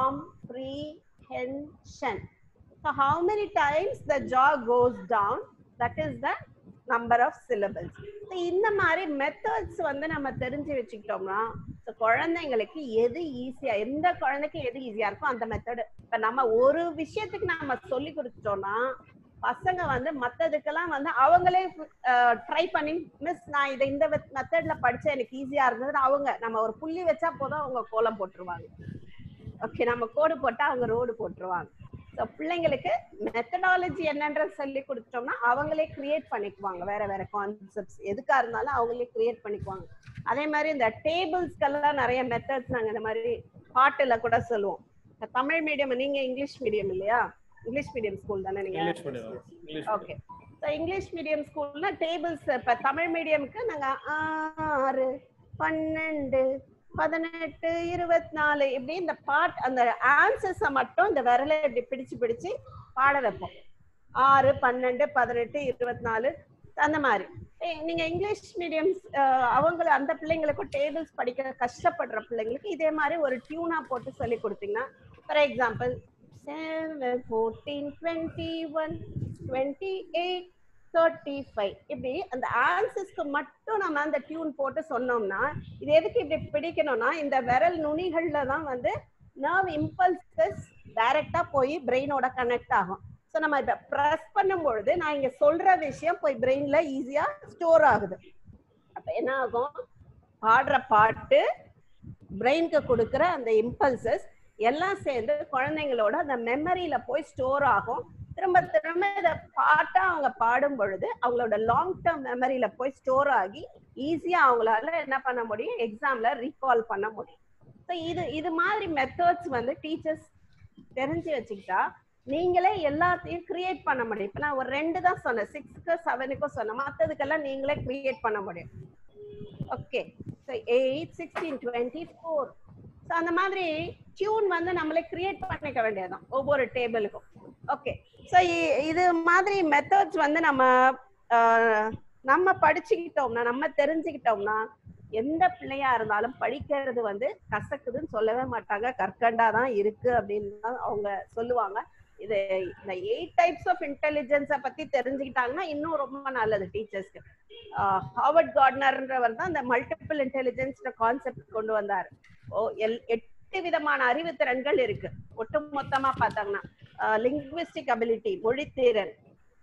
comprehension. So how many times the jaw goes down, that is the number of syllables. So இந்த மாதிரி மெத்தட்ஸ் வந்து நம்ம தெரிஞ்சு வச்சுக்கிட்டோம்னா குழந்தைங்களுக்கு எது ஈஸியா, எந்த குழந்தைக்கு எது ஈஸியா இருக்கோ அந்த மெத்தட். இப்ப நம்ம ஒரு விஷயத்துக்கு நம்ம சொல்லி கொடுத்துட்டோம்னா பசங்க வந்து மத்ததுக்கெல்லாம் வந்து அவங்களே ட்ரை பண்ணி, மிஸ் நான் இதை இந்த மெத்தட்ல படிச்சா எனக்கு ஈஸியா இருந்தது, அவங்க நம்ம ஒரு புள்ளி வச்சா போதும் அவங்க கோலம் போட்டுருவாங்க. ஓகே, நம்ம கோடு போட்டா அவங்க ரோடு போட்டுருவாங்க. ஸோ பிள்ளைங்களுக்கு மெத்தடாலஜி என்னன்றது சொல்லி கொடுத்தோம்னா அவங்களே கிரியேட் பண்ணிக்குவாங்க. வேற வேற கான்செப்ட்ஸ் எதுக்கா இருந்தாலும் அவங்களே கிரியேட் பண்ணிக்குவாங்க. அதே மாதிரி இந்த டேபிள்ஸ்க்கெல்லாம் நிறைய மெத்தட்ஸ் நாங்கள் இந்த மாதிரி பாட்டுல கூட சொல்லுவோம். தமிழ் மீடியம், நீங்க இங்கிலீஷ் மீடியம் இல்லையா? இங்கிலீஷ் மீடியம் ஸ்கூல் தானே நீங்க? ஓகே. ஸோ இங்கிலீஷ் மீடியம் ஸ்கூல்னா டேபிள்ஸ், இப்போ தமிழ் மீடியமுக்கு நாங்கள் ஆறு பன்னெண்டு பதினெட்டு இருபத்தி நாலு இப்படி இந்த பாட் அந்த ஆன்சர்ஸை மட்டும் இந்த விரலை இப்படி பிடிச்சு பிடிச்சு பாட வைப்போம். ஆறு பன்னெண்டு பதினெட்டு இருபத்தி நாலு அந்த மாதிரி. நீங்க இங்கிலீஷ் மீடியம் அவங்க அந்த பிள்ளைங்களுக்கும் டேபிள்ஸ் படிக்க கஷ்டப்படுற பிள்ளைங்களுக்கு இதே மாதிரி ஒரு டியூனா போட்டு சொல்லி கொடுத்தீங்கன்னா, for example seven fourteen twenty one twenty eight thirty five இப்படி அந்த ஆன்சர்ஸ்க்கு மட்டும் நம்ம அந்த டியூன் போட்டு சொன்னோம்னா, இது எதுக்கு இப்படி பிடிக்கணும்னா இந்த விரல் நுனிகள்ல தான் வந்து நர்வ் இம்பல்சஸ் டைரக்டா போய் பிரெயினோட கனெக்ட் ஆகும். ஸோ நம்ம இப்ப ப்ரெஸ் பண்ணும் பொழுது நான் இங்க சொல்ற விஷயம் போய் பிரெயின்ல ஈஸியா ஸ்டோர் ஆகுது. அப்ப என்ன ஆகும், பாடுற பாட்டு பிரெயினுக்கு கொடுக்குற அந்த இம்பல்சஸ் எல்லாம் சேர்ந்து குழந்தைங்களோட அந்த மெமரியில போய் ஸ்டோர் ஆகும். திரும்ப திரும்ப இதை பாட்டா அவங்க பாடும் பொழுது அவங்களோட லாங் டேர்ம் மெமரியில போய் ஸ்டோர் ஆகி ஈஸியா அவங்களால என்ன பண்ண முடியும், எக்ஸாம்ல ரீகால் பண்ண முடியும். ஸோ இது இது மாதிரி மெத்தட்ஸ் வந்து டீச்சர்ஸ் தெரிஞ்சு வச்சுக்கிட்டா நீங்களே எல்லாத்தையும் கிரியேட் பண்ண முடியும். இப்ப நான் ஒரு ரெண்டு தான் சொன்னேன், சிக்ஸ்க்கு செவனுக்கும் சொன்னேன், மற்றதுக்கெல்லாம் நீங்களே கிரியேட் பண்ண முடியும். Okay. So eight sixteen twenty four so அந்த மாதிரி டியூன் வந்து நம்மளே கிரியேட் பண்ணிக்க வேண்டியதுதான் ஒவ்வொரு டேபிளுக்கும். ஓகே. ஸோ இது மாதிரி மெத்தட்ஸ் வந்து நம்ம நம்ம படிச்சுக்கிட்டோம்னா, நம்ம தெரிஞ்சுக்கிட்டோம்னா எந்த பிள்ளையா இருந்தாலும் படிக்கிறது வந்து கசக்குதுன்னு சொல்லவே மாட்டாங்க, கற்கண்டாதான் இருக்கு அப்படின்னு தான் அவங்க சொல்லுவாங்க. இது இந்த எயிட் டைப்ஸ் ஆஃப் இன்டெலிஜென்ஸை பத்தி தெரிஞ்சுக்கிட்டாங்கன்னா இன்னும் ரொம்ப நல்லது டீச்சர்ஸ்க்கு. ஹார்வர்ட் கார்ட்னர்ன்றவர் தான் இந்த மல்டிபிள் இன்டெலிஜென்ஸ் கான்செப்ட் கொண்டு வந்தாரு. ஓ எல் எட்டு விதமான அறிவு திறன்கள் இருக்கு ஒட்டு மொத்தமா பார்த்தாங்கன்னா. லிங்குவிஸ்டிக் அபிலிட்டி மொழித்திறன்,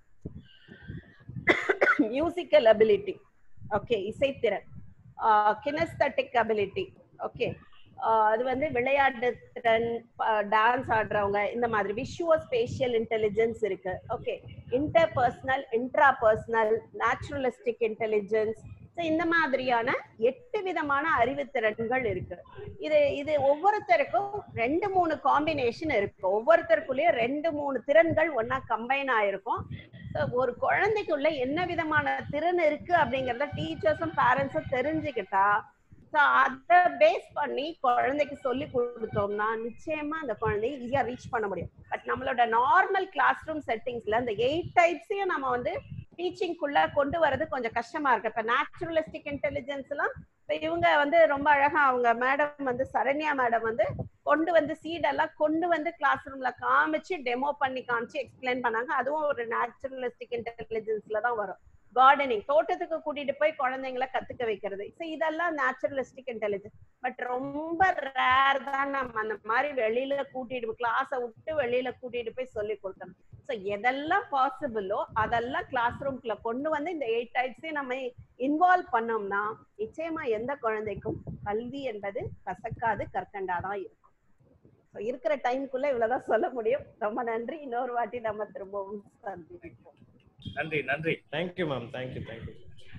மியூசிக்கல் அபிலிட்டி, ஓகே இசைத்திறன், கினஸ்தட்டிக் அபிலிட்டி, ஓகே அது வந்து விளையாட்டு திறன், டான்ஸ் ஆடுறவங்க, இந்த மாதிரி விஷுவல் ஸ்பேஷியல் இன்டெலிஜென்ஸ் இருக்கு. Okay. Interpersonal, intrapersonal, naturalistic intelligence, இந்த மாதிரியான எட்டு விதமான அறிவுத்திறன்கள் இருக்கு. இது இது ஒவ்வொருத்தருக்கும் ரெண்டு மூணு காம்பினேஷன் இருக்கு. ஒவ்வொருத்தருக்குள்ளேயும் ரெண்டு மூணு திறன்கள் ஒன்னா கம்பைன் ஆயிருக்கும். ஒரு குழந்தைக்குள்ள என்ன விதமான திறன் இருக்கு அப்படிங்கறத டீச்சர்ஸும் பேரண்ட்ஸும் தெரிஞ்சுக்கிட்டா அதை பேஸ் பண்ணி குழந்தைக்கு சொல்லி கொடுத்தோம்னா நிச்சயமா அந்த குழந்தைய ஈஸியா ரீச் பண்ண முடியும். பட் நம்மளோட நார்மல் கிளாஸ் ரூம் செட்டிங்ஸ்ல இந்த எயிட் டைப்ஸையும் நம்ம வந்து டீச்சிங்குள்ள கொண்டு வர்றது கொஞ்சம் கஷ்டமா இருக்கு. இப்ப நேச்சுரலிஸ்டிக் இன்டெலிஜென்ஸ் எல்லாம் இப்ப இவங்க வந்து ரொம்ப அழகா அவங்க மேடம் வந்து சரண்யா மேடம் வந்து கொண்டு வந்து சீடெல்லாம் கொண்டு வந்து கிளாஸ் ரூம்ல காமிச்சு டெமோ பண்ணி காமிச்சு எக்ஸ்பிளைன் பண்ணாங்க. அதுவும் ஒரு நேச்சுரலிஸ்டிக் இன்டெலிஜென்ஸ்ல தான் வரும். கார்டனிங், தோட்டத்துக்கு கூட்டிட்டு போய் குழந்தைங்களை கத்துக்க வைக்கிறது, ஸோ இதெல்லாம் நேச்சுரலிஸ்டிக் இன்டெலிஜென்ஸ். பட் ரொம்ப ரேர் தான் நம்ம அந்த மாதிரி வெளியில கூட்டிட்டு கிளாஸை விட்டு வெளியில கூட்டிட்டு போய் சொல்லி கொடுக்கணும். ஸோ எதெல்லாம் பாசிபிளோ அதெல்லாம் கிளாஸ் ரூம்குள்ள கொண்டு வந்து இந்த எயிட் டைப்ஸையும் நம்ம இன்வால்வ் பண்ணோம்னா நிச்சயமா எந்த குழந்தைக்கும் கல்வி என்பது கசக்காது, கற்கண்டாதான் இருக்கும். ஸோ இருக்கிற டைமுக்குள்ள இவ்வளவுதான் சொல்ல முடியும். ரொம்ப நன்றி. இன்னொரு வாட்டி நம்ம திரும்பவும் சந்திப்போம். நன்றி நன்றி. Thank you ma'am. Thank you thank you.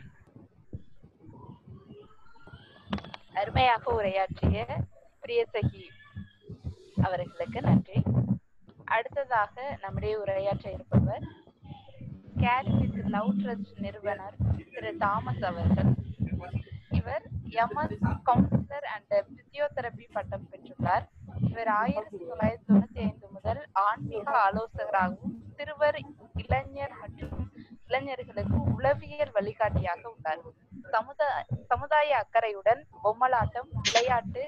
அருமையாக உரையாற்றிய பிரியசகி அவர்களுக்கு நன்றி. அடுத்ததாக நம்முடைய உரையாற்ற இருப்பவர் கேரி வித் லவ் ட்ரஸ்ட் நிறுவனர் திரு தாமஸ் அவர்கள். இவர் எம்எஸ் கவுன்சிலர் அண்ட் பிசியோதெரபி பட்டம் பெற்றுள்ளார். இவர் ஆயிரத்தி தொள்ளாயிரத்தி தொண்ணூத்தி ஐந்து முதல் ஆன்மீக ஆலோசகராகவும் சிறுவர், இளைஞர் மற்றும் இளைஞர்களுக்கு உளவியல் வழிகாட்டியாக உள்ளார். சமுதாய சமுதாய அக்கறையுடன் பொம்மலாட்டம், விளையாட்டு,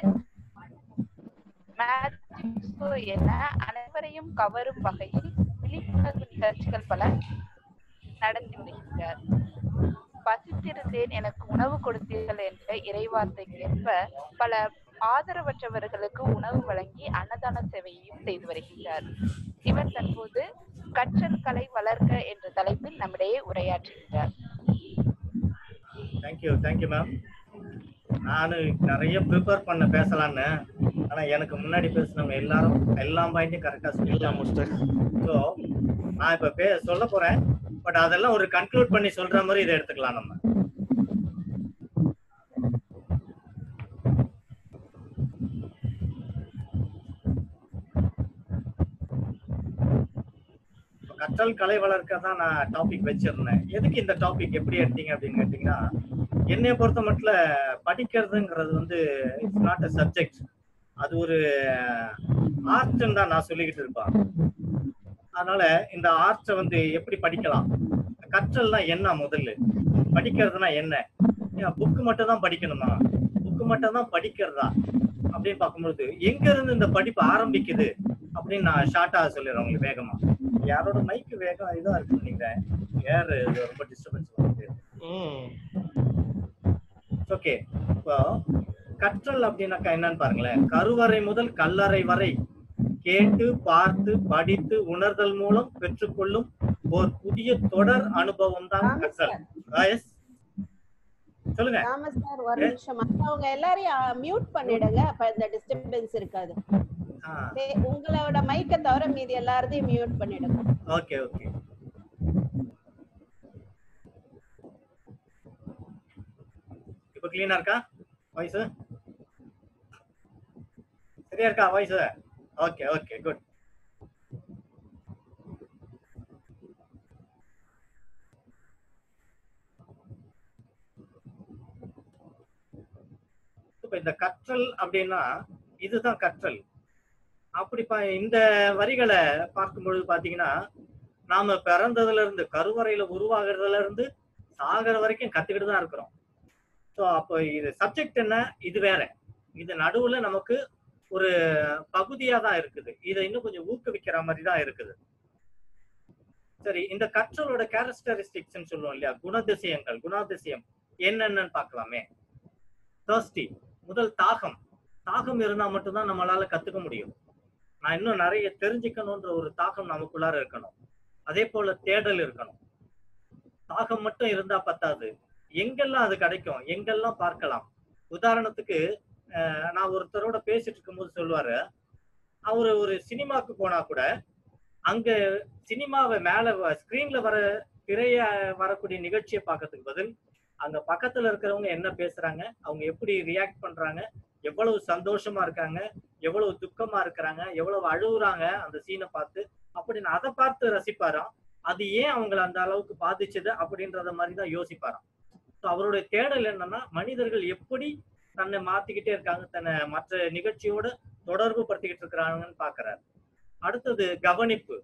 என அனைவரையும் கவரும் வகையில் விழிப்புணர்வு நிகழ்ச்சிகள் பல நடத்தி வருகிறார். பசித்திருந்தேன் எனக்கு உணவு கொடுத்தீர்கள் என்ற இறைவார்த்தைக்கு ஏற்ப பல ஆதரவற்றவர்களுக்கு உணவு வழங்கி அன்னதான சேவையையும் செய்து வருகிறார். இவர் தற்போது கற்றல் கலை வளர்க்க என்ற தலைப்பில் நம்மிடையே உரையாற்றுகிறார். Thank you thank you ma'am. நான் நிறைய ப்ரிப்பேர் பண்ண பேசலான்னு, ஆனா எனக்கு முன்னாடி பேசினவங்க எல்லாரும் எல்லா பாயிண்ட்டையும் கரெக்டா சொல்லிடலாம். ஸோ நான் இப்ப பே சொல்ல போறேன், பட் அதெல்லாம் ஒரு கன்க்ளூட் பண்ணி சொல்ற மாதிரி இதை எடுத்துக்கலாம் நம்ம. கற்றல் கலை வளர்க்க தான் நான் டாபிக் வச்சிருந்தேன். எதுக்கு இந்த டாபிக் எப்படி எடுத்தீங்க அப்படின்னு கேட்டீங்கன்னா, என்னைய பொறுத்த மட்டும் படிக்கிறதுங்கிறது வந்து இட்ஸ் நாட் அ சப்ஜெக்ட், அது ஒரு ஆர்ட்ன்னு தான் நான் சொல்லிக்கிட்டு இருப்பேன். அதனால இந்த ஆர்ட்ஸை வந்து எப்படி படிக்கலாம், கற்றல்னா என்ன, முதல்ல படிக்கிறதுனா என்ன, புக்கு மட்டும் தான் படிக்கணுமா, புக்கு மட்டும் தான் படிக்கிறதா அப்படின்னு பார்க்கும்பொழுது எங்க இருந்து இந்த படிப்பு ஆரம்பிக்குது அப்படின்னு நான் ஷார்ட்டா சொல்லிடுறேன் உங்களுக்கு வேகமா. யாரோட மைக்கு வேகம் இதா இருக்குன்னு நினைக்கிறேன், ஏர் ரொம்ப டிஸ்டர்பன்ஸ் வருது. ஓகே, இப்போ கற்றல் அப்படின்னாக்கா என்னன்னு பாருங்களேன். கருவறை முதல் கல்லறை வரை கேட்டு பார்த்து படித்து உணர்தல் மூலம் பெற்றுக்கொள்ளும் ஒரு புதிய தொடர் அனுபவம் தான் கற்றல். சொல்லுங்க சார், ஒரு நிமிஷம் அவங்க எல்லாரையும் மியூட் பண்ணிடுங்க, அப்ப இந்த டிஸ்டர்பன்ஸ் இருக்காது. உங்களோட மைக்க தவிர மீதி எல்லாரையும் மியூட் பண்ணிடுங்க. Okay okay. இப்போ கிளீனா இருக்கா வாய்ஸ்? சரியா இருக்கா வாய்ஸ்? Okay okay good. இப்ப இந்த கற்றல் அப்படின்னா இதுதான் கற்றல். அப்படி இந்த வரிகளை பார்க்கும் பொழுது பாத்தீங்கன்னா, நாம பிறந்ததுல இருந்து கருவறையில உருவாகிறதுல இருந்து சாகர வரைக்கும் கத்துக்கிட்டு தான் இருக்கிறோம். ஸோ அப்போ இது சப்ஜெக்ட் என்ன, இது வேற, இது நடுவுல நமக்கு ஒரு பகுதியா தான் இருக்குது. இதை இன்னும் கொஞ்சம் ஊக்குவிக்கிற மாதிரி தான் இருக்குது. சரி, இந்த கற்றலோட கேரக்டரிஸ்டிக்ஸ் சொல்லுவோம் இல்லையா, குணதிசயங்கள், குணாதிசயம் என்னென்னு பார்க்கலாமே. தர்ஸ்டி, முதல் தாகம். தாகம் இருந்தா மட்டும்தான் நம்மளால கத்துக்க முடியும். நான் இன்னும் நிறைய தெரிஞ்சுக்கணும்ன்ற ஒரு தாகம் நமக்குள்ளார இருக்கணும். அதே போல தேடல் இருக்கணும். தாகம் மட்டும் இருந்தா பத்தாது, எங்கெல்லாம் அது கிடைக்கும், எங்கெல்லாம் பார்க்கலாம். உதாரணத்துக்கு நான் ஒருத்தரோட பேசிட்டு இருக்கும்போது சொல்லுவாரு, அவரு ஒரு சினிமாவுக்கு போனா கூட அங்க சினிமாவை மேல ஸ்கிரீன்ல வர திரைய வரக்கூடிய நிகழ்ச்சியை பார்க்கறதுக்கு பதில் அங்க பக்கத்துல இருக்கிறவங்க என்ன பேசுறாங்க, அவங்க எப்படி ரியாக்ட் பண்றாங்க, எவ்வளவு சந்தோஷமா இருக்காங்க, எவ்வளவு துக்கமா இருக்கிறாங்க, எவ்வளவு அழுகுறாங்க அந்த சீனை பார்த்து அப்படின்னு அதை பார்த்து ரசிப்பாராம். அது ஏன் அவங்களை அந்த அளவுக்கு பாதிச்சது அப்படின்றத மாதிரிதான் யோசிப்பாராம். ஸோ அவருடைய தேடல் என்னன்னா, மனிதர்கள் எப்படி தன்னை மாத்திக்கிட்டே இருக்காங்க, தன்னை மற்ற நிகழ்ச்சியோட தொடர்பு படுத்திக்கிட்டு இருக்கிறாங்கன்னு பாக்குறாரு. அடுத்தது கவனிப்பு.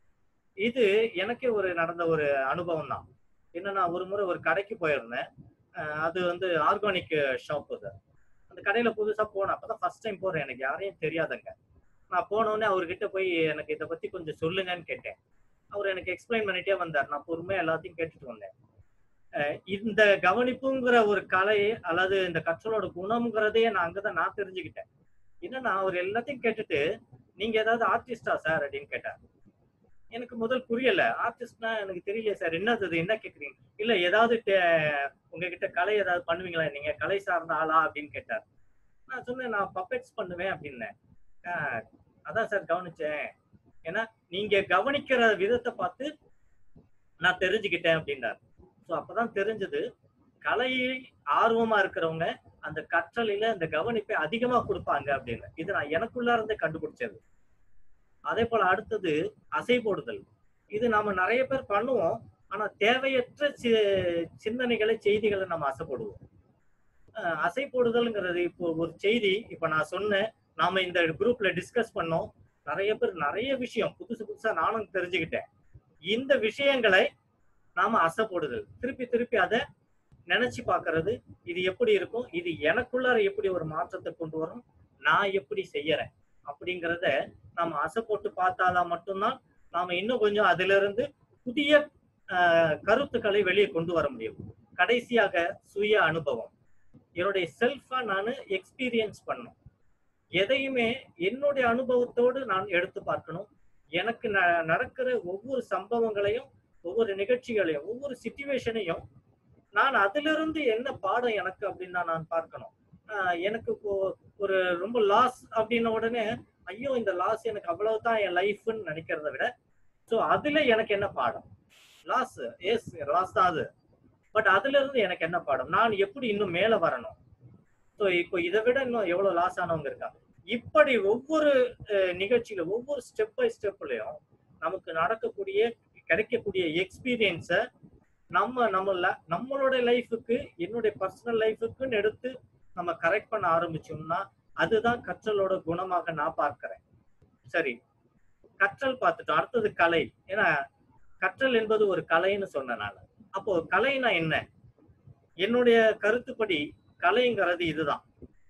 இது எனக்கே ஒரு நடந்த ஒரு அனுபவம் தான். என்னன்னா, ஒரு முறை ஒரு கடைக்கு போயிருந்தேன். அது வந்து ஆர்கானிக் ஷாப். அது அந்த கடையில புதுசா போனேன், அப்பதான் ஃபர்ஸ்ட் டைம் போறேன், எனக்கு யாரையும் தெரியாதங்க. நான் போனோடனே அவர்கிட்ட போய் எனக்கு இதை பத்தி கொஞ்சம் சொல்லுங்கன்னு கேட்டேன். அவர் எனக்கு எக்ஸ்பிளைன் பண்ணிட்டே வந்தார். நான் பொறுமையா எல்லாத்தையும் கேட்டுட்டு வந்தேன். இந்த கவனிப்புங்கிற ஒரு கலை அல்லது இந்த கற்றலோட குணம்ங்கிறதையே நான் அங்கதான் நான் தெரிஞ்சுக்கிட்டேன். என்னன்னா, அவர் எல்லாத்தையும் கேட்டுட்டு, நீங்க ஏதாவது ஆர்டிஸ்டா சார் அப்படின்னு கேட்டார். எனக்கு முதல் புரியல. ஆர்டிஸ்ட்னா எனக்கு தெரியல சார், என்னது என்ன கேக்குறீங்க? இல்ல ஏதாவது உங்ககிட்ட கலை ஏதாவது பண்ணுவீங்களா, நீங்க கலை சார்ந்த ஆளா அப்படின்னு கேட்டார். நான் சொன்னேன், நான் பப்பெட்ஸ் பண்ணுவேன் அப்படின்னேன். ஆஹ் அதான் சார் கவனிச்சேன், ஏன்னா நீங்க கவனிக்கிற விதத்தை பார்த்து நான் தெரிஞ்சுக்கிட்டேன் அப்படின்னாரு. ஸோ அப்பதான் தெரிஞ்சது, கலையை ஆர்வமா இருக்கிறவங்க அந்த கற்றலில அந்த கவனிப்பை அதிகமா கொடுப்பாங்க அப்படின்னு. இது நான் எனக்குள்ள இருந்தே கண்டுபிடிச்சது. அதே போல அடுத்தது அசை போடுதல். இது நாம நிறைய பேர் பண்ணுவோம், ஆனா தேவையற்ற சி சிந்தனைகளை செய்திகளை நம்ம அசைப்படுவோம். அஹ் அசை போடுதல்ங்கிறது, இப்போ ஒரு செய்தி இப்ப நான் சொன்னேன், நாம இந்த குரூப்ல டிஸ்கஸ் பண்ணோம், நிறைய பேர் நிறைய விஷயம் புதுசு புதுசா நானும் தெரிஞ்சுக்கிட்டேன். இந்த விஷயங்களை நாம அசைப்படுதல், திருப்பி திருப்பி அதை நினைச்சு பாக்குறது, இது எப்படி இருக்கும், இது எனக்குள்ளார எப்படி ஒரு மாற்றத்தை கொண்டு வரும், நான் எப்படி செய்யறேன் அப்படிங்கிறத நாம அசை போட்டு பார்த்தாதான் மட்டும்தான் நாம இன்னும் கொஞ்சம் அதுல இருந்து புதிய ஆஹ் கருத்துக்களை வெளியே கொண்டு வர முடியும். கடைசியாக சுய அனுபவம், என்னுடைய செல்ஃபா நான் எக்ஸ்பீரியன்ஸ் பண்ணணும். எதையுமே என்னுடைய அனுபவத்தோடு நான் எடுத்து பார்க்கணும். எனக்கு ந நடக்கிற ஒவ்வொரு சம்பவங்களையும், ஒவ்வொரு நிகழ்ச்சிகளையும், ஒவ்வொரு சிச்சுவேஷனையும் நான் அதுல இருந்து என்ன பாடம் எனக்கு அப்படின்னு தான் நான் பார்க்கணும். ஆஹ் எனக்கு இப்போ ஒரு ரொம்ப லாஸ் அப்படின்ன உடனே ஐயோ இந்த லாஸ் எனக்கு அவ்வளவுதான் என் லைஃப்னு நினைக்கிறத விட, ஸோ அதுல எனக்கு என்ன பாடம், லாஸ் எஸ் லாஸ் தான் அது, பட் அதுல இருந்து எனக்கு என்ன பாடம், நான் எப்படி இன்னும் மேல வரணும். ஸோ இப்போ இதை விட இன்னும் எவ்வளவு லாஸ் ஆனவங்க இருக்காங்க. இப்படி ஒவ்வொரு நிகழ்ச்சியில ஒவ்வொரு ஸ்டெப் பை ஸ்டெப்லயும் நமக்கு நடக்கக்கூடிய கிடைக்கக்கூடிய எக்ஸ்பீரியன்ஸை நம்ம நம்மள நம்மளோட லைஃபுக்கு, என்னுடைய பர்சனல் லைஃபுக்குன்னு எடுத்து நம்ம கரெக்ட் பண்ண ஆரம்பிச்சோம்னா அதுதான் கற்றலோட குணமாக நான் பார்க்கிறேன். சரி, கற்றல் பார்த்துட்டோம். அடுத்தது கலை. ஏன்னா கற்றல் என்பது ஒரு கலைன்னு சொன்னனால, அப்போ கலைனா என்ன? என்னுடைய கருத்துப்படி கலைங்கிறது இதுதான்,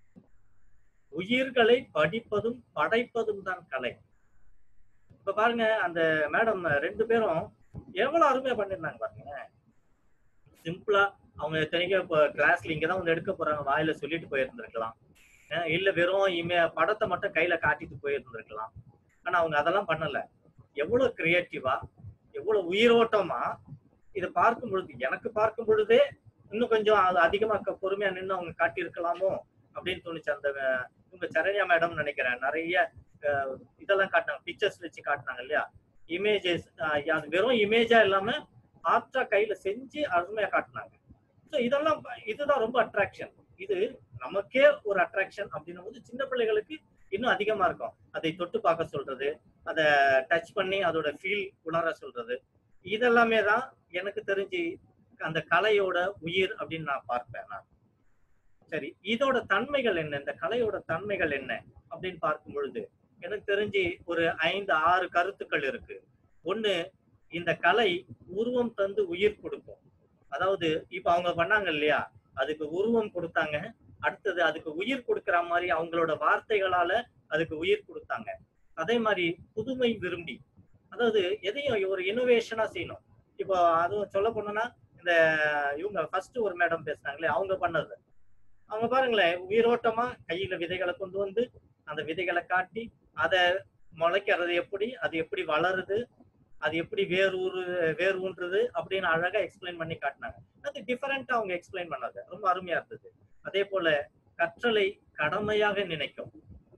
உயிர்களை படிப்பதும் படைப்பதும் தான் கலை. இப்ப பாருங்க, அந்த மேடம் ரெண்டு பேரும் எவ்வளவு அருமையா பண்ணிருந்தாங்க பாருங்க. சிம்பிளா அவங்க தனிக்க கிளாஸ்ல இங்கதான் வந்து எடுக்க போறாங்க, வாயில சொல்லிட்டு போயிருந்திருக்கலாம், இல்ல வெறும் இமே படத்தை மட்டும் கையில காட்டிட்டு போயிருந்திருக்கலாம். ஆனா அவங்க அதெல்லாம் பண்ணல. எவ்வளவு கிரியேட்டிவா, எவ்வளவு உயிரோட்டமா இதை பார்க்கும் பொழுது, எனக்கு பார்க்கும் பொழுதே இன்னும் கொஞ்சம் அது அதிகமா பொறுமையா நின்று அவங்க காட்டியிருக்கலாமோ அப்படின்னு தோணுச்சு. அந்த இவங்க சரண்யா மேடம் நினைக்கிறேன், நிறைய இதெல்லாம் காட்டினாங்க, பிக்சர்ஸ் வச்சு காட்டினாங்க இல்லையா, இமேஜஸ். அது வெறும் இமேஜா இல்லாம ஆர்ட்டா கையில செஞ்சு அருமையா காட்டினாங்க. ஸோ இதெல்லாம் இதுதான் ரொம்ப அட்ராக்ஷன். இது நமக்கே ஒரு அட்ராக்ஷன் அப்படின்னும் போது சின்ன பிள்ளைகளுக்கு இன்னும் அதிகமா இருக்கும். அதை தொட்டு பார்க்க சொல்றது, அதை டச் பண்ணி அதோட ஃபீல் உணர சொல்றது, இதெல்லாமே தான் எனக்கு தெரிஞ்சு அந்த கலையோட உயிர் அப்படின்னு நான் பார்ப்பேன் நான். சரி, இதோட தன்மைகள் என்ன, இந்த கலையோட தன்மைகள் என்ன அப்படின்னு பார்க்கும் பொழுது எனக்கு தெரிஞ்சு ஒரு ஐந்து ஆறு கருத்துக்கள் இருக்கு. ஒண்ணு, இந்த கலை உருவம் தந்து உயிர் கொடுக்கும். அதாவது இப்ப அவங்க பண்ணாங்க இல்லையா, அதுக்கு உருவம் கொடுத்தாங்க, அடுத்தது அதுக்கு உயிர் கொடுக்கிற மாதிரி அவங்களோட வார்த்தைகளால அதுக்கு உயிர் கொடுத்தாங்க. அதே மாதிரி புதுமை விரும்பி, அதாவது எதையும் ஒரு இனோவேஷனா செய்யணும். இப்போ அதுவும் சொல்ல போனோம்னா இந்த இவங்க ஃபர்ஸ்ட் ஒரு மேடம் பேசினாங்களே, அவங்க பண்ணது, அவங்க பாருங்களேன், உயிரோட்டமா கையில விதைகளை கொண்டு வந்து அந்த விதைகளை காட்டி அதை முளைக்கிறது எப்படி, அது எப்படி வளருது, அது எப்படி வேர் ஊறு வேர் ஊன்றது அப்படின்னு அழகா எக்ஸ்பிளைன் பண்ணி காட்டினாங்க. அது டிஃபரெண்டா அவங்க எக்ஸ்பிளைன் பண்ணாங்க, ரொம்ப அருமையா இருந்தது. அதே போல கற்றலை கடமையாக நினைக்கும்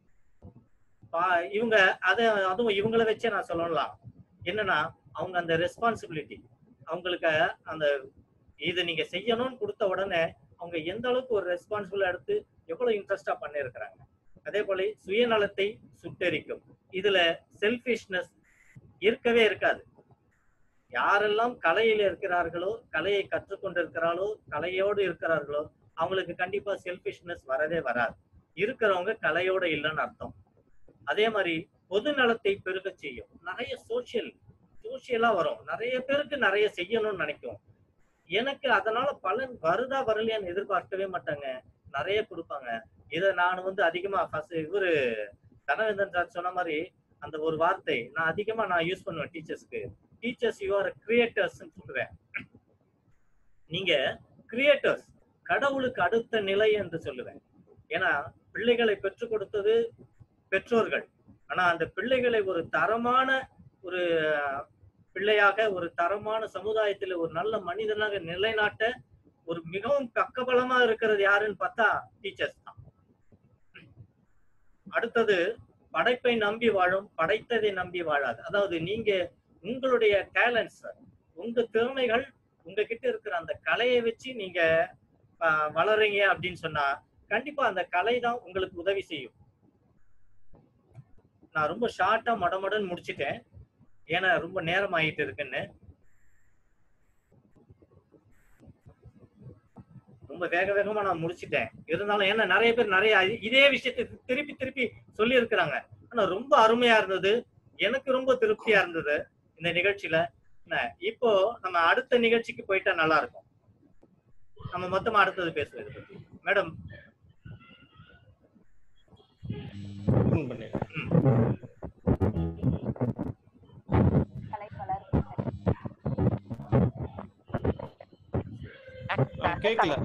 இவங்க. அதை அதுவும் இவங்களை வச்சே நான் சொல்லலாம். என்னன்னா அவங்க அந்த ரெஸ்பான்சிபிலிட்டி, அவங்களுக்கு அந்த இது நீங்க செய்யணும்னு கொடுத்த உடனே அவங்க எந்த அளவுக்கு ஒரு ரெஸ்பான்சிபிளா எடுத்து எவ்வளவு இன்ட்ரெஸ்டா பண்ணிருக்கிறாங்க. அதே போல சுயநலத்தை சுட்டெரிக்கும். இதுல செல்ஃபிஷ்னஸ் இருக்கவே இருக்காது. யாரெல்லாம் கலையில இருக்கிறார்களோ, கலையை கற்றுக்கொண்டிருக்கிறாளோ, கலையோடு இருக்கிறார்களோ, அவங்களுக்கு கண்டிப்பா செல்ஃபிஷ்னஸ் வரவே வராது. இருக்கிறவங்க கலையோட இல்லைன்னு அர்த்தம். அதே மாதிரி பொது நலத்தை பெருக செய்யும். நிறைய சோசியல் சோசியலா வரும், நிறைய பேருக்கு நிறைய செய்யணும்னு நினைக்கும். எனக்கு அதனால பலன் வருதா வரலையான்னு எதிர்பார்க்கவே மாட்டாங்க, நிறைய கொடுப்பாங்க. இதை நான் வந்து அதிகமா ஃபர்ஸ்ட் இவரு தனவேந்தன் சார் சொன்ன மாதிரி அந்த ஒரு வார்த்தை நான் அதிகமா நான் யூஸ் பண்ணுவேன் டீச்சர்ஸ்க்கு. டீச்சர்ஸ் யூ ஆர் கிரியேட்டர்ஸ் சொல்லுவேன். நீங்க கிரியேட்டர்ஸ், கடவுளுக்கு அடுத்த நிலை என்று சொல்லுவேன். ஏன்னா பிள்ளைகளை பெற்றுக் கொடுத்தது பெற்றோர்கள். ஆனா அந்த பிள்ளைகளை ஒரு தரமான ஒரு பிள்ளையாக, ஒரு தரமான சமுதாயத்தில் ஒரு நல்ல மனிதனாக நிலைநாட்ட ஒரு மிகவும் பக்கபலமா இருக்கிறது யாருன்னு பார்த்தா டீச்சர்ஸ் தான். அடுத்தது படைப்பை நம்பி வாழும், படைத்ததை நம்பி வாழாது. அதாவது நீங்க உங்களுடைய டேலண்ட்ஸ், உங்க திறமைகள், உங்ககிட்ட இருக்கிற அந்த கலையை வச்சு நீங்க வளர்றீங்க அப்படின்னு சொன்னா கண்டிப்பா அந்த கலை தான் உங்களுக்கு உதவி செய்யும். நான் ரொம்ப ஷார்ட்டா மடமடன்னு முடிச்சுட்டேன், ஏன்னா ரொம்ப நேரம் ஆயிட்டு இருக்குன்னு. ரொம்ப வேக வேகமா நான் முடிச்சுட்டேன். இருந்தாலும் ஏன்னா நிறைய பேர் நிறைய இதே விஷயத்தை திருப்பி திருப்பி சொல்லி இருக்கிறாங்க. ஆனா ரொம்ப அருமையா இருந்தது, எனக்கு ரொம்ப திருப்தியா இருந்தது இந்த நிகழ்ச்சியில. இப்போ நம்ம அடுத்த நிகழ்ச்சிக்கு போயிட்டா நல்லா இருக்கும். நம்ம மொத்தமா அடுத்தது பேசுவோம் இதை பத்தி. மேடம் கேட்கல.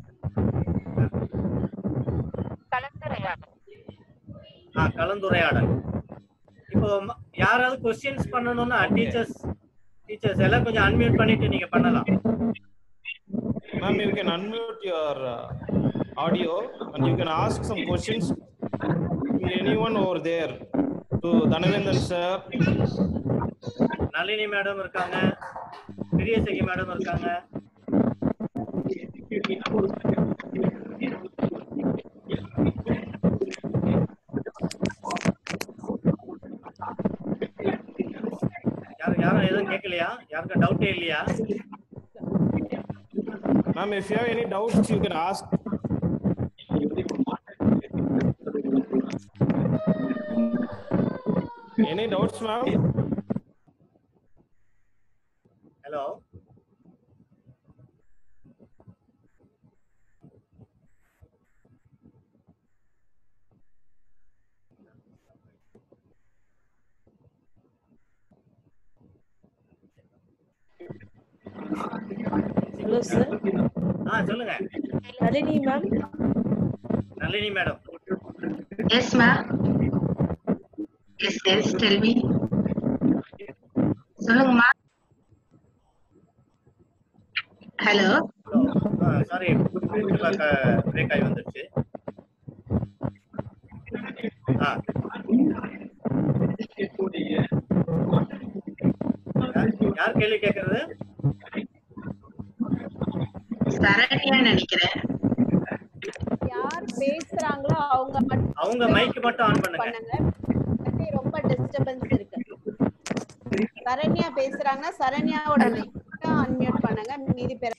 ஆ கலந்துரையாடல். இப்போ யாராவது क्वेश्चंस பண்ணனும்னா டீச்சர்ஸ் டீச்சர்ஸ் எல்லாம் கொஞ்சம் அன்மியூட் பண்ணிட்டு நீங்க பண்ணலாம். Ma'am, you can unmute your uh, audio and you can ask some questions to anyone over there. To Dhananandan sir. Nalini madam இருக்காங்க, பிரியசகி மேடம் இருக்காங்க. யாரும் யாரும் எதுவும் கேட்கலையா? யாருக்கும் டவுட்டே இல்லையா? Ma'am, if you have any doubts, you can ask. Any doubts, ma'am? Hello. Hello, sir. ஆ சொல்லுங்க. Nalini ma'am. Nalini madam. Yes, ma'am. Yes, yes, tell me. சொல்லுங்க மா. ஹலோ. சாரி, பிரேக் ஆகி வந்துருச்சு. ஆ யார் கேள்வி கேட்கறது? சரண்யா நினைக்கிறேன். யார் பேசுறாங்களோ அவங்க மட்டும் அவங்க மைக் மட்டும் ஆன் பண்ணுங்க. ரொம்ப டிஸ்டர்பன்ஸ் இருக்கு. சரண்யா பேசுறாங்கன்னா சரண்யாவோட மைக் மட்டும் அன்மியூட் பண்ணுங்க. மீதி பேர்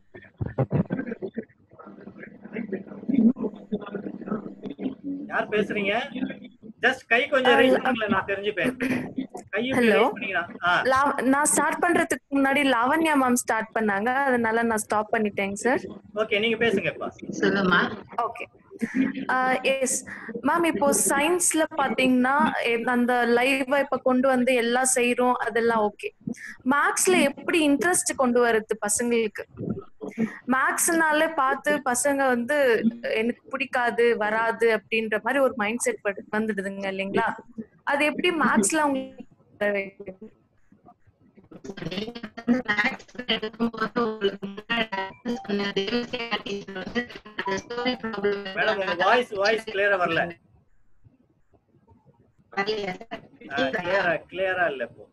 யார் பேசுறீங்க? ஜஸ்ட் கை கொஞ்சம் ரைஸ் பண்ணுங்க, நான் தெரிஞ்சுப்பேன். ஹலோ, நான் ஸ்டார்ட் பண்றதுக்கு முன்னாடி லாவண்யா மேம் ஸ்டார்ட் பண்ணாங்க, அதனால நான் ஸ்டாப் பண்ணிட்டேங்க சார். ஓகே, நீங்க பேசுங்கப்பா. சொல்லுமா. ஓகே எஸ் மேம், இப்போ சயின்ஸ்ல பாத்தீங்கன்னா அந்த லைவா இப்ப கொண்டு வந்து எல்லாம் செய்யறோம், அதெல்லாம் ஓகே. மேக்ஸ்ல எப்படி இன்ட்ரெஸ்ட் கொண்டு வருது பசங்களுக்கு? மேக்ஸ்னாலே பார்த்து பசங்க வந்து எனக்கு பிடிக்காது, வராது அப்படின்ற மாதிரி ஒரு மைண்ட் செட் வந்துடுதுங்க இல்லைங்களா? அது எப்படி மேக்ஸ்ல அவங்க மேடம் உங்க வாய்ஸ் வாய்ஸ் கிளியரா வரல. கிளியரா கிளியரா இல்ல. இப்போ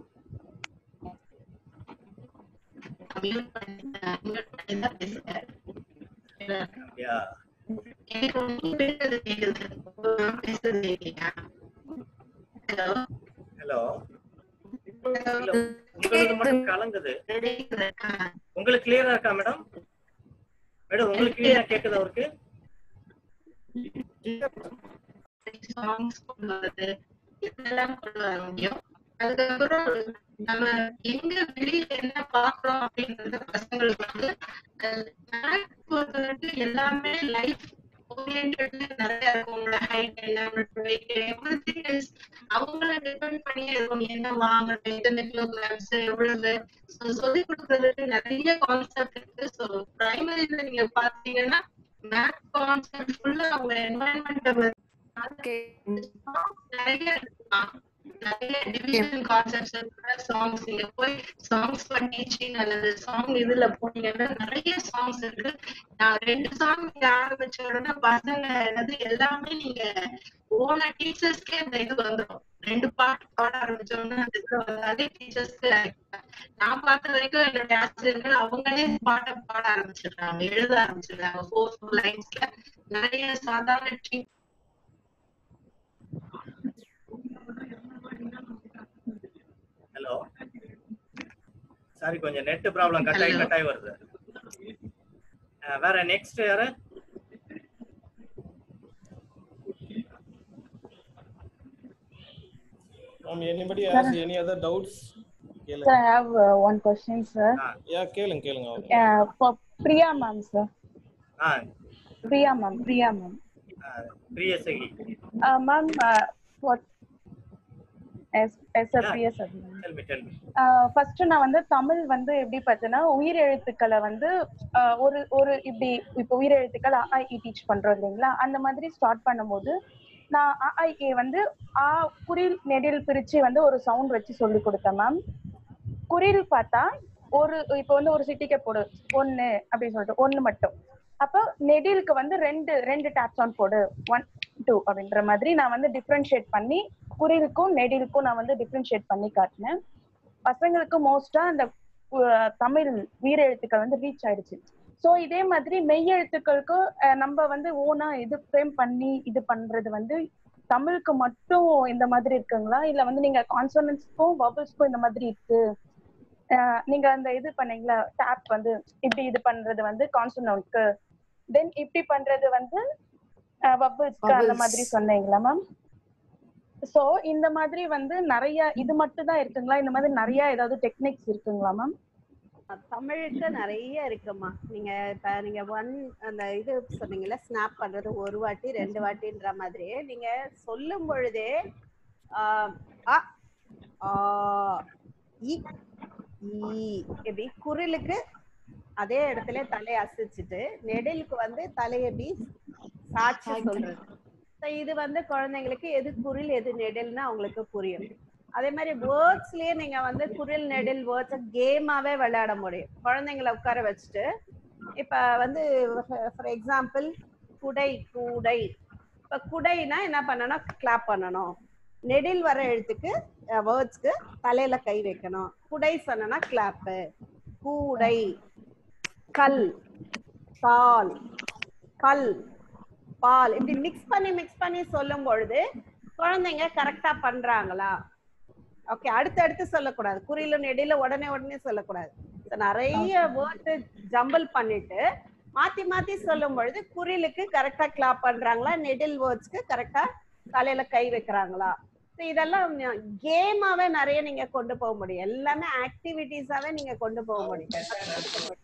ஹலோ, உங்களுக்கு மட்டும் கலங்குது. உங்களுக்கு கிளியரா இருக்கா மேடம்? மேடம் உங்களுக்கு கிளியரா கேக்குதா? அவருக்கு அதுக்கப்புறம் நம்ம எங்க வெளியில என்ன பாக்குறோம் அப்படின்றது பசங்களுக்கு வந்து எல்லாமே லைஃப் ஓரியன்டட்ல நிறைய இருக்கும். உங்களோட ஹைட் என்ன, வெயிட், எவ்ரிதிங் இஸ் அவங்கள டிபெண்ட் பண்ணி இருக்கும். என்ன வாங்கணும், எத்தனை கிலோகிராம்ஸ், எவ்வளவு சொல்லி கொடுக்கறதுக்கு நிறைய கான்செப்ட் இருக்கு. ஸோ பிரைமரியில நீங்க பாத்தீங்கன்னா மேத் கான்செப்ட் ஃபுல்லா அவங்க என்வாயன்மெண்ட் நிறைய இருக்கலாம். நிறைய டிவிஷன் கான்செப்ட்ஸ் இருக்கிற சாங்ஸ், நீங்க போய் சாங்ஸ் ஃபார் டீச்சிங் அல்லது சாங் இதுல போனீங்கன்னா நிறைய சாங்ஸ் இருக்கு. நான் ரெண்டு சாங் நீங்க ஆரம்பிச்ச உடனே பசங்க என்னது எல்லாமே நீங்க ஓன டீச்சர்ஸ்க்கே அந்த இது வந்துடும். ரெண்டு பாட்டு பாட ஆரம்பிச்ச உடனே அந்த இது வந்தாலே டீச்சர்ஸ்க்கு நான் பார்த்த வரைக்கும் என்னுடைய ஆசிரியர்கள் அவங்களே பாட்டை பாட ஆரம்பிச்சிடுறாங்க, எழுத ஆரம்பிச்சிடுறாங்க. ஃபோர் ஃபோர் லைன்ஸ்ல நிறைய சாதாரண டீ ஹலோ, சாரி கொஞ்சம் நெட் ப்ராப்ளம், கட் ஆகி கட் ஆகி வருது. வேற நெக்ஸ்ட் யாரு? Um, anybody has any other doubts? கேளுங்க. Sir, I have uh, one question, sir. Yeah, கேளுங்க கேளுங்க. Uh, for Priya ma'am, sir. Ah. Priya ma'am, Priya ma'am. Ah, Priya Sagi. Uh, ma'am, uh, what? As as a Priya Sagi. Tell me, tell me. Uh, first நான் வந்து தமிழ் வந்து எப்படி பார்த்தேன்னா உயிர் எழுத்துக்களை வந்து ஒரு ஒரு இப்படி இப்போ உயிர் எழுத்துக்கள் அ இ டீச் பண்றோம் இல்லைங்களா, அந்த மாதிரி ஸ்டார்ட் பண்ணும்போது நான் அ ஐ ஏ வந்து ஆ குறில் நெடில் பிரிச்சு வந்து ஒரு சவுண்ட் வச்சு சொல்லி கொடுத்தேன் மேம். குறில் பார்த்தா ஒரு இப்போ வந்து ஒரு சிட்டிக்கு போடு ஒன்னு அப்படின்னு சொல்லிட்டு ஒன்னு மட்டும், அப்போ நெடிலுக்கு வந்து ரெண்டு ரெண்டு டேப் சவுண்ட் போடு ஒன் டூ அப்படின்ற மாதிரி நான் வந்து டிஃப்ரென்ஷியேட் பண்ணி குறிலுக்கும் நெடிலுக்கும் நான் வந்து டிஃப்ரென்ஷியேட் பண்ணி காட்டினேன். பசங்களுக்கு மோஸ்டா அந்த தமிழ் உயிர் எழுத்துக்கள் வந்து ரீச் ஆயிடுச்சு. ஸோ இதே மாதிரி மெய் எழுத்துக்களுக்கு நம்ம வந்து ஓனா இது ஃப்ரேம் பண்ணி இது பண்றது வந்து தமிழுக்கு மட்டும் இந்த மாதிரி இருக்குங்களா, இல்ல வந்து நீங்க கான்சனன்ட்ஸ்க்கும் வவல்ஸ்க்கும் இந்த மாதிரி இருக்கு, நீங்க அந்த இது பண்ணீங்களா டேப் வந்து இப்படி இது பண்றது வந்து கான்சனன்ட்க்கு, தென் இப்படி பண்றது வந்து வவல்ஸ்க்கு அந்த மாதிரி சொன்னீங்களா மேம்? சோ இந்த மாதிரி வந்து நிறைய இது மட்டும் தான் இருக்குங்களா, இந்த மாதிரி நிறைய ஏதாவது டெக்னிக்ஸ் இருக்குங்களா மேம்? தமிழுக்கு நிறைய இருக்குமா. நீங்க இப்ப நீங்க ஒன் அந்த இது சொன்னீங்கல்ல ஸ்னாப் பண்றது ஒரு வாட்டி ரெண்டு வாட்டின்ற மாதிரி நீங்க சொல்லும் பொழுதே எப்படி குரிலுக்கு அதே இடத்துல தலையை அசைச்சிட்டு நெடிலுக்கு வந்து தலையை எப்படி சாட்சி சொல்றது. இது வந்து குழந்தைங்களுக்கு எது குரில் எது நெடில்னு அவங்களுக்கு புரியும். அதே மாதிரி வேர்ட்ஸ்லயே நீங்க வந்து குரில் நெடில் வேர்ட்ஸ் கேமாவே விளையாட முடியும். குழந்தைங்களை உட்கார வச்சுட்டு இப்ப வந்து ஃபார் எக்ஸாம்பிள் குடை கூடை, இப்ப குடைனா என்ன பண்ணணும், கிளாப் பண்ணணும். நெடில் வர எழுத்துக்கு வேர்ட்ஸ்க்கு தலையில கை வைக்கணும். குடை சொன்னா கிளாப்பு. கூடை, கல், பால், கல், பால், இப்படி மிக்ஸ் பண்ணி மிக்ஸ் பண்ணி சொல்லும் பொழுது குழந்தைங்க கரெக்டா பண்றாங்களா? ஓகே, அடுத்து அடுத்து சொல்லக்கூடாது. குறியில நெடில உடனே உடனே சொல்லக்கூடாது. நிறைய வேர்டு ஜம்பிள் பண்ணிட்டு மாத்தி மாத்தி சொல்லும் பொழுது குறிலுக்கு கரெக்டா கிளாப் பண்றாங்களா, நெடில் வேர்ட்ஸ்க்கு கரெக்டா தலையில கை வைக்கிறாங்களா? இதெல்லாம் கேமாவே நிறைய நீங்க கொண்டு போக முடியும். எல்லாமே ஆக்டிவிட்டிஸாவே நீங்க கொண்டு போக முடியும்.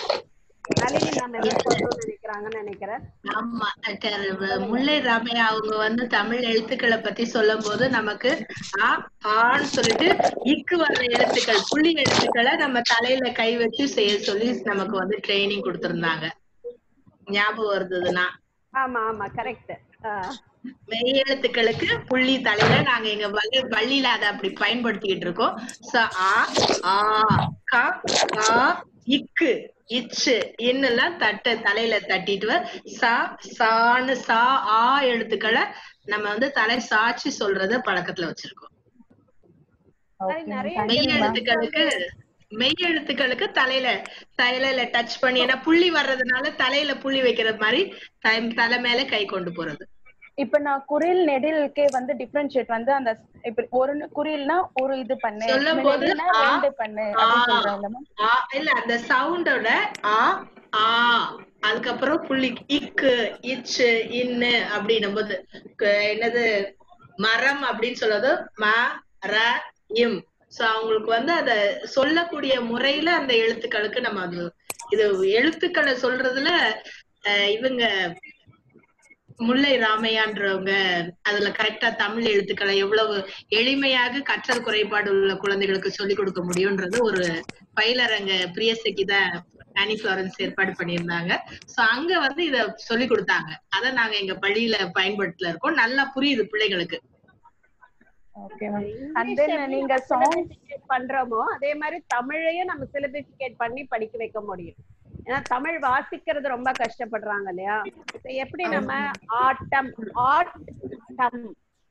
ஆமா, முல்லை ராமையா அவங்க வந்து தமிழ் எழுத்துக்களை பத்தி சொல்லும் போது நமக்கு ஆ ஆன்னு சொல்லிட்டு இக்கு வர்ற எழுத்துக்கள் புள்ளி எழுத்துக்களை நம்ம தலையில கை வச்சு செய்ய சொல்லி நமக்கு வந்து ட்ரைனிங் கொடுத்திருந்தாங்க. ஞாபகம் வருதுன்னா? ஆமா ஆமா கரெக்ட். மெய் எழுத்துக்களுக்கு புள்ளி தலையில நாங்க எங்க பள்ளி பள்ளியில அதை அப்படி பயன்படுத்திக்கிட்டு இருக்கோம். ச ஆ ஆ க ஆ இக்கு இச்சு இன்னெல்லாம் தட்ட தலையில தட்டிட்டு சா சான்னு சா ஆ எழுத்துக்களை நம்ம வந்து தலை சாட்சி சொல்றத பழக்கத்துல வச்சிருக்கோம். மெய் எழுத்துக்களுக்கு மெய் எழுத்துக்களுக்கு தலையில தலையில டச் பண்ணி ஏன்னா புள்ளி வர்றதுனால தலையில புள்ளி வைக்கிறது மாதிரி தலை மேல கை கொண்டு போறது. இப்ப நான் குறில் நெடிலுக்கே வந்து டிஃபரன்ஷியேட் வந்து அந்த இப்ப ஒரு குறில்னா ஒரு இது பண்ணு சொல்லும்போது ரெண்டு பண்ணு அப்படி சொல்றாங்க. இல்ல அந்த சவுண்டோட ஆ ஆ அதுக்கப்புறம் புள்ளி இக்கு இச்சு இன்னு அப்படின்னும் போது என்னது மரம் அப்படின்னு சொல்றது ம ர இம். சோ அவங்களுக்கு வந்து அத சொல்லக்கூடிய முறையில அந்த எழுத்துக்களுக்கு நம்ம அது இது எழுத்துக்களை சொல்றதுல இவங்க முல்லை ராமையான்றவங்க அதுல கரெக்டா தமிழ் எழுத்துக்களை எவ்வளவு எளிமையாக கற்றல் குறைபாடு உள்ள குழந்தைகளுக்கு சொல்லிக் கொடுக்க முடியும்ன்றது ஒரு பயிலரங்க பிரியசைக்கு தான் ஆனி ஃப்ளாரன்ஸ் ஏற்பாடு பண்ணியிருந்தாங்க. சோ அங்க வந்து இத சொல்லி கொடுத்தாங்க. அத நாங்க எங்க பள்ளியில பயன்படுத்தல இருக்கோம். நல்லா புரியுது பிள்ளைகளுக்கு. நீங்க சிலபிஃபிகேட் பண்றோமோ அதே மாதிரி தமிழையும் நம்ம சிலபிஃபிகேட் பண்ணி படிக்க வைக்க முடியும். ஏன்னா தமிழ் வாசிக்கிறது ரொம்ப கஷ்டப்படுறாங்க இல்லையா? எப்படி நம்ம ஆட்டம் ஆட்டம்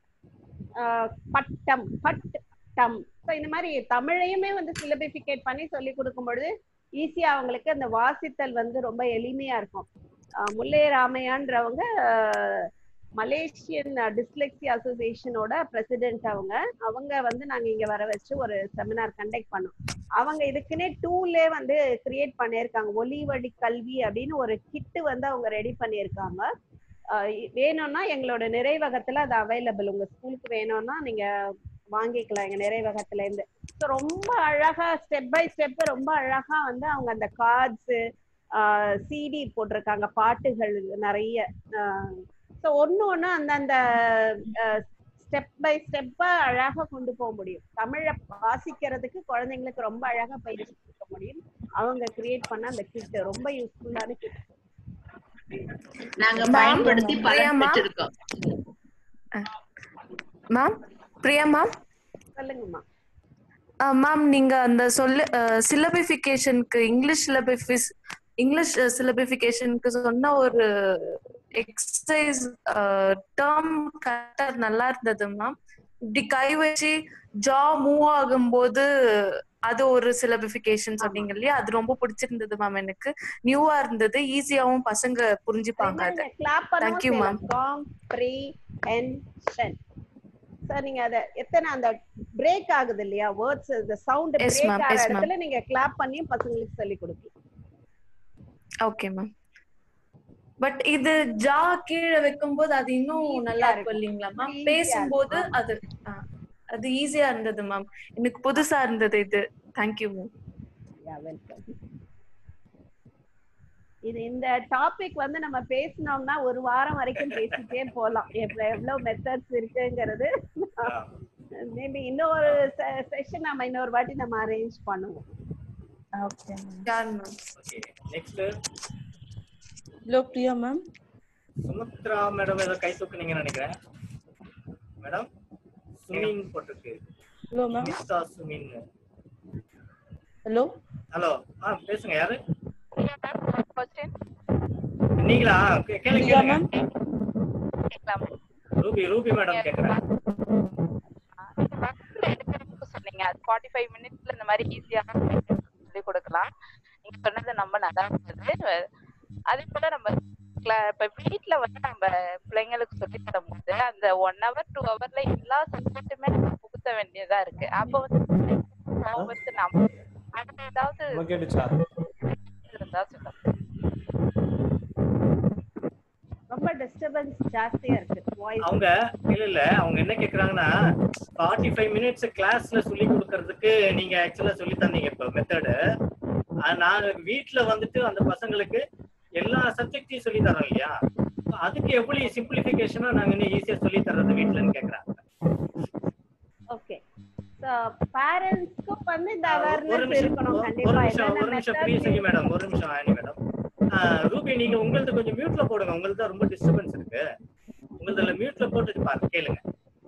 பட்டம் பட்டம் இந்த மாதிரி தமிழையுமே வந்து சிலபிஃபிகேட் பண்ணி சொல்லி கொடுக்கும் பொழுது ஈஸியா அவங்களுக்கு அந்த வாசித்தல் வந்து ரொம்ப எளிமையா இருக்கும். முல்லை ராமையான்றவங்க மலேசியன் டிஸ்லெக்ஸி அசோசியேஷனோட பிரசிடென்ட். அவங்க அவங்க வந்து நாங்க இங்க வர வச்சு ஒரு செமினார் கண்டக்ட் பண்ணோம். அவங்க இதுக்குன்னே டூலே வந்து கிரியேட் பண்ணியிருக்காங்க. ஒலி வழி கல்வி அப்படின்னு ஒரு கிட்டு வந்து அவங்க ரெடி பண்ணியிருக்காங்க. வேணும்னா எங்களோட நிறைவகத்துல அது அவைலபிள். உங்க ஸ்கூலுக்கு வேணும்னா நீங்க வாங்கிக்கலாம் எங்க நிறைவகத்துல இருந்து. ரொம்ப அழகா ஸ்டெப் பை ஸ்டெப் ரொம்ப அழகா வந்து அவங்க அந்த கார்ட்ஸ் சிடி போட்டிருக்காங்க, பாட்டுகள் நிறைய. ஸோ ஒன்று ஒன்று அந்தந்த ஸ்டெப் பை ஸ்டெப்பா அழகா கொண்டு போக முடியும். தமிழை வாசிக்கிறதுக்கு குழந்தைங்களுக்கு ரொம்ப அழகா பயிற்சி கொடுக்க முடியும். அவங்க கிரியேட் பண்ண அந்த கிட் ரொம்ப யூஸ்ஃபுல்லான கிட் நாங்க பயன்படுத்தி பலன் பெற்றிருக்கோம். மேம் பிரியா மேம் சொல்லுங்கம்மா. மேம் நீங்க அந்த சொல்லு சிலபிஃபிகேஷனுக்கு இங்கிலீஷ் சிலபிஃபிஸ் இங்கிலீஷ் சிலபிஃபிகேஷனுக்கு சொன்ன ஒரு எக்ஸசைஸ் டேர்ம் கரெக்டா நல்லா இருந்தது மேம். இப்படி கை வச்சு ஜா மூவ் ஆகும்போது அது ஒரு சிலபிஃபிகேஷன்ஸ் அப்படிங்க இல்லையா, அது ரொம்ப பிடிச்சிருந்தது மேம். எனக்கு நியூவா இருந்தது, ஈஸியாவும் பசங்க புரிஞ்சுப்பாங்க அதை. Thank you ma'am. சார் நீங்க அத எத்தனை அந்த பிரேக் ஆகுது இல்லையா வேர்ட்ஸ், அந்த சவுண்ட் பிரேக் ஆகிற இடத்துல நீங்க கிளாப் பண்ணி பசங்களுக்கு சொல்லி கொடுக்கலாம். Okay ma'am. பட் இது ஜா கீழே வைக்கும்போது அது இன்னும் நல்லா இருக்கும் இல்லைங்களா மேம்? பேசும்போது அது அது ஈஸியா இருந்தது மேம். எனக்கு புதுசா இருந்தது இது. Thank you ma'am. வெல்கம். இது இந்த டாபிக் வந்து நம்ம பேசினோம்னா ஒரு வாரம் வரைக்கும் பேசிட்டே போலாம். எவ்வளவு மெத்தட்ஸ் இருக்குங்கிறது மேபி இன்னொரு செஷன் நம்ம இன்னொரு வாட்டி நம்ம அரேஞ்ச் பண்ணுவோம். Okay ma'am. Okay next hello Priya ma'am. Sumitra madam ஏதோ கை தூக்குனீங்க நினைக்கிறேன். மேடம் சுமின் போட்டுருக்கு. Hello ma'am. மிஸ்டா சுமின். ஹலோ ஹலோ ஆ பேசுங்க. யாரு நீங்களா? கேளுங்க மேம். ரூபி ரூபி மேடம் கேக்குறேன். சொன்னீங்க அது நாற்பத்தி ஐந்து மினிட்ஸ்ல இந்த மாதிரி ஈஸியா சொல்லி கொடுக்கலாம். நீங்க சொன்னது நம்ம நல்லா இருந்தது. அதே போல நம்ம இப்ப வீட்டுல வந்து நம்ம பிள்ளைங்களுக்கு சொல்லி தரும் போது அந்த ஒன் ஹவர் டூ ஹவர்ல எல்லா சப்ஜெக்ட்டுமே நம்ம புகுத்த வேண்டியதா இருக்கு. அப்ப வந்து நம்ம ஏதாவது இருந்தா சொல்லுங்க. ரொம்ப டிஸ்டர்பன்ஸ் ஜாஸ்தியா இருக்கு வாய்ஸ். அவங்க இல்ல இல்ல அவங்க என்ன கேக்குறாங்கன்னா நாற்பத்தி ஐந்து மினிட்ஸ் கிளாஸ்ல சொல்லி கொடுக்கிறதுக்கு நீங்க ஆக்சுவலா சொல்லி தந்தீங்க இப்ப மெத்தடு. நான் வீட்டுல வந்துட்டு அந்த பசங்களுக்கு எல்லா சப்ஜெக்டையும் சொல்லி தரோம் இல்லையா, அதுக்கு எப்படி சிம்பிளிஃபிகேஷனா நாங்க இன்னும் ஈஸியா சொல்லி தர்றது வீட்டுலன்னு கேக்குறாங்க. ஓகே சோ பேரண்ட்ஸ்க்கு வந்து இந்த அவேர்னஸ் இருக்கணும் கண்டிப்பா. ஒரு நிமிஷம் ஒரு நிமிஷம் ப்ளீஸ் சொல்லி மேடம் ஒரு நிமிஷம் ஆனி மேடம். ரூபி நீங்க உங்களது கொஞ்சம் மியூட்ல போடுங்க. உங்களுக்கு தான் ரொம்ப டிஸ்டர்பன்ஸ் இருக்கு. உங்களதுல மியூட்ல போட்டு பாருங்க, கேளுங்க.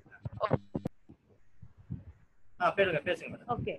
ஆ பேசுங்க பேசுங்க மேடம். ஓகே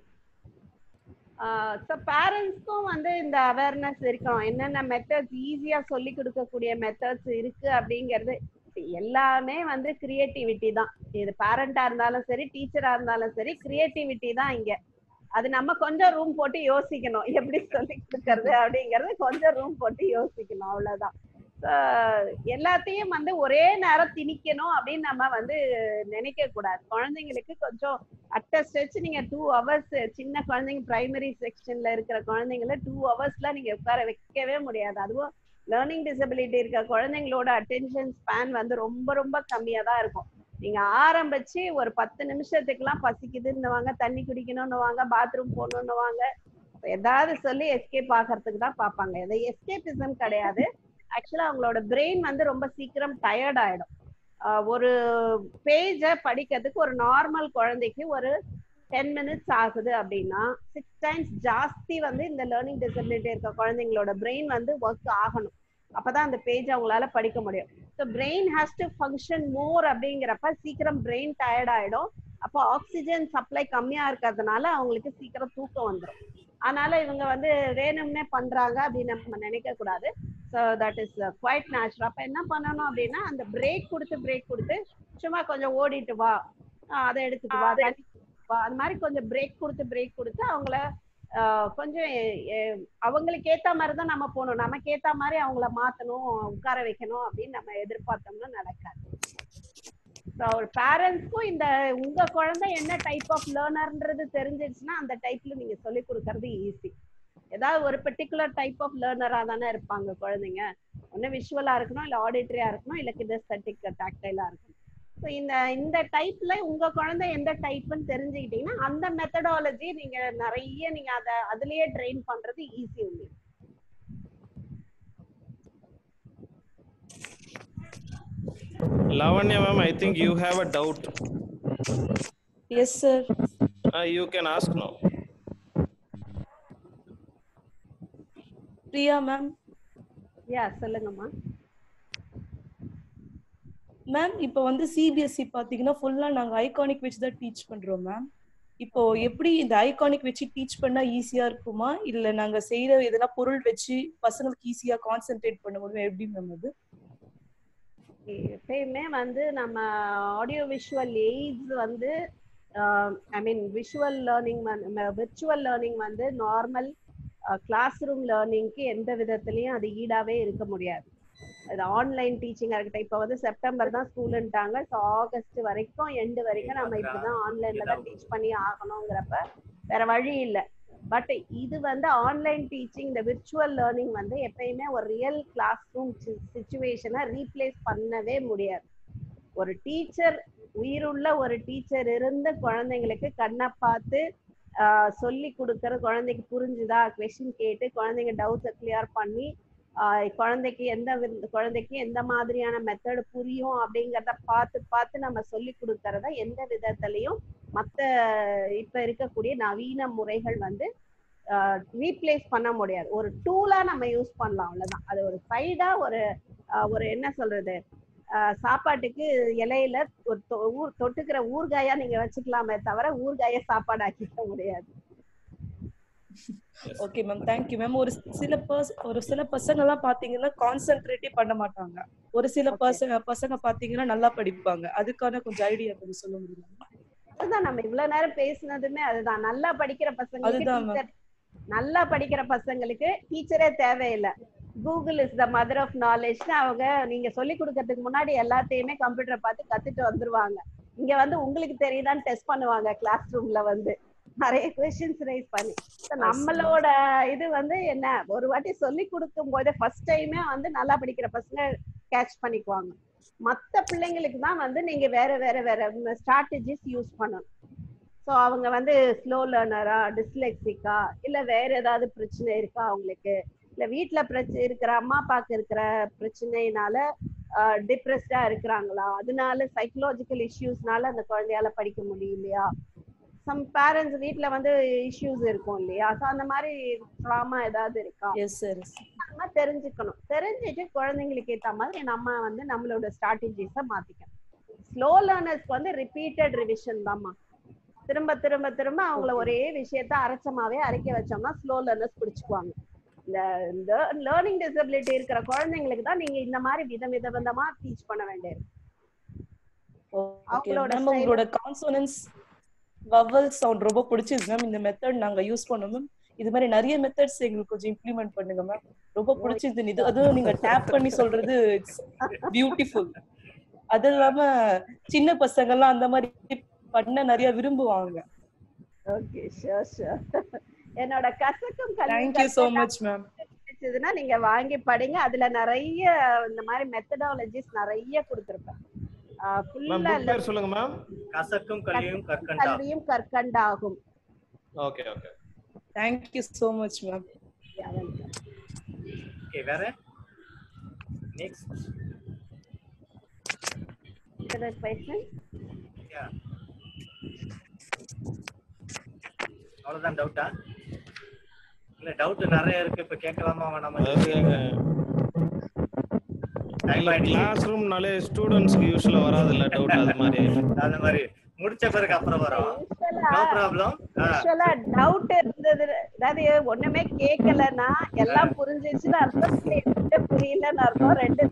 ஸோ பேரண்ட்ஸ்க்கும் வந்து இந்த அவேர்னஸ் இருக்கணும். என்னென்ன மெத்தட்ஸ் ஈஸியா சொல்லி கொடுக்கக்கூடிய மெத்தட்ஸ் இருக்கு அப்படிங்கிறது. எல்லாமே வந்து கிரியேட்டிவிட்டி தான். இது பேரண்டா இருந்தாலும் சரி டீச்சரா இருந்தாலும் சரி கிரியேட்டிவிட்டி தான் இங்க. அது நம்ம கொஞ்சம் ரூம் போட்டு யோசிக்கணும் எப்படி சொல்லி கொடுக்கறது அப்படிங்கறது. கொஞ்சம் ரூம் போட்டு யோசிக்கணும், அவ்வளவுதான். எல்லாத்தையும் வந்து ஒரே நேரம் திணிக்கணும் அப்படின்னு நம்ம வந்து நினைக்க கூடாது. குழந்தைங்களுக்கு கொஞ்சம் அட்ட ஸ்ட்ரெச் நீங்க டூ ஹவர்ஸ் சின்ன குழந்தைங்க பிரைமரி செக்ஷன்ல இருக்கிற குழந்தைங்கள டூ ஹவர்ஸ்ல நீங்க உட்கார வைக்கவே முடியாது. அதுவும் லேர்னிங் டிசபிலிட்டி இருக்க குழந்தைங்களோட அட்டென்ஷன் ஸ்பேன் வந்து ரொம்ப ரொம்ப கம்மியா தான் இருக்கும். நீங்க ஆரம்பிச்சு ஒரு பத்து நிமிஷத்துக்கு எல்லாம் பசிக்குதுன்னுவாங்க, தண்ணி குடிக்கணும்னுவாங்க, பாத்ரூம் போகணும்னுவாங்க, ஏதாவது சொல்லி எஸ்கேப் ஆகிறதுக்கு தான் பார்ப்பாங்க. இது எஸ்கேபிசம் கிடையாது. ஆக்சுவலா அவங்களோட பிரெயின் வந்து ரொம்ப சீக்கிரம் டயர்ட் ஆயிடும். ஒரு பேஜை படிக்கிறதுக்கு ஒரு நார்மல் குழந்தைக்கு ஒரு டென் மினிட்ஸ் ஆகுது அப்படின்னா சிக்ஸ் டைம்ஸ் ஜாஸ்தி வந்து இந்த லேர்னிங் டிசபிலிட்டி இருக்க குழந்தைங்களோட பிரெயின் வந்து ஒர்க் ஆகணும். அப்பதான் அந்த பேஜ் அவங்களால படிக்க முடியும். So brain has to function more அப்படிங்கிறப்ப சீக்கிரம் பிரெயின் டயர்ட் ஆயிடும். அப்போ ஆக்சிஜன் சப்ளை கம்மியா இருக்கிறதுனால அவங்களுக்கு சீக்கிரம் தூக்கம் வந்துடும். அதனால இவங்க வந்து வேணும்னே பண்றாங்க அப்படின்னு நம்ம நினைக்க கூடாது. So that is quite natural. அப்ப என்ன பண்ணணும் அப்படின்னா அந்த பிரேக் கொடுத்து பிரேக் கொடுத்து சும்மா கொஞ்சம் ஓடிட்டு வா, அதை எடுத்துட்டு வா, தண்ணி வா, அந்த மாதிரி கொஞ்சம் பிரேக் கொடுத்து பிரேக் கொடுத்து அவங்கள கொஞ்சம் அவங்களுக்கு ஏத்த மாதிரி தான் நம்ம போகணும். நமக்கு ஏத்த மாதிரி அவங்கள மாத்தணும், உட்கார வைக்கணும் அப்படின்னு நம்ம எதிர்பார்த்தோம்னா நடக்காது. ஒரு பேரண்ட்ஸ்க்கும் இந்த உங்க குழந்தை என்ன டைப் ஆஃப் லேர்னர்ன்றது தெரிஞ்சிருச்சுன்னா அந்த டைப்ல நீங்க சொல்லி கொடுக்கறது ஈஸி. ஏதாவது ஒரு பர்டிகுலர் டைப் ஆஃப் லேர்னரா தானே இருப்பாங்க குழந்தைங்க. ஒண்ணு விஷுவலா இருக்கணும், இல்ல ஆடிட்டரியா இருக்கணும், இல்ல கினெஸ்தெட்டிக் டாக்டைலா இருக்கணும். ஸோ இந்த இந்த டைப்ல உங்க குழந்தை எந்த டைப்னு தெரிஞ்சுக்கிட்டீங்கன்னா அந்த மெத்தடாலஜி நீங்க நிறைய நீங்க அதை அதுலயே ட்ரெயின் பண்றது ஈஸி உங்களுக்கு. Lavanya ma'am, I think you have a doubt. Yes, sir. Uh, you can ask now. Priya ma'am. யா சொல்லுங்கம்மா. மேம் இப்போ வந்து சிபிஎஸ்சி பாத்தீங்கன்னா ஃபுல்லா நாங்க ஐகானிக் வச்சு தான் டீச் பண்றோம் மேம். இப்போ எப்படி இந்த ஐகானிக் வச்சு டீச் பண்ணா ஈஸியா இருக்குமா இல்ல நாங்க செய்யற எதனா பொருள் வச்சு பசங்களுக்கு ஈஸியா கான்சென்ட்ரேட் பண்ண முடியும் எப்படி மேம் அது? எப்பயுமே வந்து நம்ம ஆடியோ விஷுவல் எய்ட்ஸ் வந்து I mean visual learning virtual learning வந்து நார்மல் கிளாஸ் ரூம் லேர்னிங்க்கு எந்த விதத்துலயும் அது ஈடாவே இருக்க முடியாது. அது ஆன்லைன் டீச்சிங்கா இருக்கட்டும். இப்போ வந்து செப்டம்பர் தான் ஸ்கூலுன்ட்டாங்க. ஸோ ஆகஸ்ட் வரைக்கும் எண்டு வரைக்கும் நம்ம இப்படிதான் ஆன்லைன்ல தான் டீச் பண்ணி ஆகணுங்கிறப்ப வேற வழி இல்லை. பட் இது வந்து ஆன்லைன் டீச்சிங் இந்த விர்ச்சுவல் லேர்னிங் வந்து எப்பயுமே ஒரு ரியல் கிளாஸ் ரூம் சிச்சுவேஷனை ரீப்ளேஸ் பண்ணவே முடியாது. ஒரு டீச்சர் உயிருள்ள ஒரு டீச்சர் இருந்து குழந்தைங்களுக்கு கண்ணை பார்த்து ஆஹ் சொல்லி கொடுக்கறது, குழந்தைக்கு புரிஞ்சுதா கொஸ்டின் கேட்டு குழந்தைங்க டவுட்ஸை கிளியர் பண்ணி ஆஹ் குழந்தைக்கு எந்த குழந்தைக்கு எந்த மாதிரியான மெத்தடு புரியும் அப்படிங்கிறத பார்த்து பார்த்து நம்ம சொல்லி கொடுக்கறத எந்த விதத்துலையும் மற்ற இப்ப இருக்கக்கூடிய நவீன முறைகள் வந்து ரீப்ளேஸ் பண்ண முடியாது. ஒரு டூலா நம்ம யூஸ் பண்ணலாம், அவ்வளவுதான். அது ஒரு சைடா ஒரு ஒரு என்ன சொல்றது சாப்பாட்டுக்கு இலையில ஒரு ஊர் தொட்டுக்கிற ஊறுகாயா நீங்க வச்சுக்கலாமே தவிர ஊறுகாய சாப்பாடு ஆக்கிக்க முடியாது. Okay ma'am, thank you ma'am. ஒரு சில பர்ஸ் ஒரு சில பசங்க எல்லாம் பாத்தீங்கன்னா கான்சென்ட்ரேட்டே பண்ண மாட்டாங்க. ஒரு சில பசங்க பசங்க பாத்தீங்கன்னா நல்லா படிப்பாங்க. அதுக்கான கொஞ்சம் ஐடியா கொஞ்சம் சொல்ல முடியுமா? அதுதான் நம்ம இவ்வளவு நேரம் பேசினதுமே அதுதான். நல்லா படிக்கிற பசங்களுக்கு டீச்சர் நல்லா படிக்கிற பசங்களுக்கு டீச்சரே தேவையில்லை. Google is the mother of நாலேஜ்னு அவங்க நீங்க சொல்லி கொடுக்கறதுக்கு முன்னாடி எல்லாத்தையுமே கம்ப்யூட்டரை பார்த்து கத்துட்டு வந்துருவாங்க. இங்க வந்து உங்களுக்கு தெரியுதான்னு டெஸ்ட் பண்ணுவாங்க கிளாஸ் ரூம்ல வந்து நிறைய கொஸ்டின்ஸ் ரைஸ் பண்ணி. நம்மளோட இது வந்து என்ன, ஒரு வாட்டி சொல்லி கொடுக்கும் போது ஃபர்ஸ்ட் டைமே வந்து நல்லா படிக்கிற பசங்க கேட்ச் பண்ணிக்குவாங்க. மற்ற பிள்ளைங்களுக்கு தான் வந்து நீங்க வேற வேற வேற ஸ்ட்ராட்டஜிஸ் யூஸ் பண்ணணும். ஸோ அவங்க வந்து ஸ்லோ லேர்னரா, டிஸ்லெக்சிக்கா, இல்ல வேற ஏதாவது பிரச்சனை இருக்கா அவங்களுக்கு, இல்ல வீட்டுல பிரச்சனை இருக்கிற அம்மா அப்பாவுக்கு இருக்கிற பிரச்சனைனால டிப்ரெஸ்டா இருக்கிறாங்களா, அதனால சைக்கலாஜிக்கல் இஷ்யூஸ்னால அந்த குழந்தையால படிக்க முடியலையா, சம் பேரண்ட்ஸ் வீட்ல வந்து இஷ்யூஸ் இருக்கும் இல்லையா, ஸோ அந்த மாதிரி ட்ராமா ஏதாவது இருக்கா நம்ம தெரிஞ்சுக்கணும். தெரிஞ்சுட்டு குழந்தைங்களுக்கு ஏற்ற மாதிரி நம்ம வந்து நம்மளோட ஸ்ட்ராட்டஜிஸை மாத்திக்கணும். ஸ்லோ லேர்னர்ஸ்க்கு வந்து ரிப்பீட்டட் ரிவிஷன் தான்மா. திரும்ப திரும்ப திரும்ப அவங்கள ஒரே விஷயத்த அரைச்சமாவே அரைக்க வச்சோம்னா ஸ்லோ லேர்னர்ஸ் பிடிச்சுக்குவாங்க. இந்த லேர்னிங் டிசபிலிட்டி இருக்கிற குழந்தைங்களுக்கு தான் நீங்க இந்த மாதிரி வித வித விதமா டீச் பண்ண வேண்டியது. அவங்களோட கான்சோனன்ஸ் வவல் சவுண்ட் ரொம்ப பிடிச்சிருக்கு மேம். இந்த மெத்தட் நாங்க யூஸ் பண்ணோம் மேம். இது மாதிரி நிறைய மெத்தட்ஸ் எங்களுக்கு கொஞ்சம் இம்ப்ளிமெண்ட் பண்ணுங்க மேம். ரொம்ப பிடிச்சிருக்கு. இது அதுவும் நீங்க டேப் பண்ணி சொல்றது இட்ஸ் பியூட்டிஃபுல். அது இல்லாம சின்ன பசங்க எல்லாம் அந்த மாதிரி பண்ண நிறைய விரும்புவாங்க. Okay, sure sure. என்னோட கசக்கும் கல்வி Thank you so much ma'am. பிடிச்சதுன்னா நீங்க வாங்கி படிங்க. அதுல நிறைய இந்த மாதிரி மெத்தடாலஜிஸ் நிறைய கொடுத்திருப்பேன். சொல்லுங்க மேம். கசக்கும் கல்வியும் கற்கண்டா கல்வியும் கற்கண்டாகும். Okay okay. Thank you so much ma'am. Yeah, welcome. Okay, வேற next other question? Yeah. அவ்வளவுதான் டவுட்டா? இல்ல டவுட் நிறைய இருக்கு. இப்ப கேட்கலாமா வேணாமா? கிளாஸ் ரூம்னாலே ஸ்டூடண்ட்ஸ்க்கு யூசுவலா வராது இல்ல டவுட். அது மாதிரி அது மாதிரி முடிச்ச பிறகு அப்புறம் வரும். No problem. யூசுவலா டவுட் இருந்தது, அதாவது ஒண்ணுமே கேட்கலன்னா எல்லாம் புரிஞ்சிச்சுன்னு அர்த்தம், புரியலன்னு அர்த்தம். ரெண்டு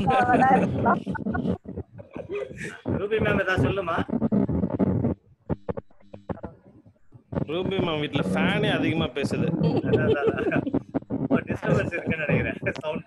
ரூபி மேம் ஏதாவது சொல்லுமா? ரூபி மேம் வீட்ல ஃபேனே அதிகமா பேசுது. டிஸ்டர்பன்ஸ் இருக்குன்னு நினைக்கிறேன் sound.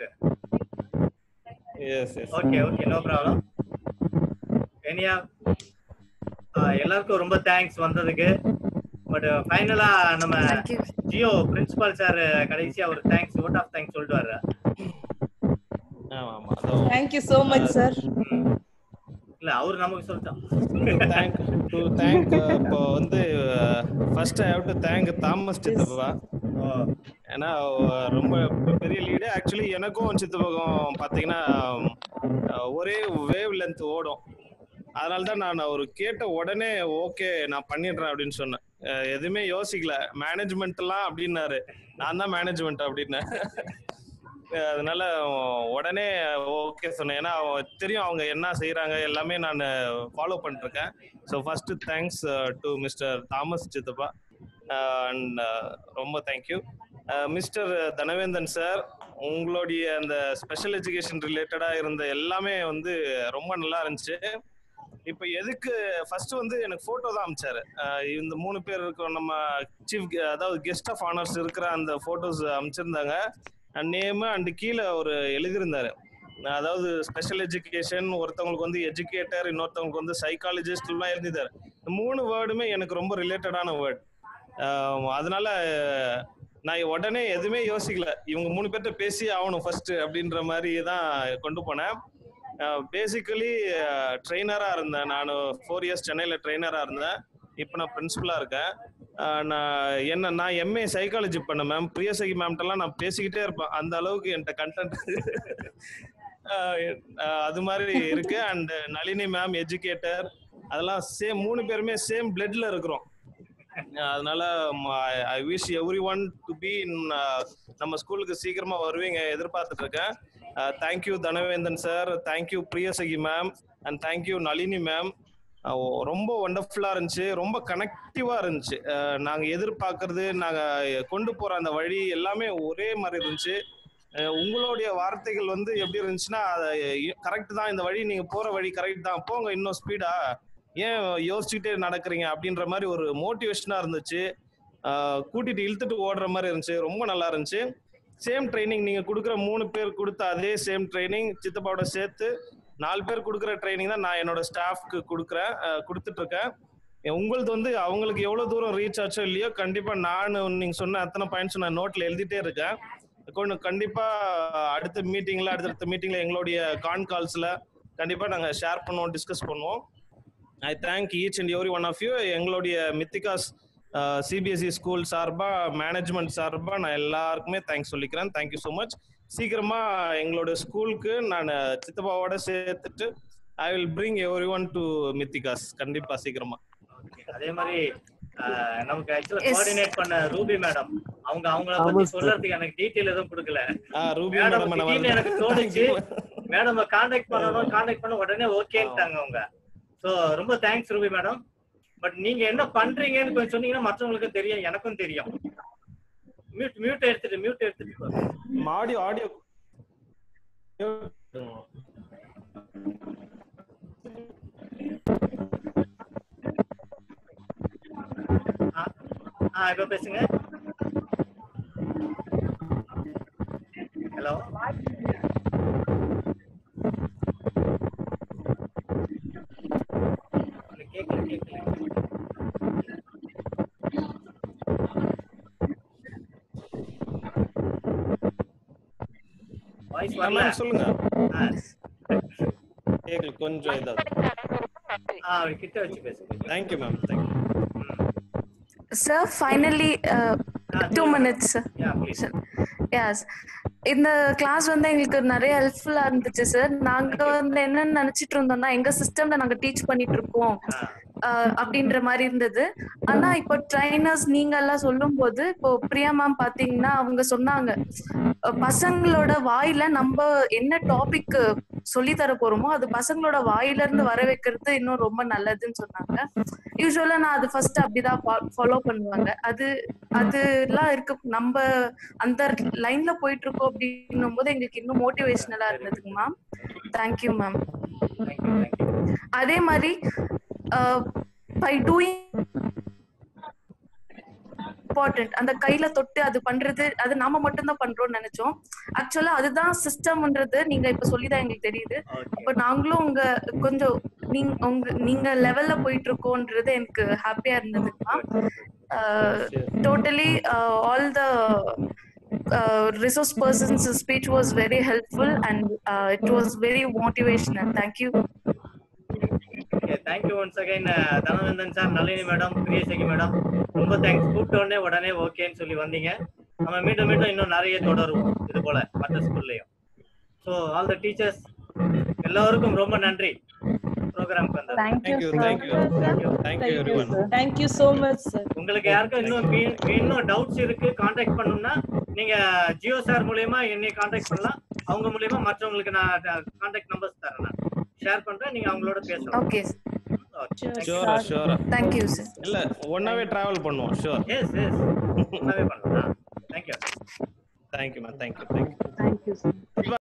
Yes yes. Okay okay, no problem. Anyway எல்லாருக்கும் ரொம்ப தேங்க்ஸ் வந்ததுக்கு. பட் ஃபைனலா நம்ம ஜியோ பிரின்சிபல் சார் கடைசியா ஒரு தேங்க்ஸ் வோட் ஆஃப் தேங்க்ஸ் சொல்லிட்டு வர்றாரு. ஆமா ஆமா. Thank you so much sir. இல்ல அவர் நமக்கு சொல்லிட்டான். தேங்க் டு தேங்க் இப்போ வந்து first I have to thank Thomas சித்தப்பா. ஏன்னா ரொம்ப பெரிய லீடு. ஆக்சுவலி எனக்கும் சித்தப்பகம் பார்த்தீங்கன்னா ஒரே வேவ் லென்த் ஓடும். அதனால தான் நான் அவர் கேட்ட உடனே ஓகே நான் பண்ணிடுறேன் அப்படின்னு சொன்னேன். எதுவுமே யோசிக்கல. மேனேஜ்மெண்ட்லாம் அப்படின்னாரு, நான் தான் மேனேஜ்மெண்ட் அப்படின்னேன். அதனால உடனே ஓகே சொன்னேன். ஏன்னா தெரியும் அவங்க என்ன செய்யறாங்க எல்லாமே நான் ஃபாலோ பண்ணிருக்கேன். So first thanks to mister Thomas சித்தப்பா அண்ட் ரொம்ப தேங்க்யூ. மிஸ்டர் தனவேந்தன் சார், உங்களுடைய அந்த ஸ்பெஷல் எஜுகேஷன் ரிலேட்டடா இருந்த எல்லாமே வந்து ரொம்ப நல்லா இருந்துச்சு. இப்போ எதுக்கு ஃபர்ஸ்ட் வந்து எனக்கு போட்டோ தான் அமிச்சாரு. இந்த மூணு பேர் இருக்கோம் நம்ம சீஃப், அதாவது கெஸ்ட் ஆஃப் ஆனர்ஸ் இருக்கிற அந்த போட்டோஸ் அமைச்சிருந்தாங்க. நேம் அண்ட் கீழே ஒரு எழுதியிருந்தாரு, அதாவது ஸ்பெஷல் எஜுகேஷன், ஒருத்தவங்களுக்கு வந்து எஜுகேட்டர், இன்னொருத்தவங்களுக்கு வந்து சைக்காலஜிஸ்ட் எல்லாம் எழுதிட்டாரு. மூணு வேர்டுமே எனக்கு ரொம்ப ரிலேட்டடான வேர்ட். அதனால நான் உடனே எதுவுமே யோசிக்கல, இவங்க மூணு பேர்ட்ட பேசி ஆகணும் ஃபர்ஸ்ட் அப்படின்ற மாதிரி தான் கொண்டு போனேன். பேசிக்கலி ட்ரெயினராக இருந்தேன் நான். ஃபோர் இயர்ஸ் சென்னையில் ட்ரெயினராக இருந்தேன். இப்போ நான் பிரின்சிபலாக இருக்கேன். நான் என்ன நான் எம்ஏ சைக்காலஜி பண்ணேன் மேம். பிரியசகி மேம்கிட்டலாம் நான் பேசிக்கிட்டே இருப்பேன், அந்த அளவுக்கு என்கிட்ட கண்டென்ட் அது மாதிரி இருக்கு. அண்ட் நளினி மேம் எஜுகேட்டர், அதெல்லாம் சேம், மூணு பேருமே சேம் பிளட்ல இருக்கிறோம். அதனால I wish everyone to be in நம்ம ஸ்கூலுக்கு சீக்கிரமா வருவீங்க எதிர்பார்த்துட்டு இருக்கேன். Thank you Dhanavendhan sir, thank you Priyasakhi ma'am, and thank you Nalini ma'am. ரொம்ப ஒண்டர்ஃபுல்லா இருந்துச்சு, ரொம்ப கனெக்டிவா இருந்துச்சு. நாங்க எதிர்பார்க்கறது, நாங்க கொண்டு போற அந்த வழி எல்லாமே ஒரே மாதிரி இருந்துச்சு. உங்களுடைய வார்த்தைகள் வந்து எப்படி இருந்துச்சுன்னா, கரெக்ட் தான், இந்த வழி நீங்க போற வழி கரெக்ட் தான், போங்க இன்னும் ஸ்பீடா, ஏன் யோசிச்சுக்கிட்டே நடக்கிறீங்க அப்படின்ற மாதிரி ஒரு மோட்டிவேஷனா இருந்துச்சு. கூட்டிட்டு இழுத்துட்டு ஓடுற மாதிரி இருந்துச்சு. ரொம்ப நல்லா இருந்துச்சு. சேம் ட்ரைனிங் நீங்க கொடுக்குற மூணு பேர் கொடுத்த அதே சேம் ட்ரைனிங் சித்தப்பாவோட சேர்த்து நாலு பேர் கொடுக்குற ட்ரைனிங் தான் நான் என்னோட ஸ்டாஃப்க்கு கொடுக்குறேன், கொடுத்துட்டு இருக்கேன். உங்களது வந்து அவங்களுக்கு எவ்வளவு தூரம் ரீச் ஆச்சோ இல்லையோ, கண்டிப்பா நான் நீங்க சொன்ன அத்தனை பாயிண்ட்ஸ் நான் நோட்ல எழுதிட்டே இருக்கேன். கொஞ்சம் கண்டிப்பா அடுத்த மீட்டிங்ல அடுத்தடுத்த மீட்டிங்ல எங்களுடைய கான் கால்ஸ்ல கண்டிப்பா நாங்க ஷேர் பண்ணுவோம், டிஸ்கஸ் பண்ணுவோம். I thank each and every one of you. எங்களுடைய மித்திகாஸ் சிபிஎஸ்இ ஸ்கூல் சார்பா, மேனேஜ்மெண்ட் சார்பா நான் எல்லாருக்குமே தேங்க்ஸ் சொல்லிக்கிறேன். Thank you so much. சீக்கிரமா எங்களோட ஸ்கூலுக்கு நான் சித்தப்பாவோட சேர்த்துட்டு I will bring everyone to Mithikas, கண்டிப்பா சீக்கிரமா. அதே மாதிரி நமக்கு ஆக்சுவலா கோஆர்டினேட் பண்ண ரூபி மேடம், அவங்க அவங்கள பத்தி சொல்றதுக்கு எனக்கு டீடைல் எதுவும் கொடுக்கல. ரூபி மேடம் எனக்கு தோணுச்சு மேடம் கான்டாக்ட் பண்ணனும், கான்டாக்ட் பண்ண உடனே ஓகேன்ட்டாங்க அவங்க. சோ ரொம்ப தேங்க்ஸ் ரூபி மேடம். பட் நீங்க என்ன பண்றீங்கன்னு கொஞ்சம் சொன்னீங்கன்னா மற்றவங்களுக்கு தெரியும், எனக்கும் தெரியும். மியூட் மியூட் எடுத்துட்டு மியூட் எடுத்துட்டு ஆடியோ ஆடியோ ஆ இப்போ பேசுங்க. ஹலோ கேட்கல கேட்கல வாய்ஸ் வரல. சொல்லுங்க. கேட்கல கொஞ்சம் இதா. ஆ கிட்ட வச்சு பேசுங்க. Thank you ma'am. Thank you. Sir, finally uh, two minutes. Yeah, please. Yes. இந்த கிளாஸ் வந்து எங்களுக்கு நிறைய ஹெல்ப்ஃபுல்லா இருந்துச்சு சார். நாங்க வந்து என்னன்னு நினைச்சிட்டு இருந்தோம்னா, எங்க சிஸ்டம்ல நாங்க டீச் பண்ணிட்டு இருக்கோம் அப்படின்ற மாதிரி இருந்தது. ஆனா இப்போ ட்ரைனர்ஸ் நீங்க எல்லாம் சொல்லும் போது, இப்போ பிரியா மேம் பாத்தீங்கன்னா அவங்க சொன்னாங்க, பசங்களோட வாயில நம்ம என்ன டாபிக் சொல்லி தர போறோமோ அது பசங்களோட வாயில இருந்து வர வைக்கிறது இன்னும் ரொம்ப நல்லதுன்னு சொன்னாங்க. யூஸ்வலா நான் அது ஃபர்ஸ்ட் அப்படிதான் ஃபாலோ பண்ணுவாங்க. அது அது எல்லாம் இருக்கு, நம்ம அந்த லைன்ல போயிட்டு இருக்கோம் அப்படின்னும் போது எங்களுக்கு இன்னும் மோட்டிவேஷனலா இருந்ததுங்க மேம். Thank you ma'am. அதே மாதிரி பை டூயிங் இம்பார்ட்டன்ட், அந்த கையில தொட்டு அது பண்றது அது நாம மட்டும் தான் பண்றோம்னு நினைச்சோம். ஆக்சுவலா அதுதான் சிஸ்டம்ன்றது நீங்க இப்ப சொல்லிதான் எங்களுக்கு தெரியுது. அப்ப நாங்களும் உங்க கொஞ்சம் நீங்க உங்க நீங்க லெவல்ல போயிட்டு இருக்கோன்றது எனக்கு ஹாப்பியா இருந்ததுமா. Totally all the resource person's speech was very helpful and uh, it was very motivational. Thank you. Okay thank you once again Dhanavendhan sir, Nalini madam, Priyasakhi madam, ரொம்ப தேங்க்ஸ். கூப்பிட்ட உடனே உடனே ஓகேன்னு சொல்லி வந்தீங்க. நம்ம மீண்டும் மீண்டும் இன்னும் நிறைய தொடருவோம் இது போல மற்ற ஸ்கூல்லையும். ஸோ ஆல் த டீச்சர்ஸ் எல்லாருக்கும் ரொம்ப நன்றி ப்ரோக்ராம்க்கு வந்தது. Thank you, Thank you, sir. thank you, thank you everyone. Thank you so much, sir. உங்களுக்கு யாருக்கும் இன்னும் மீ- இன்னும் டவுட்ஸ் இருக்கு, காண்டாக்ட் பண்ணணும்னா நீங்க ஜியோ சார் மூலியமா என்னை காண்டாக்ட் பண்ணலாம். அவங்க மூலியமா மற்றவங்களுக்கு நான் காண்டாக்ட் நம்பர்ஸ் தரேன், நான் ஷேர் பண்றேன். நீங்க அவங்களோட பேசலாம். Okay. Sure, sure. Thank you, sir. இல்ல ஒன்னாவே டிராவல் பண்ணுவோம். ஷூர். எஸ் எஸ் ஒன்னாவே பண்ணலாம். Thank you thank you ma'am. Thank you thank you Thank you, sir. இப்ப